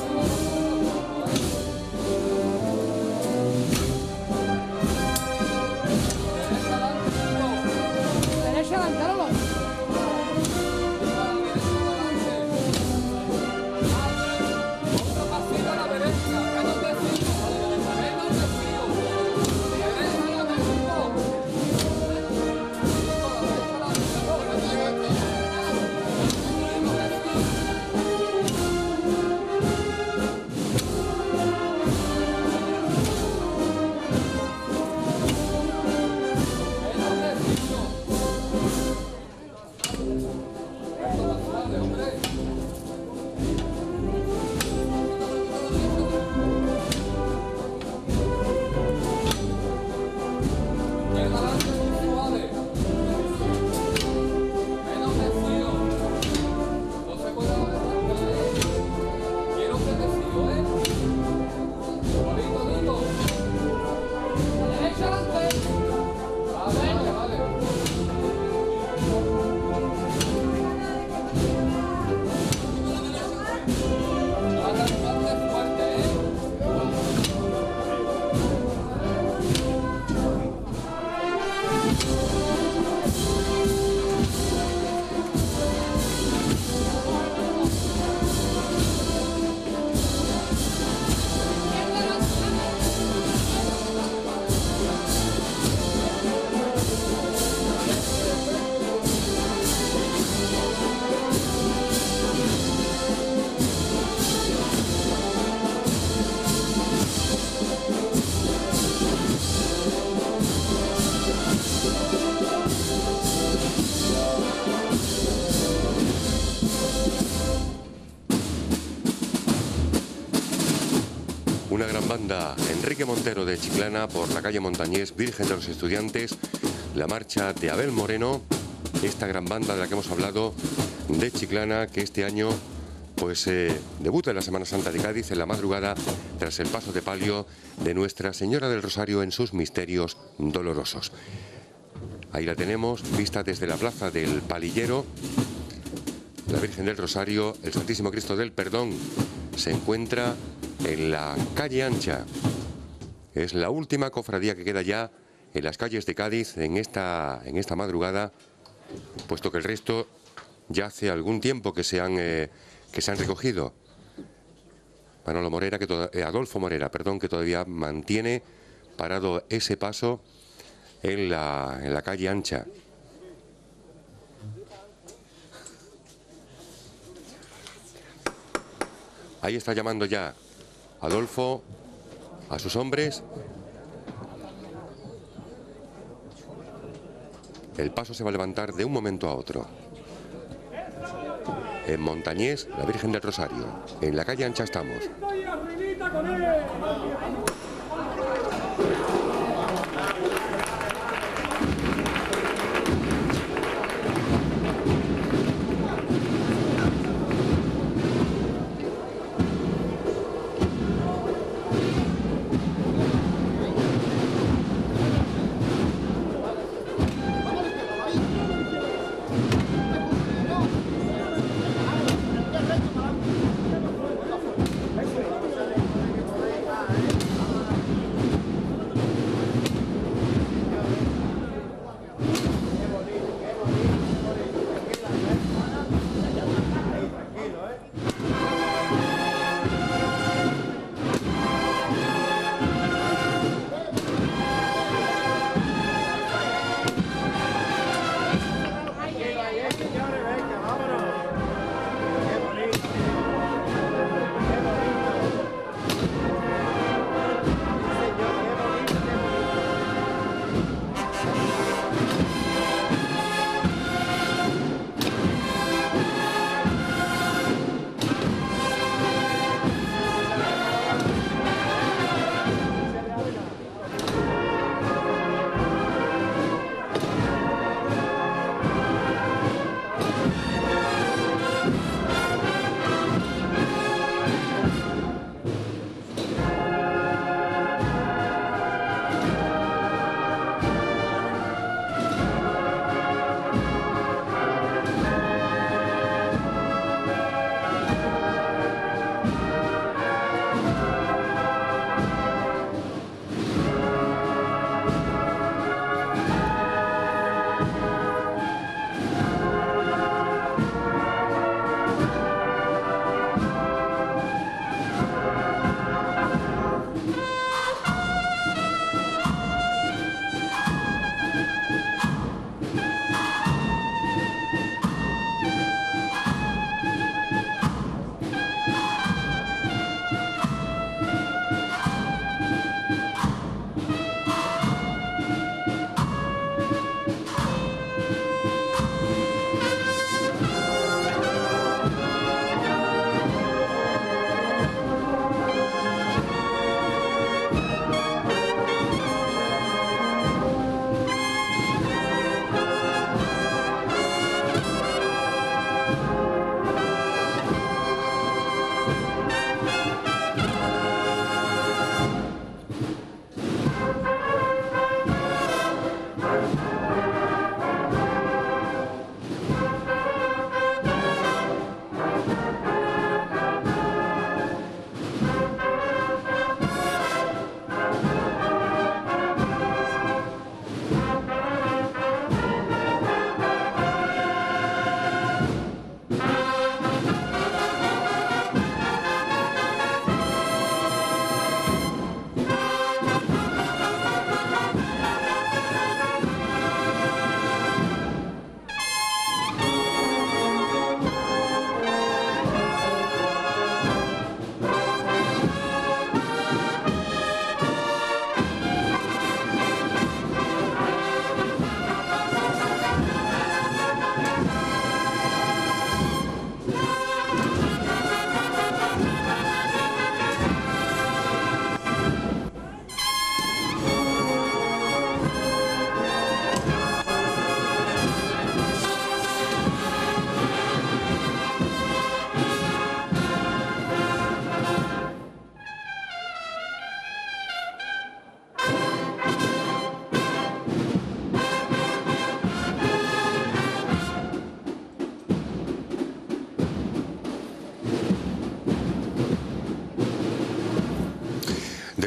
Una gran banda, Enrique Montero de Chiclana, por la calle Montañés, Virgen de los Estudiantes, la marcha de Abel Moreno, esta gran banda de la que hemos hablado, de Chiclana, que este año pues eh, debuta en la Semana Santa de Cádiz en la madrugada, tras el paso de palio de Nuestra Señora del Rosario en sus misterios dolorosos. Ahí la tenemos, vista desde la plaza del Palillero. La Virgen del Rosario, el Santísimo Cristo del Perdón, se encuentra en la calle Ancha. Es la última cofradía que queda ya en las calles de Cádiz en esta, en esta madrugada, puesto que el resto ya hace algún tiempo que se han, eh, que se han recogido. Manolo Morera, que eh, Adolfo Morera, perdón, que todavía mantiene parado ese paso en la, en la calle Ancha. Ahí está llamando ya Adolfo a sus hombres. El paso se va a levantar de un momento a otro. En Montañés, la Virgen del Rosario. En la calle Ancha estamos.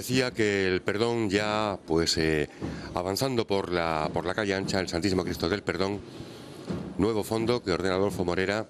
decía que el Perdón ya, pues eh, avanzando por la, por la calle ancha, el Santísimo Cristo del Perdón, nuevo fondo que ordena Adolfo Morera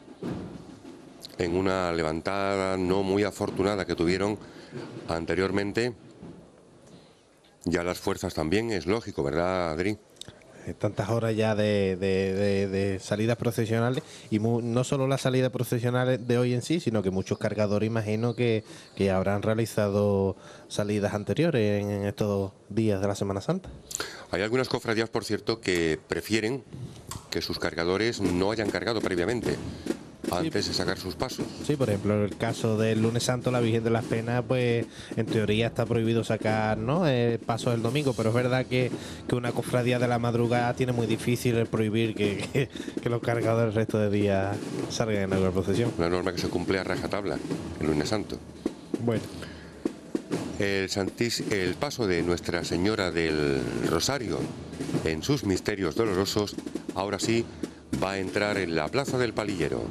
en una levantada no muy afortunada que tuvieron anteriormente. Ya las fuerzas también, es lógico, ¿verdad, Adri? Tantas horas ya de, de, de, de salidas procesionales y mu no solo las salidas procesionales de hoy en sí, sino que muchos cargadores imagino que, que habrán realizado salidas anteriores en, en estos días de la Semana Santa. Hay algunas cofradías, por cierto, que prefieren que sus cargadores no hayan cargado previamente antes de sacar sus pasos. Sí, por ejemplo, el caso del Lunes Santo, la Virgen de las Penas, pues en teoría está prohibido sacar, ¿no?, eh, pasos el domingo, pero es verdad que, que una cofradía de la madrugada tiene muy difícil el prohibir que, que, que los cargadores el resto de días salgan en alguna procesión. Una norma que se cumple a rajatabla el Lunes Santo. Bueno. El, Santís, el paso de Nuestra Señora del Rosario en sus misterios dolorosos, ahora sí, va a entrar en la Plaza del Palillero.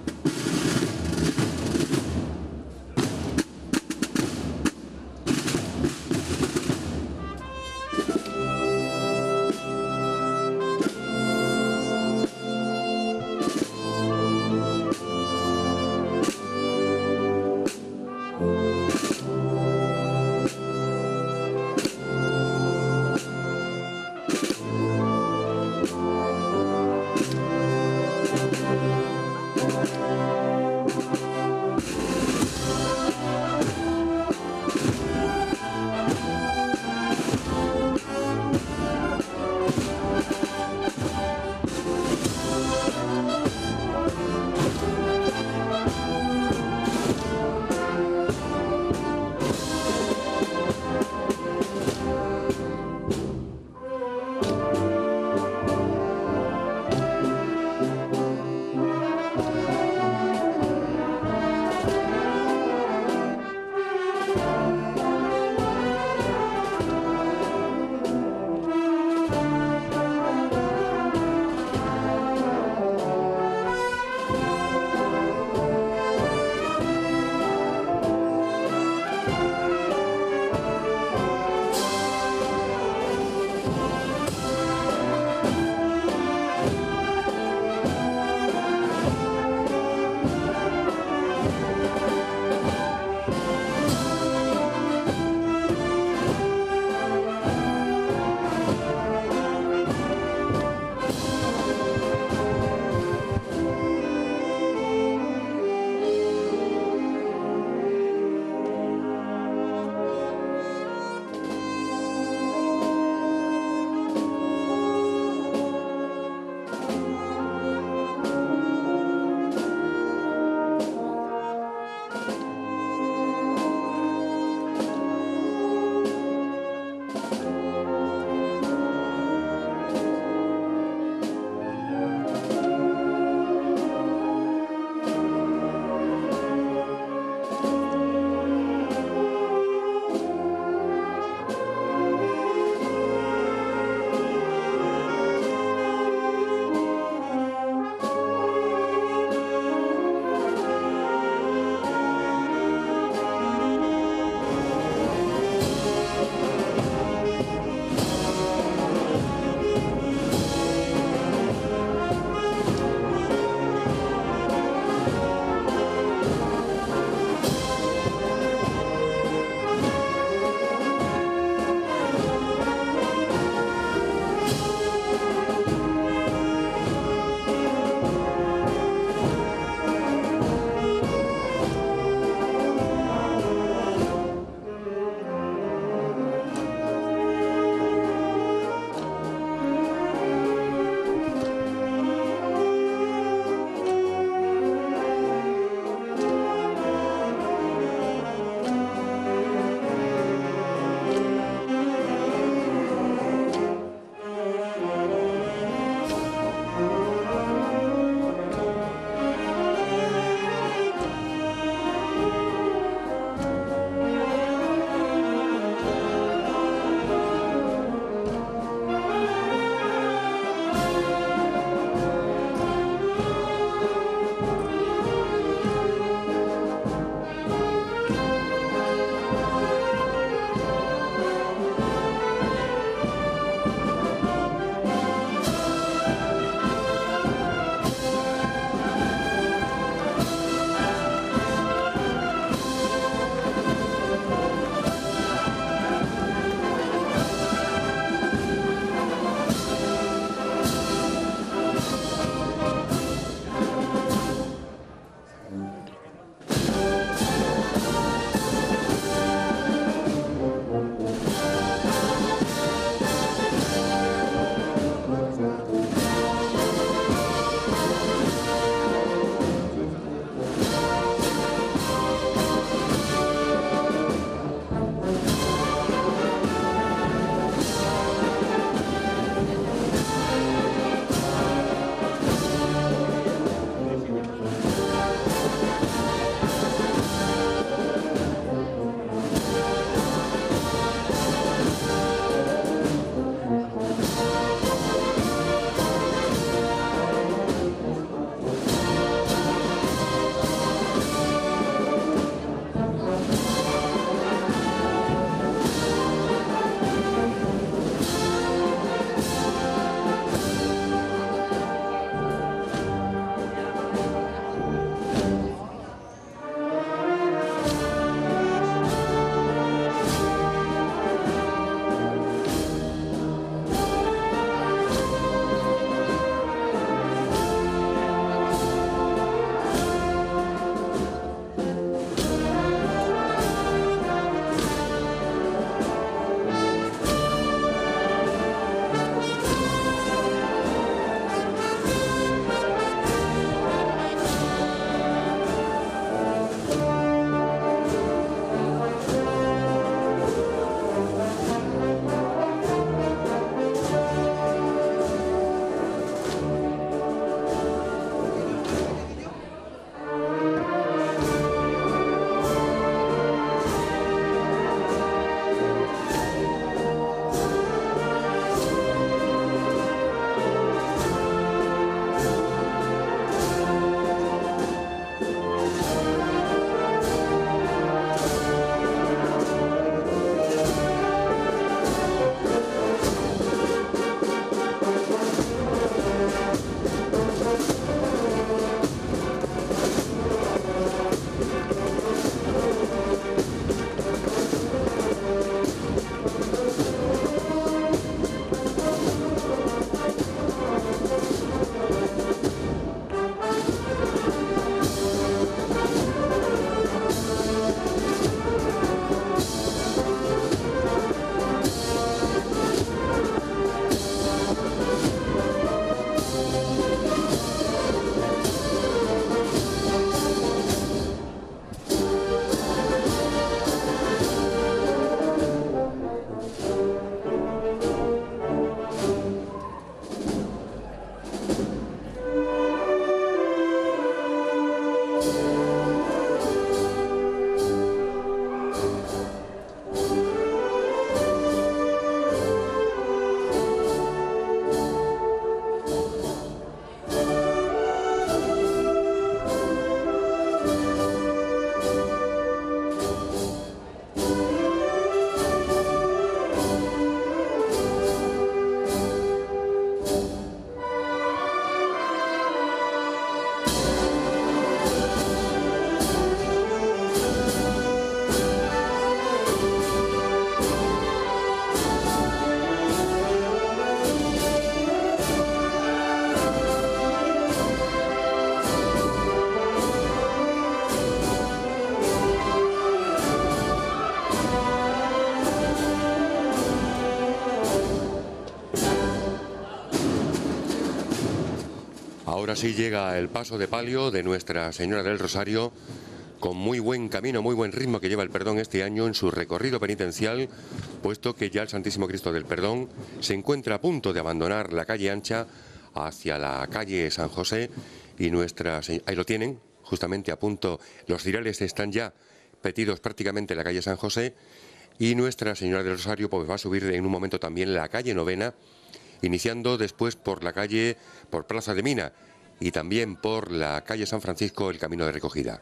Ahora sí llega el paso de palio de Nuestra Señora del Rosario, con muy buen camino, muy buen ritmo que lleva el Perdón este año en su recorrido penitencial, puesto que ya el Santísimo Cristo del Perdón se encuentra a punto de abandonar la calle ancha hacia la calle San José, y nuestra ahí lo tienen, justamente a punto, los cireles están ya petidos prácticamente en la calle San José, y Nuestra Señora del Rosario pues va a subir en un momento también la calle Novena, iniciando después por la calle, por Plaza de Mina y también por la calle San Francisco, el camino de recogida.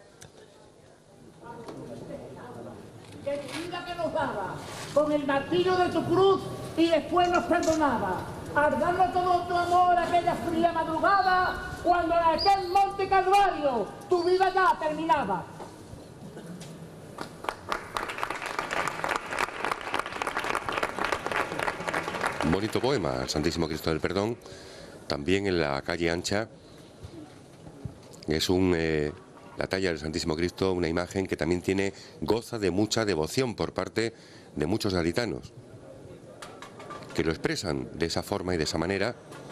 Que tu vida que nos daba con el martillo de tu cruz y después nos perdonaba, al darnos todo tu amor aquella fría madrugada, cuando en aquel monte Calvario tu vida ya terminaba. Un bonito poema al Santísimo Cristo del Perdón, también en la calle ancha. Es un, eh, la talla del Santísimo Cristo, una imagen que también tiene, goza de mucha devoción por parte de muchos gaditanos, que lo expresan de esa forma y de esa manera.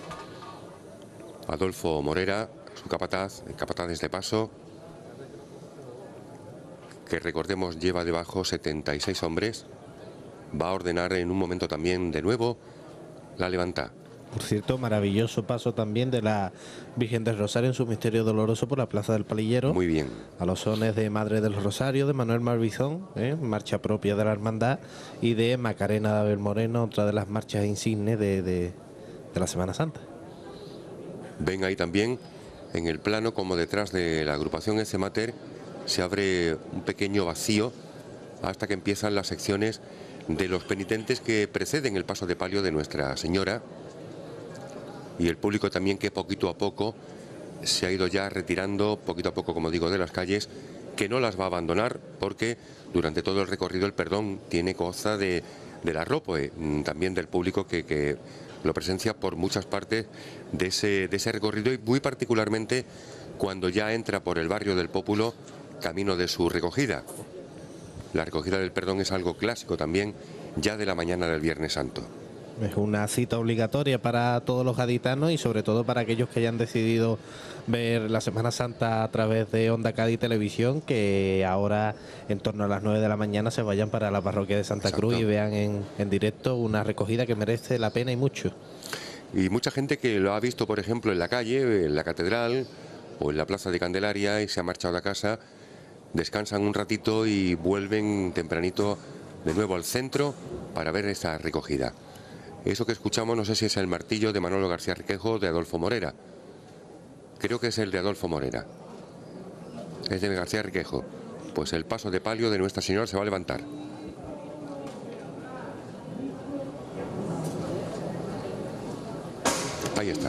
Adolfo Morera, su capataz, el capataz de este paso, que recordemos lleva debajo setenta y seis hombres, va a ordenar en un momento también de nuevo la levanta. Por cierto, maravilloso paso también de la Virgen del Rosario en su misterio doloroso por la Plaza del Palillero. Muy bien. A los sones de Madre del Rosario, de Manuel Marbizón, ¿eh? marcha propia de la Hermandad, y de Macarena de Abel Moreno, otra de las marchas insignes de, de, de la Semana Santa. Ven ahí también, en el plano, como detrás de la agrupación Ecce Mater, se abre un pequeño vacío hasta que empiezan las secciones de los penitentes que preceden el paso de palio de Nuestra Señora, y el público también, que poquito a poco se ha ido ya retirando, poquito a poco, como digo, de las calles, que no las va a abandonar, porque durante todo el recorrido el Perdón tiene goza de, de la rope, también del público que, que lo presencia por muchas partes de ese, de ese recorrido, y muy particularmente cuando ya entra por el barrio del Pópulo, camino de su recogida. La recogida del Perdón es algo clásico también, ya de la mañana del Viernes Santo. Es una cita obligatoria para todos los gaditanos y sobre todo para aquellos que hayan decidido ver la Semana Santa a través de Onda Cádiz Televisión, que ahora en torno a las nueve de la mañana se vayan para la parroquia de Santa Exacto. Cruz y vean en, en directo una recogida que merece la pena y mucho. Y mucha gente que lo ha visto, por ejemplo, en la calle, en la catedral o en la plaza de Candelaria, y se ha marchado a casa, descansan un ratito y vuelven tempranito de nuevo al centro para ver esta recogida. Eso que escuchamos, no sé si es el martillo de Manolo García Riquejo o de Adolfo Morera. Creo que es el de Adolfo Morera. Es de García Riquejo. Pues el paso de palio de Nuestra Señora se va a levantar. Ahí está.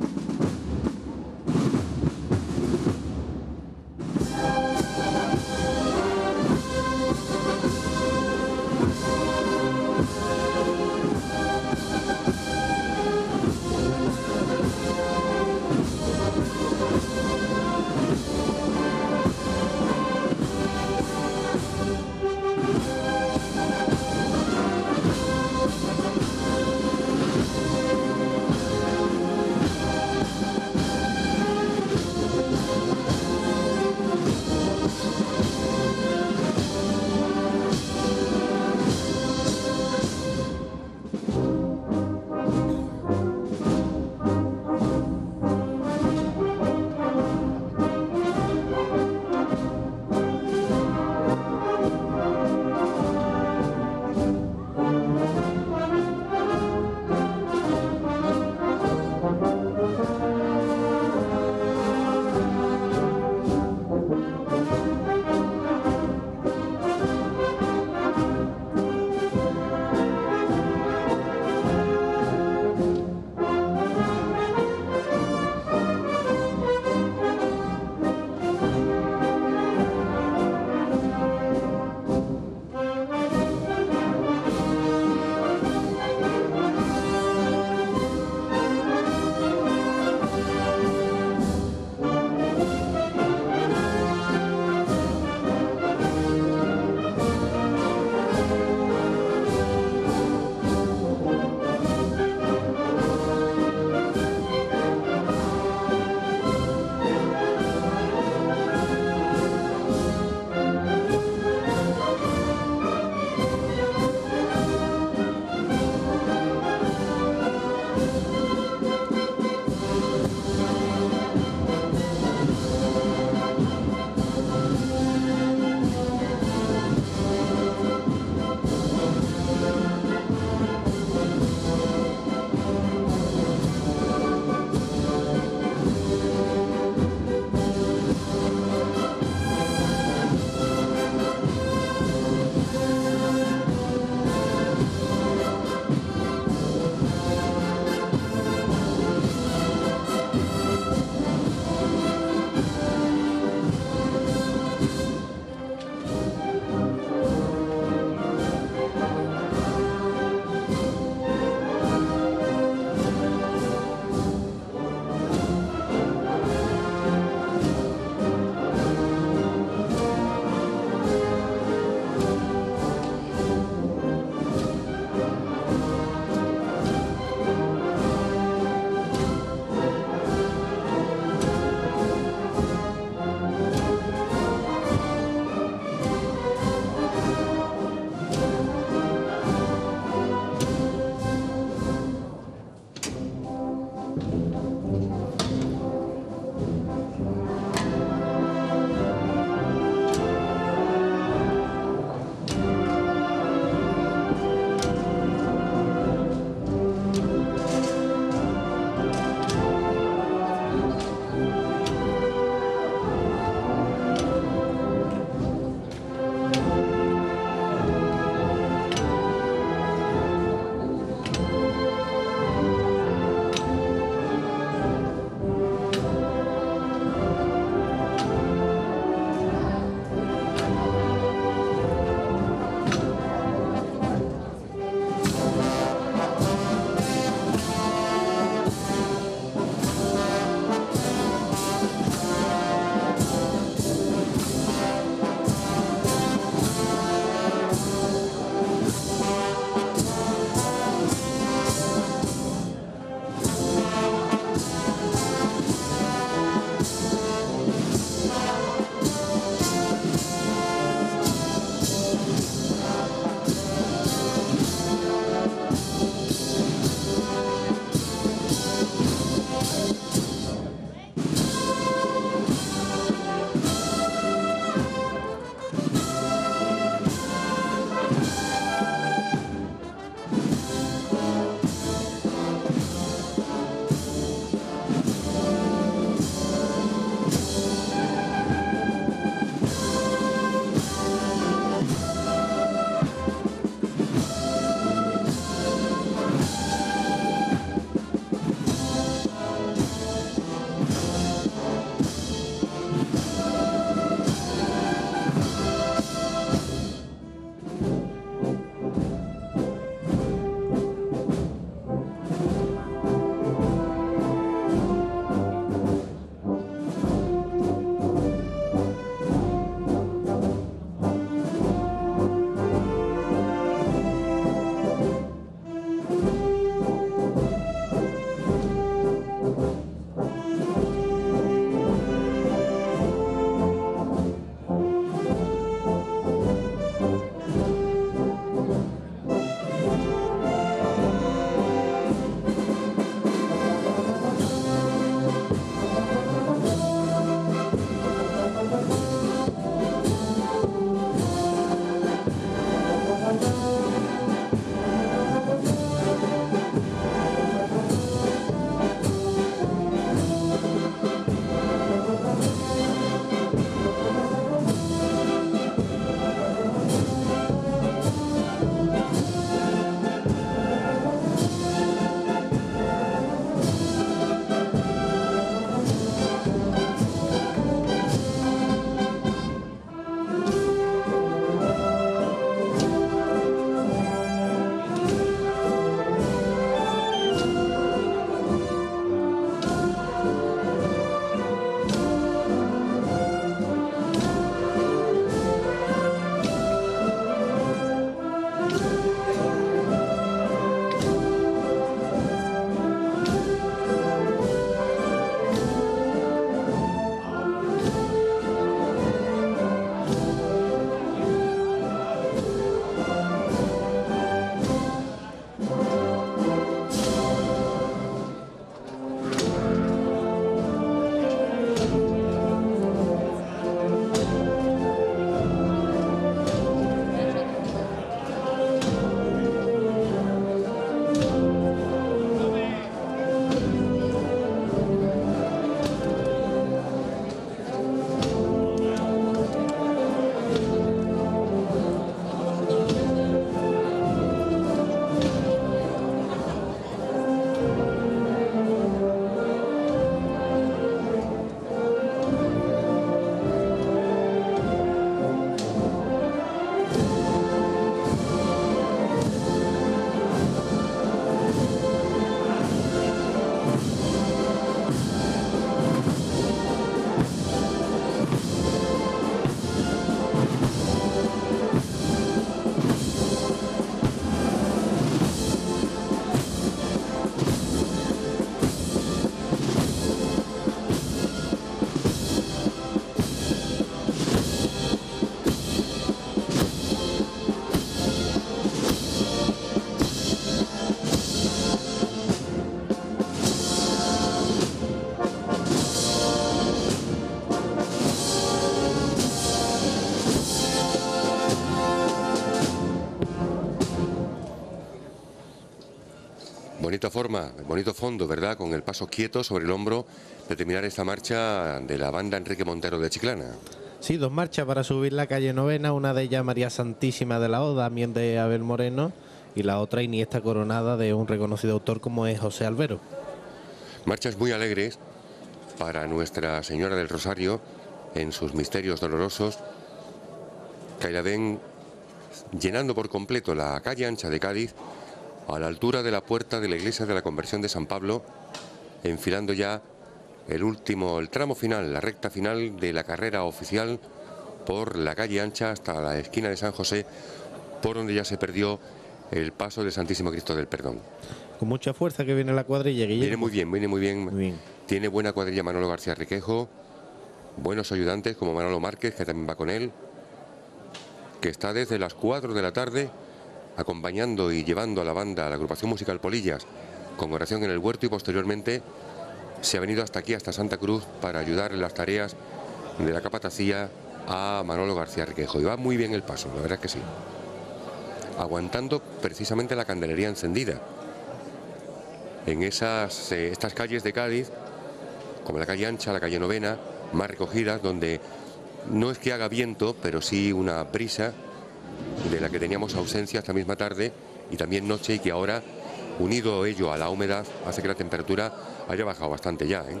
Bonita forma, bonito fondo, ¿verdad? Con el paso quieto sobre el hombro de terminar esta marcha de la banda Enrique Montero de Chiclana. Sí, dos marchas para subir la calle Novena, una de ellas María Santísima de la Oda, también de Abel Moreno, y la otra Iniesta coronada de un reconocido autor como es José Albero. Marchas muy alegres para Nuestra Señora del Rosario en sus misterios dolorosos, que la ven llenando por completo la calle ancha de Cádiz, a la altura de la puerta de la iglesia de la Conversión de San Pablo, enfilando ya el último, el tramo final, la recta final de la carrera oficial por la calle ancha hasta la esquina de San José, por donde ya se perdió el paso del Santísimo Cristo del Perdón. Con mucha fuerza que viene la cuadrilla, Guillermo. Viene muy bien, viene muy bien. Muy bien. Tiene buena cuadrilla Manolo García Requejo, buenos ayudantes como Manolo Márquez, que también va con él, que está desde las cuatro de la tarde acompañando y llevando a la banda, a la agrupación musical Polillas, con oración en el huerto, y posteriormente se ha venido hasta aquí, hasta Santa Cruz, para ayudar en las tareas de la capatacía a Manolo García Requejo. Y va muy bien el paso, la verdad es que sí. Aguantando precisamente la candelería encendida. En esas, eh, estas calles de Cádiz, como la calle ancha, la calle Novena, más recogidas, donde no es que haga viento, pero sí una brisa de la que teníamos ausencia esta misma tarde y también noche, y que ahora, unido ello a la humedad, hace que la temperatura haya bajado bastante ya, ¿eh?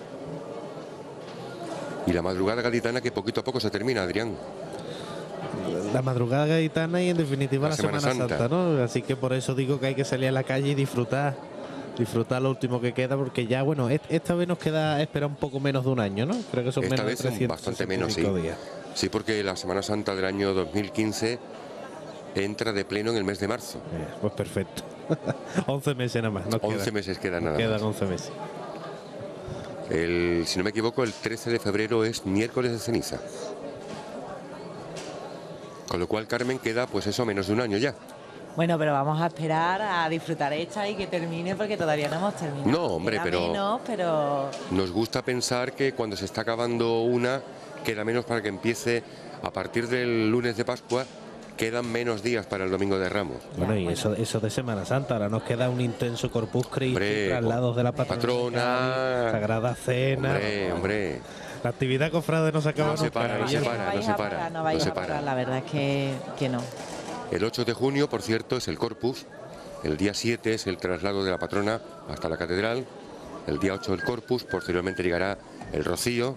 Y la madrugada gaditana, que poquito a poco se termina, Adrián. La madrugada gaditana y en definitiva la, la Semana, Semana Santa. Santa, ¿no? Así que por eso digo que hay que salir a la calle y disfrutar. Disfrutar lo último que queda, porque ya, bueno, esta vez nos queda esperar un poco menos de un año, ¿no? Creo que son esta menos vez de trescientos bastante menos, sí. días. Sí, porque la Semana Santa del año dos mil quince entra de pleno en el mes de marzo. Eh, pues perfecto. once meses nada más. Nos once queda. meses quedan nada quedan más. once meses. El, si no me equivoco, el trece de febrero es miércoles de ceniza. Con lo cual, Carmen, queda pues eso, menos de un año ya. Bueno, pero vamos a esperar a disfrutar esta y que termine, porque todavía no hemos terminado. No, hombre, queda pero, menos, pero nos gusta pensar que cuando se está acabando una, queda menos para que empiece a partir del lunes de Pascua. Quedan menos días para el Domingo de Ramos. Bueno, y eso, eso de Semana Santa. Ahora nos queda un intenso Corpus Christi, traslados de la patrona, patrona Sagrada Cena. Hombre, hombre. La actividad cofrade no se acaba no se para, no se para, no se para. No vais no se a parar, para. la verdad es que, que no. El ocho de junio, por cierto, es el Corpus. El día siete es el traslado de la patrona hasta la catedral. El día ocho el Corpus. Posteriormente llegará el Rocío.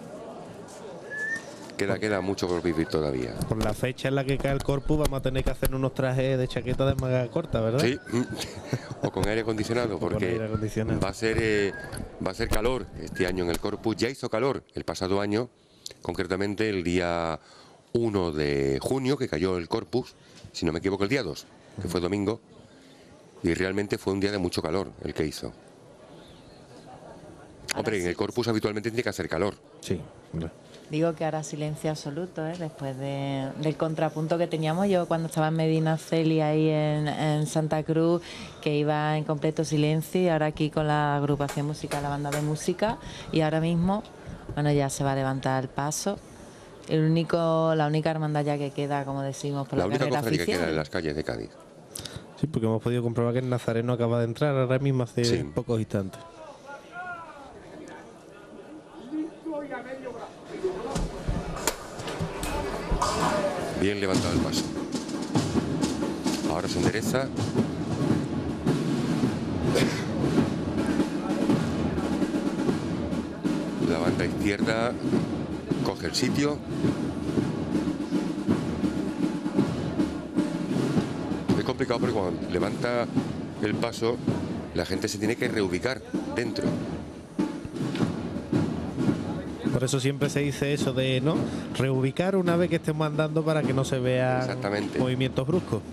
Queda, queda mucho por vivir todavía. Por la fecha en la que cae el Corpus vamos a tener que hacer unos trajes de chaqueta de manga corta, ¿verdad? Sí, o con aire acondicionado, porque aire acondicionado. va a ser eh, va a ser calor este año en el Corpus. Ya hizo calor el pasado año, concretamente el día uno de junio, que cayó el Corpus, si no me equivoco el día dos, que fue domingo, y realmente fue un día de mucho calor el que hizo. Hombre, en el Corpus habitualmente tiene que hacer calor. Sí, Digo que ahora silencio absoluto, ¿eh? Después de, del contrapunto que teníamos yo cuando estaba en Medina Celi, ahí en, en Santa Cruz, que iba en completo silencio, y ahora aquí con la agrupación musical, la banda de música, y ahora mismo, bueno, ya se va a levantar el paso. El único, la única hermandad ya que queda, como decimos, por la, la única carrera cofradía que oficial. queda en las calles de Cádiz. Sí, porque hemos podido comprobar que el Nazareno acaba de entrar ahora mismo hace Sí. pocos instantes. Bien levantado el paso. Ahora se endereza. La banda izquierda coge el sitio. Es complicado porque cuando levanta el paso, la gente se tiene que reubicar dentro. Por eso siempre se dice eso de no reubicar una vez que estemos andando, para que no se vean movimientos bruscos.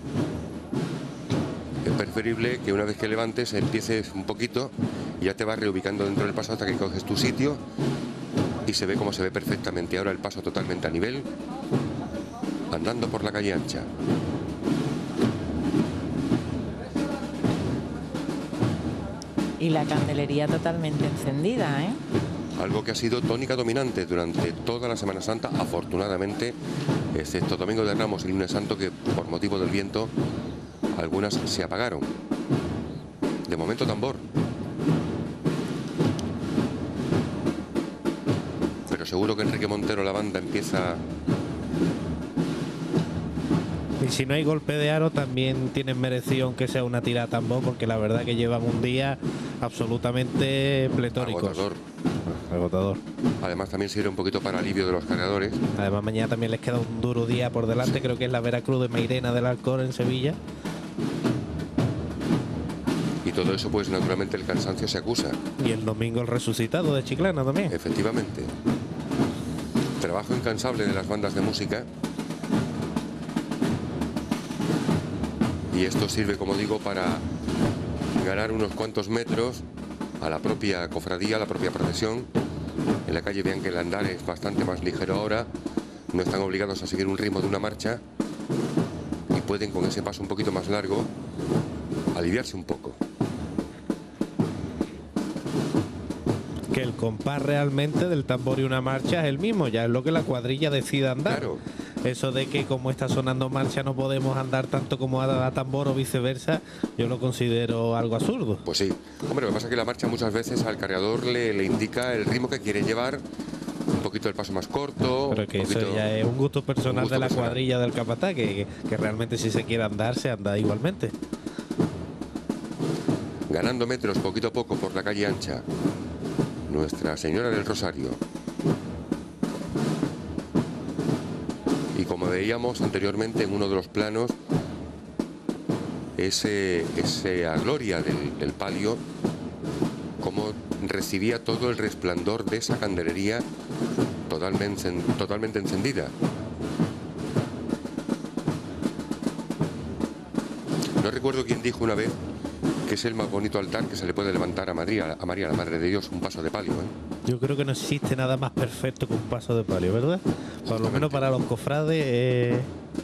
Es preferible que una vez que levantes empieces un poquito y ya te vas reubicando dentro del paso hasta que coges tu sitio y se ve como se ve perfectamente. Ahora el paso totalmente a nivel, andando por la calle ancha. Y la candelería totalmente encendida, ¿eh? Algo que ha sido tónica dominante durante toda la Semana Santa, afortunadamente, excepto Domingo de Ramos y Lunes Santo, que por motivo del viento algunas se apagaron. De momento tambor. Pero seguro que Enrique Montero, la banda, empieza... Y si no hay golpe de aro, también tienen merecido aunque sea una tira a tambor, porque la verdad que llevan un día absolutamente pletórico. Agotador. Agotador. Además también sirve un poquito para alivio de los cargadores. Además mañana también les queda un duro día por delante, creo que es la Veracruz de Mairena del Alcor en Sevilla. Y todo eso, pues naturalmente el cansancio se acusa. Y el domingo el resucitado de Chiclana también. Efectivamente. Trabajo incansable de las bandas de música. Y esto sirve, como digo, para ganar unos cuantos metros a la propia cofradía, a la propia procesión. En la calle vean que el andar es bastante más ligero ahora. No están obligados a seguir un ritmo de una marcha. Y pueden, con ese paso un poquito más largo, aliviarse un poco. Que el compás realmente del tambor y una marcha es el mismo, ya es lo que la cuadrilla decida andar. Claro. Eso de que como está sonando marcha no podemos andar tanto como a, a tambor o viceversa, yo lo considero algo absurdo. Pues sí. Hombre, lo que pasa es que la marcha muchas veces al cargador le, le indica el ritmo que quiere llevar, un poquito el paso más corto. Pero que eso poquito, ya es un gusto personal un gusto de la personal. Cuadrilla del capataz, que, que, que realmente si se quiere andar, se anda igualmente. Ganando metros poquito a poco por la calle ancha, Nuestra Señora del Rosario. Y como veíamos anteriormente en uno de los planos, ese, esa gloria del, del palio, como recibía todo el resplandor de esa candelería totalmente, totalmente encendida. No recuerdo quién dijo una vez que es el más bonito altar que se le puede levantar a María, a María, la Madre de Dios, un paso de palio, ¿eh? Yo creo que no existe nada más perfecto que un paso de palio, ¿verdad? Por lo menos para los cofrades. Eh...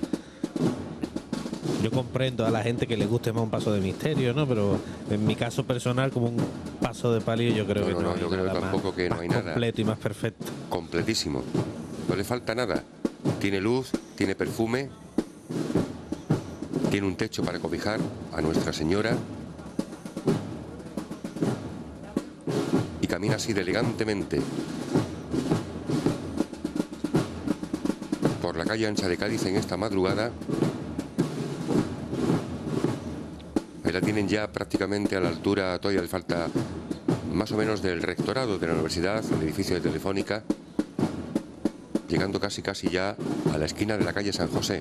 Yo comprendo a la gente que le guste más un paso de misterio, ¿no? Pero en mi caso personal, como un paso de palio, yo creo no, que no, no, no hay yo creo nada tampoco más, que no más hay nada completo y más perfecto. Completísimo. No le falta nada. Tiene luz, tiene perfume, tiene un techo para cobijar a Nuestra Señora. Y camina así de elegantemente por la calle ancha de Cádiz en esta madrugada. Ahí la tienen ya prácticamente a la altura, todavía le falta más o menos del rectorado de la universidad, el edificio de Telefónica, llegando casi casi ya a la esquina de la calle San José.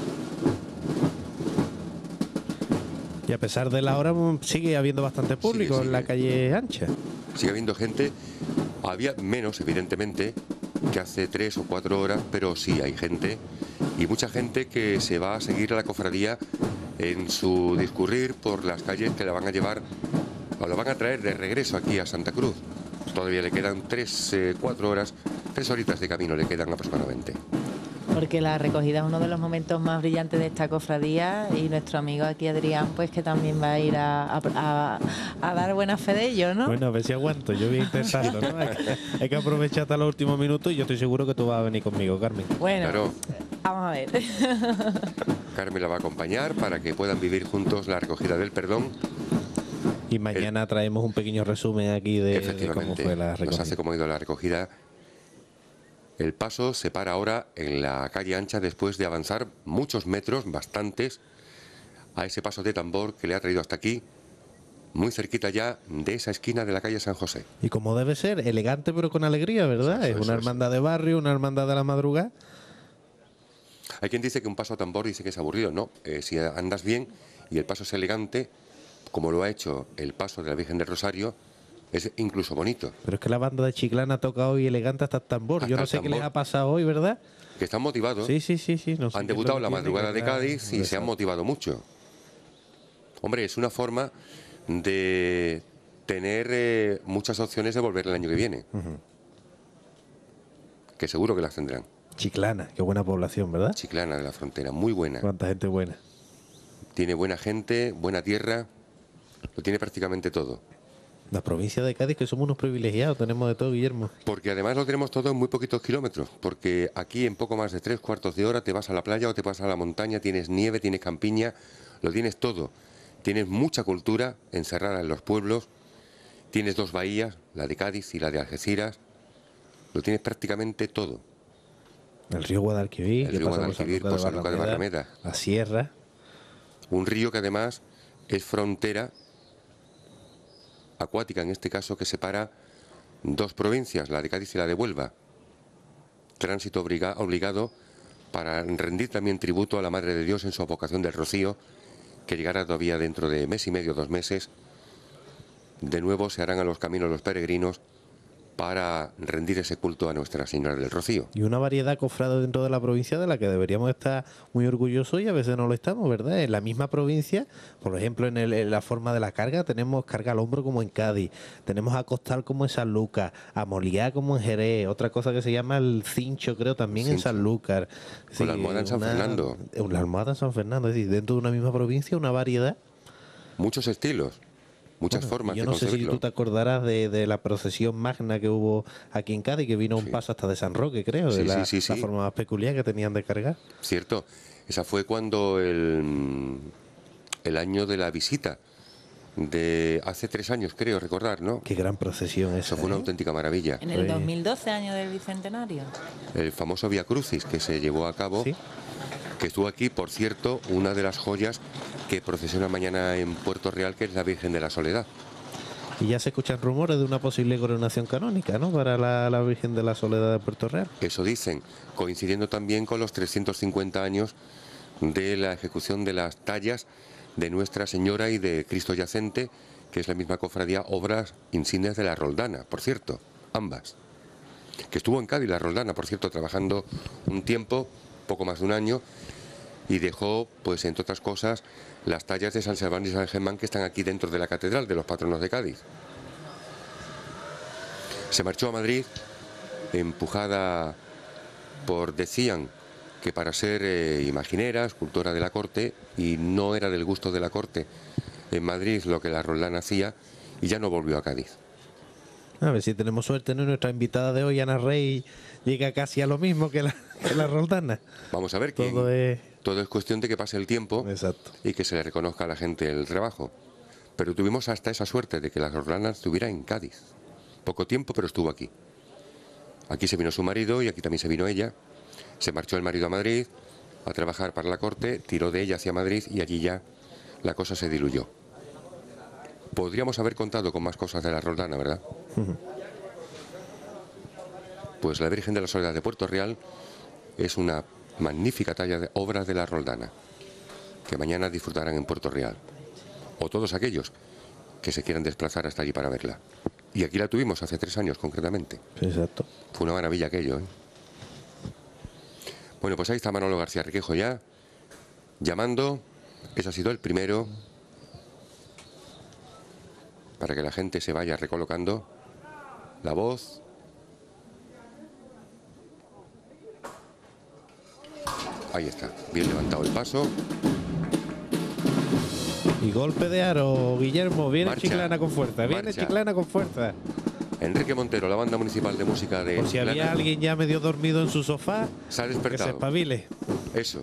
Y a pesar de la hora sigue habiendo bastante público sigue, sigue. en la calle ancha. Sigue habiendo gente, había menos evidentemente que hace tres o cuatro horas, pero sí hay gente y mucha gente que se va a seguir a la cofradía en su discurrir por las calles que la van a llevar o la van a traer de regreso aquí a Santa Cruz. Todavía le quedan tres, eh, cuatro horas, tres horitas de camino le quedan aproximadamente. Porque la recogida es uno de los momentos más brillantes de esta cofradía y nuestro amigo aquí Adrián, pues que también va a ir a, a, a, a dar buena fe de ello, ¿no? Bueno, a ver si aguanto, yo voy a intentarlo, ¿no? Hay que, hay que aprovechar hasta los últimos minutos y yo estoy seguro que tú vas a venir conmigo, Carmen. Bueno, claro. Vamos a ver. Carmen la va a acompañar para que puedan vivir juntos la recogida del perdón. Y mañana El, traemos un pequeño resumen aquí de, de cómo fue la recogida. Nos hace cómo ha ido la recogida. El paso se para ahora en la calle ancha después de avanzar muchos metros, bastantes, a ese paso de tambor que le ha traído hasta aquí, muy cerquita ya de esa esquina de la calle San José. Y como debe ser, elegante pero con alegría, ¿verdad? Eso, es una eso, hermandad eso. de barrio, una hermandad de la madrugada. Hay quien dice que un paso a tambor dice que es aburrido. No, eh, si andas bien y el paso es elegante, como lo ha hecho el paso de la Virgen del Rosario, es incluso bonito. Pero es que la banda de Chiclana toca hoy elegante hasta el tambor. Hasta Yo no sé tambor. qué les ha pasado hoy, ¿verdad? Que están motivados. Sí, sí, sí. sí. No sé han debutado la madrugada de Cádiz y Exacto. se han motivado mucho. Hombre, es una forma de tener eh, muchas opciones de volver el año que viene. Uh-huh. Que seguro que las tendrán. Chiclana, qué buena población, ¿verdad? Chiclana de la Frontera, muy buena. Cuánta gente buena. Tiene buena gente, buena tierra, lo tiene prácticamente todo. La provincia de Cádiz, que somos unos privilegiados, tenemos de todo, Guillermo. Porque además lo tenemos todo en muy poquitos kilómetros, porque aquí en poco más de tres cuartos de hora te vas a la playa o te vas a la montaña, tienes nieve, tienes campiña, lo tienes todo. Tienes mucha cultura encerrada en los pueblos, tienes dos bahías, la de Cádiz y la de Algeciras, lo tienes prácticamente todo. El río Guadalquivir, El que río pasa por Guadalquivir, Sanlúcar por Sanlúcar de Barrameda. La sierra. Un río que además es frontera acuática, en este caso, que separa dos provincias, la de Cádiz y la de Huelva. Tránsito obliga- obligado para rendir también tributo a la Madre de Dios en su advocación del Rocío, que llegará todavía dentro de mes y medio, dos meses. De nuevo se harán a los caminos los peregrinos para rendir ese culto a Nuestra Señora del Rocío. Y una variedad cofrada dentro de la provincia de la que deberíamos estar muy orgullosos y a veces no lo estamos, ¿verdad? En la misma provincia, por ejemplo, en, el- en la forma de la carga, tenemos carga al hombro como en Cádiz, tenemos a Costal como en Sanlúcar, a Moliá como en Jerez, otra cosa que se llama el cincho, creo, también en Cincho. Sanlúcar. Con la almohada en San Fernando. La almohada en San Fernando, es decir, dentro de una misma provincia, una variedad. Muchos estilos, muchas Bueno, formas yo de no sé si concebirlo. tú te acordarás de, de la procesión magna que hubo aquí en Cádiz, que vino un Sí. paso hasta de San Roque, creo, Sí, de la, sí, sí, la sí. forma más peculiar que tenían de cargar. Cierto, esa fue cuando el, el año de la visita, de hace tres años creo recordar, ¿no? Qué gran procesión esa. Eso fue una ¿eh? auténtica maravilla. En el Sí. dos mil doce, año del Bicentenario. El famoso Vía Crucis que se llevó a cabo, Sí. que estuvo aquí, por cierto, una de las joyas que procesiona mañana en Puerto Real, que es la Virgen de la Soledad. Y ya se escuchan rumores de una posible coronación canónica, ¿no? Para la, la Virgen de la Soledad de Puerto Real. Eso dicen, coincidiendo también con los trescientos cincuenta años de la ejecución de las tallas de Nuestra Señora y de Cristo Yacente, que es la misma cofradía, obras insignias de la Roldana, por cierto, ambas. Que estuvo en Cádiz la Roldana, por cierto, trabajando un tiempo, poco más de un año, y dejó, pues entre otras cosas, las tallas de San Sebastián y San Germán que están aquí dentro de la catedral de los patronos de Cádiz. Se marchó a Madrid, empujada por, decían, que para ser eh, imaginera, escultora de la corte, y no era del gusto de la corte en Madrid lo que la Roldán hacía, y ya no volvió a Cádiz. A ver si tenemos suerte, ¿no? Nuestra invitada de hoy, Ana Rey, llega casi a lo mismo que la, que la Roldana. Vamos a ver que Todo es... todo es cuestión de que pase el tiempo Exacto. y que se le reconozca a la gente el trabajo. Pero tuvimos hasta esa suerte de que la Roldana estuviera en Cádiz. Poco tiempo, pero estuvo aquí. Aquí se vino su marido y aquí también se vino ella. Se marchó el marido a Madrid a trabajar para la corte, tiró de ella hacia Madrid y allí ya la cosa se diluyó. Podríamos haber contado con más cosas de la Roldana, ¿verdad? Pues la Virgen de la Soledad de Puerto Real es una magnífica talla de obras de la Roldana, que mañana disfrutarán en Puerto Real. O todos aquellos que se quieran desplazar hasta allí para verla. Y aquí la tuvimos hace tres años concretamente. Exacto. Fue una maravilla aquello, ¿eh? Bueno, pues ahí está Manolo García Requejo ya, llamando. Ese ha sido el primero, para que la gente se vaya recolocando la voz. Ahí está, bien levantado el paso. Y golpe de aro, Guillermo, viene Marcha. Chiclana con fuerza, viene Marcha. Chiclana con fuerza. Enrique Montero, la banda municipal de música de Por si había Chiclana, alguien ya medio dormido en su sofá, se ha que se despertado. espabile. Eso.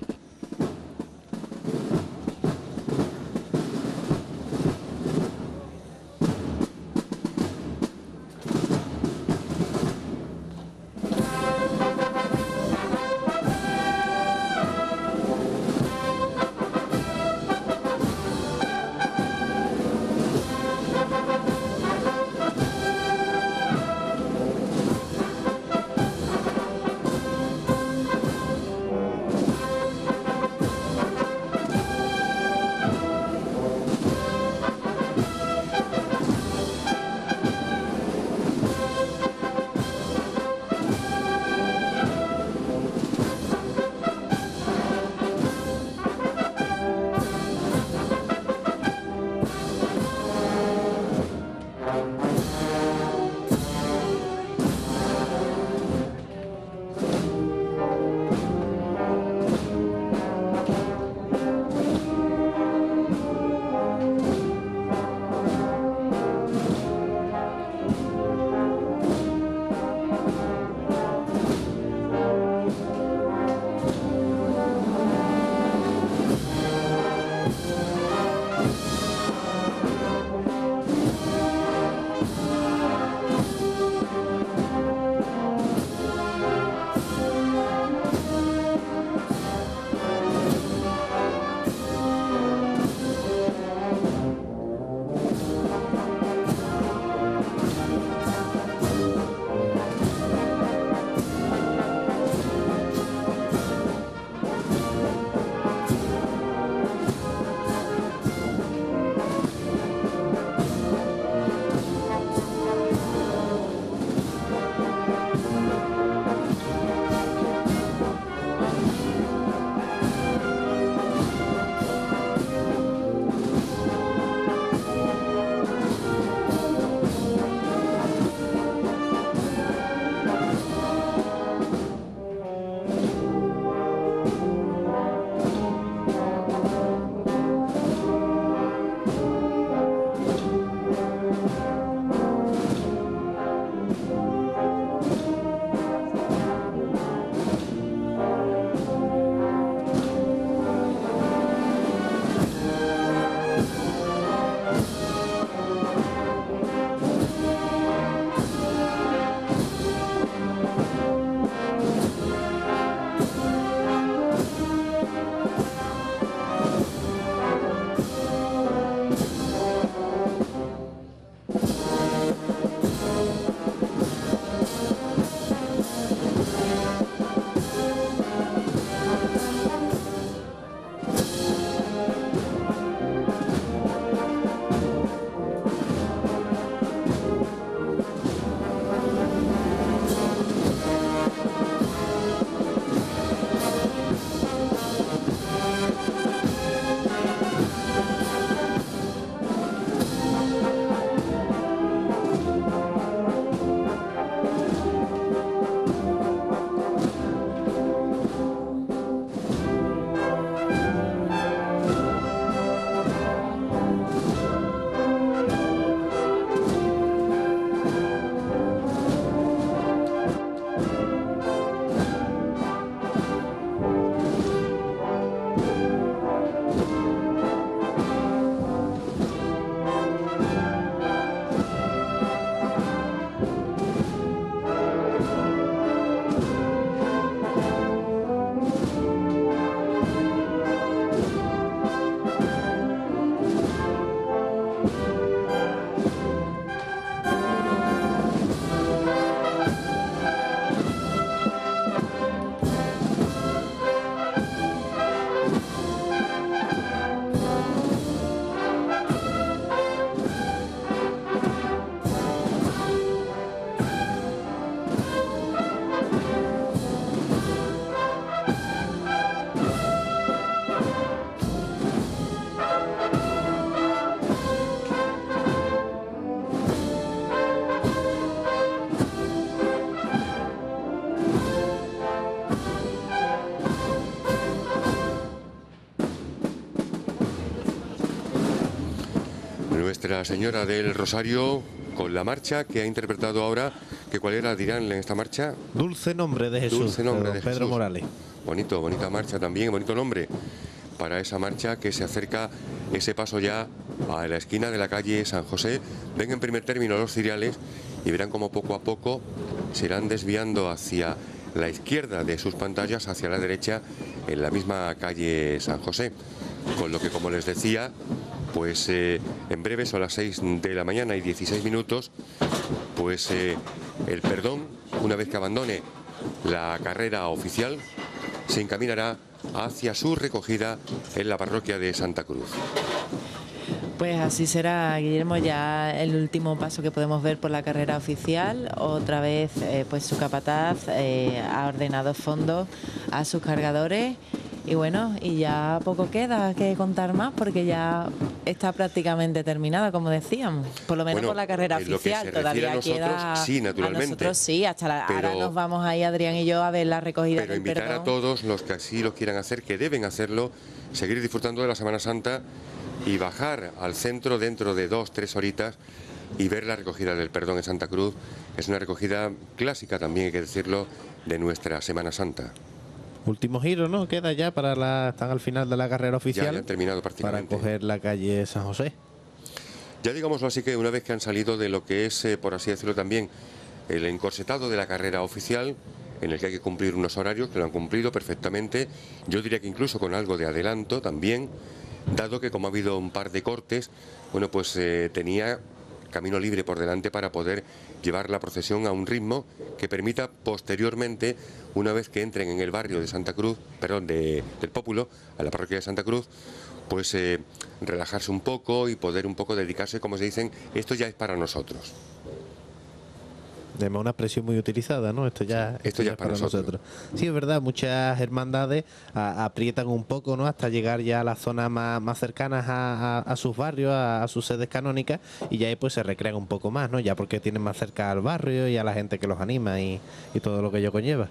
Nuestra Señora del Rosario con la marcha que ha interpretado ahora, que cuál era, dirán en esta marcha. Dulce Nombre de Jesús, Dulce Nombre de de Pedro Jesús. Morales. Bonito, bonita marcha también, bonito nombre para esa marcha que se acerca ese paso ya a la esquina de la calle San José. Ven en primer término los ciriales y verán como poco a poco se irán desviando hacia la izquierda de sus pantallas, hacia la derecha, en la misma calle San José. Con lo que, como les decía, pues eh, en breve son las seis de la mañana y dieciséis minutos, pues eh, el perdón, una vez que abandone la carrera oficial, se encaminará hacia su recogida en la parroquia de Santa Cruz. Pues así será, Guillermo, ya el último paso que podemos ver por la carrera oficial. Otra vez, eh, pues su capataz eh, ha ordenado fondos a sus cargadores. Y bueno, y ya poco queda que contar más porque ya está prácticamente terminada, como decíamos. Por lo menos Bueno, por la carrera en lo que oficial. se refiere Todavía a nosotros, queda. sí, naturalmente. A nosotros sí, hasta la, Pero- ahora nos vamos ahí, Adrián y yo, a ver la recogida Pero del invitar perdón. a todos los que así lo quieran hacer, que deben hacerlo, seguir disfrutando de la Semana Santa y bajar al centro dentro de dos, tres horitas y ver la recogida del perdón en Santa Cruz. Es una recogida clásica también, hay que decirlo, de nuestra Semana Santa. Último giro, ¿no? Queda ya para la... Están al final de la carrera Ya, oficial. ya han terminado Para prácticamente. coger la calle San José. Ya digámoslo así, que una vez que han salido de lo que es, eh, por así decirlo también, el encorsetado de la carrera oficial, en el que hay que cumplir unos horarios, que lo han cumplido perfectamente, yo diría que incluso con algo de adelanto también, dado que como ha habido un par de cortes, bueno, pues eh, tenía camino libre por delante para poder llevar la procesión a un ritmo que permita posteriormente, una vez que entren en el barrio de Santa Cruz, perdón, de, del Pópulo, a la parroquia de Santa Cruz, pues eh, relajarse un poco y poder un poco dedicarse, como se dicen, esto ya es para nosotros. Además, una expresión muy utilizada, ¿no? Esto ya, Esto ya es para nosotros. Sí, es verdad, muchas hermandades a- aprietan un poco, ¿no? Hasta llegar ya a las zonas más, más cercanas a, a- a sus barrios, a, a sus sedes canónicas, y ya ahí pues se recrean un poco más, ¿no? Ya porque tienen más cerca al barrio y a la gente que los anima y, y todo lo que ello conlleva.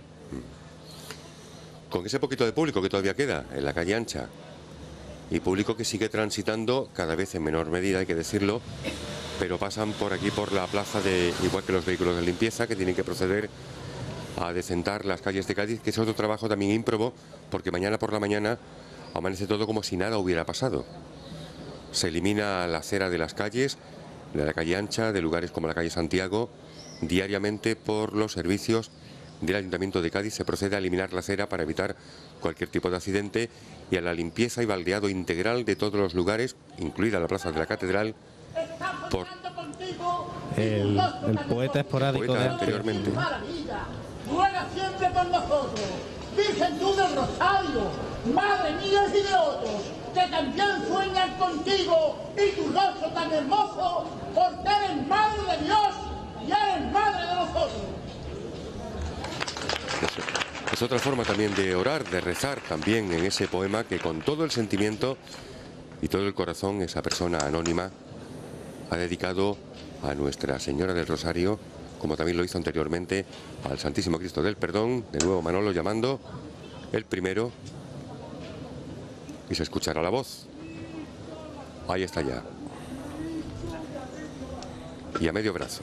Con ese poquito de público que todavía queda en la calle ancha, y público que sigue transitando cada vez en menor medida, hay que decirlo, pero pasan por aquí por la plaza, de igual que los vehículos de limpieza, que tienen que proceder a decentar las calles de Cádiz, que es otro trabajo también ímprobo, porque mañana por la mañana amanece todo como si nada hubiera pasado. Se elimina la acera de las calles, de la calle ancha, de lugares como la calle Santiago, diariamente por los servicios del Ayuntamiento de Cádiz se procede a eliminar la acera para evitar cualquier tipo de accidente y a la limpieza y baldeado integral de todos los lugares, incluida la plaza de la Catedral, por El, el poeta esporádico Poeta de antes. anteriormente. Maravilla, ruega siempre por nosotros, Virgen tú del Rosario, Madre mía y de otros, que también sueñan contigo y tu rostro tan hermoso, porque eres Madre de Dios y eres Madre de nosotros. Es, es otra forma también de orar, de rezar también en ese poema que con todo el sentimiento y todo el corazón esa persona anónima ha dedicado a Nuestra Señora del Rosario, como también lo hizo anteriormente al Santísimo Cristo del Perdón. De nuevo Manolo llamando el primero y se escuchará la voz. Ahí está ya. Y a medio brazo.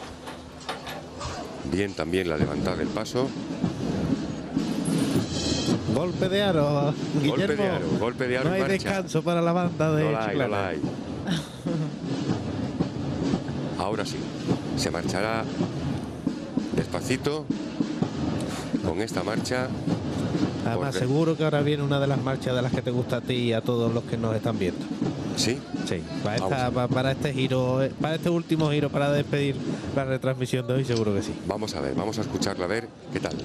Bien también la levantada del paso. Golpe de aro, Guillermo. Golpe de aro, golpe de aro No en hay marcha. descanso para la banda de No la hay, no Chiclana. la hay. Ahora sí, se marchará despacito con esta marcha. Además, Porque- seguro que ahora viene una de las marchas de las que te gusta a ti y a todos los que nos están viendo. ¿Sí? Sí, para, Vamos esta- a ver. pa- para este giro, eh, para este último giro, para despedir la retransmisión de hoy, seguro que sí. Vamos a ver, vamos a escucharla a ver qué tal.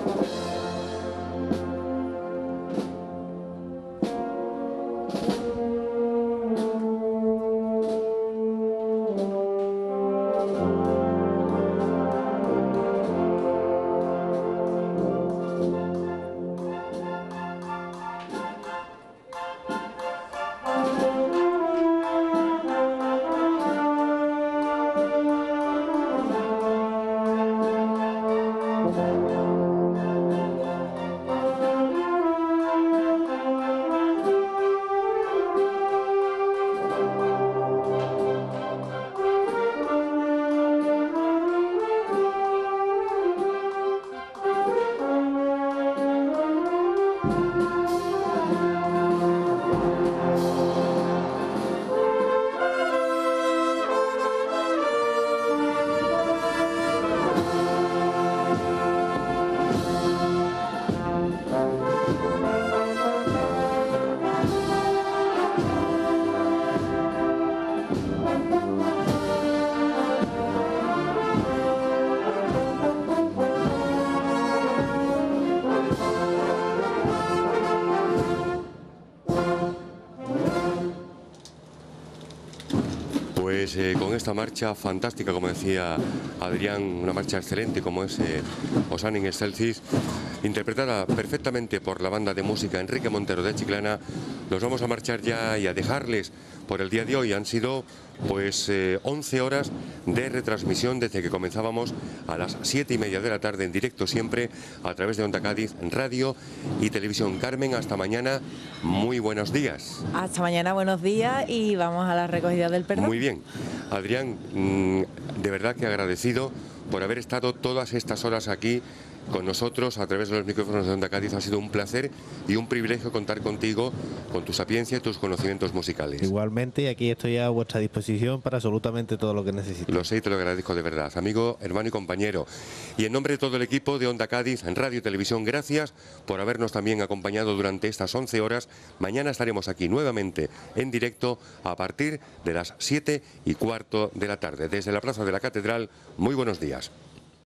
Pues eh, con esta marcha fantástica, como decía Adrián, una marcha excelente como es eh, Osanna in Excelsis, interpretada perfectamente por la banda de música Enrique Montero de Chiclana, nos vamos a marchar ya y a dejarles por el día de hoy. Han sido pues eh, once horas de retransmisión desde que comenzábamos a las siete y media de la tarde en directo siempre a través de Onda Cádiz, radio y televisión. Carmen, hasta mañana, muy buenos días. Hasta mañana, buenos días, y vamos a la recogida del perdón. Muy bien. Adrián, mmm, de verdad que agradecido por haber estado todas estas horas aquí con nosotros a través de los micrófonos de Onda Cádiz. Ha sido un placer y un privilegio contar contigo, con tu sapiencia y tus conocimientos musicales. Igualmente, y aquí estoy a vuestra disposición para absolutamente todo lo que necesites. Lo sé y te lo agradezco de verdad, amigo, hermano y compañero. Y en nombre de todo el equipo de Onda Cádiz, en radio y televisión, gracias por habernos también acompañado durante estas once horas. Mañana estaremos aquí nuevamente en directo a partir de las siete y cuarto de la tarde. Desde la Plaza de la Catedral, muy buenos días.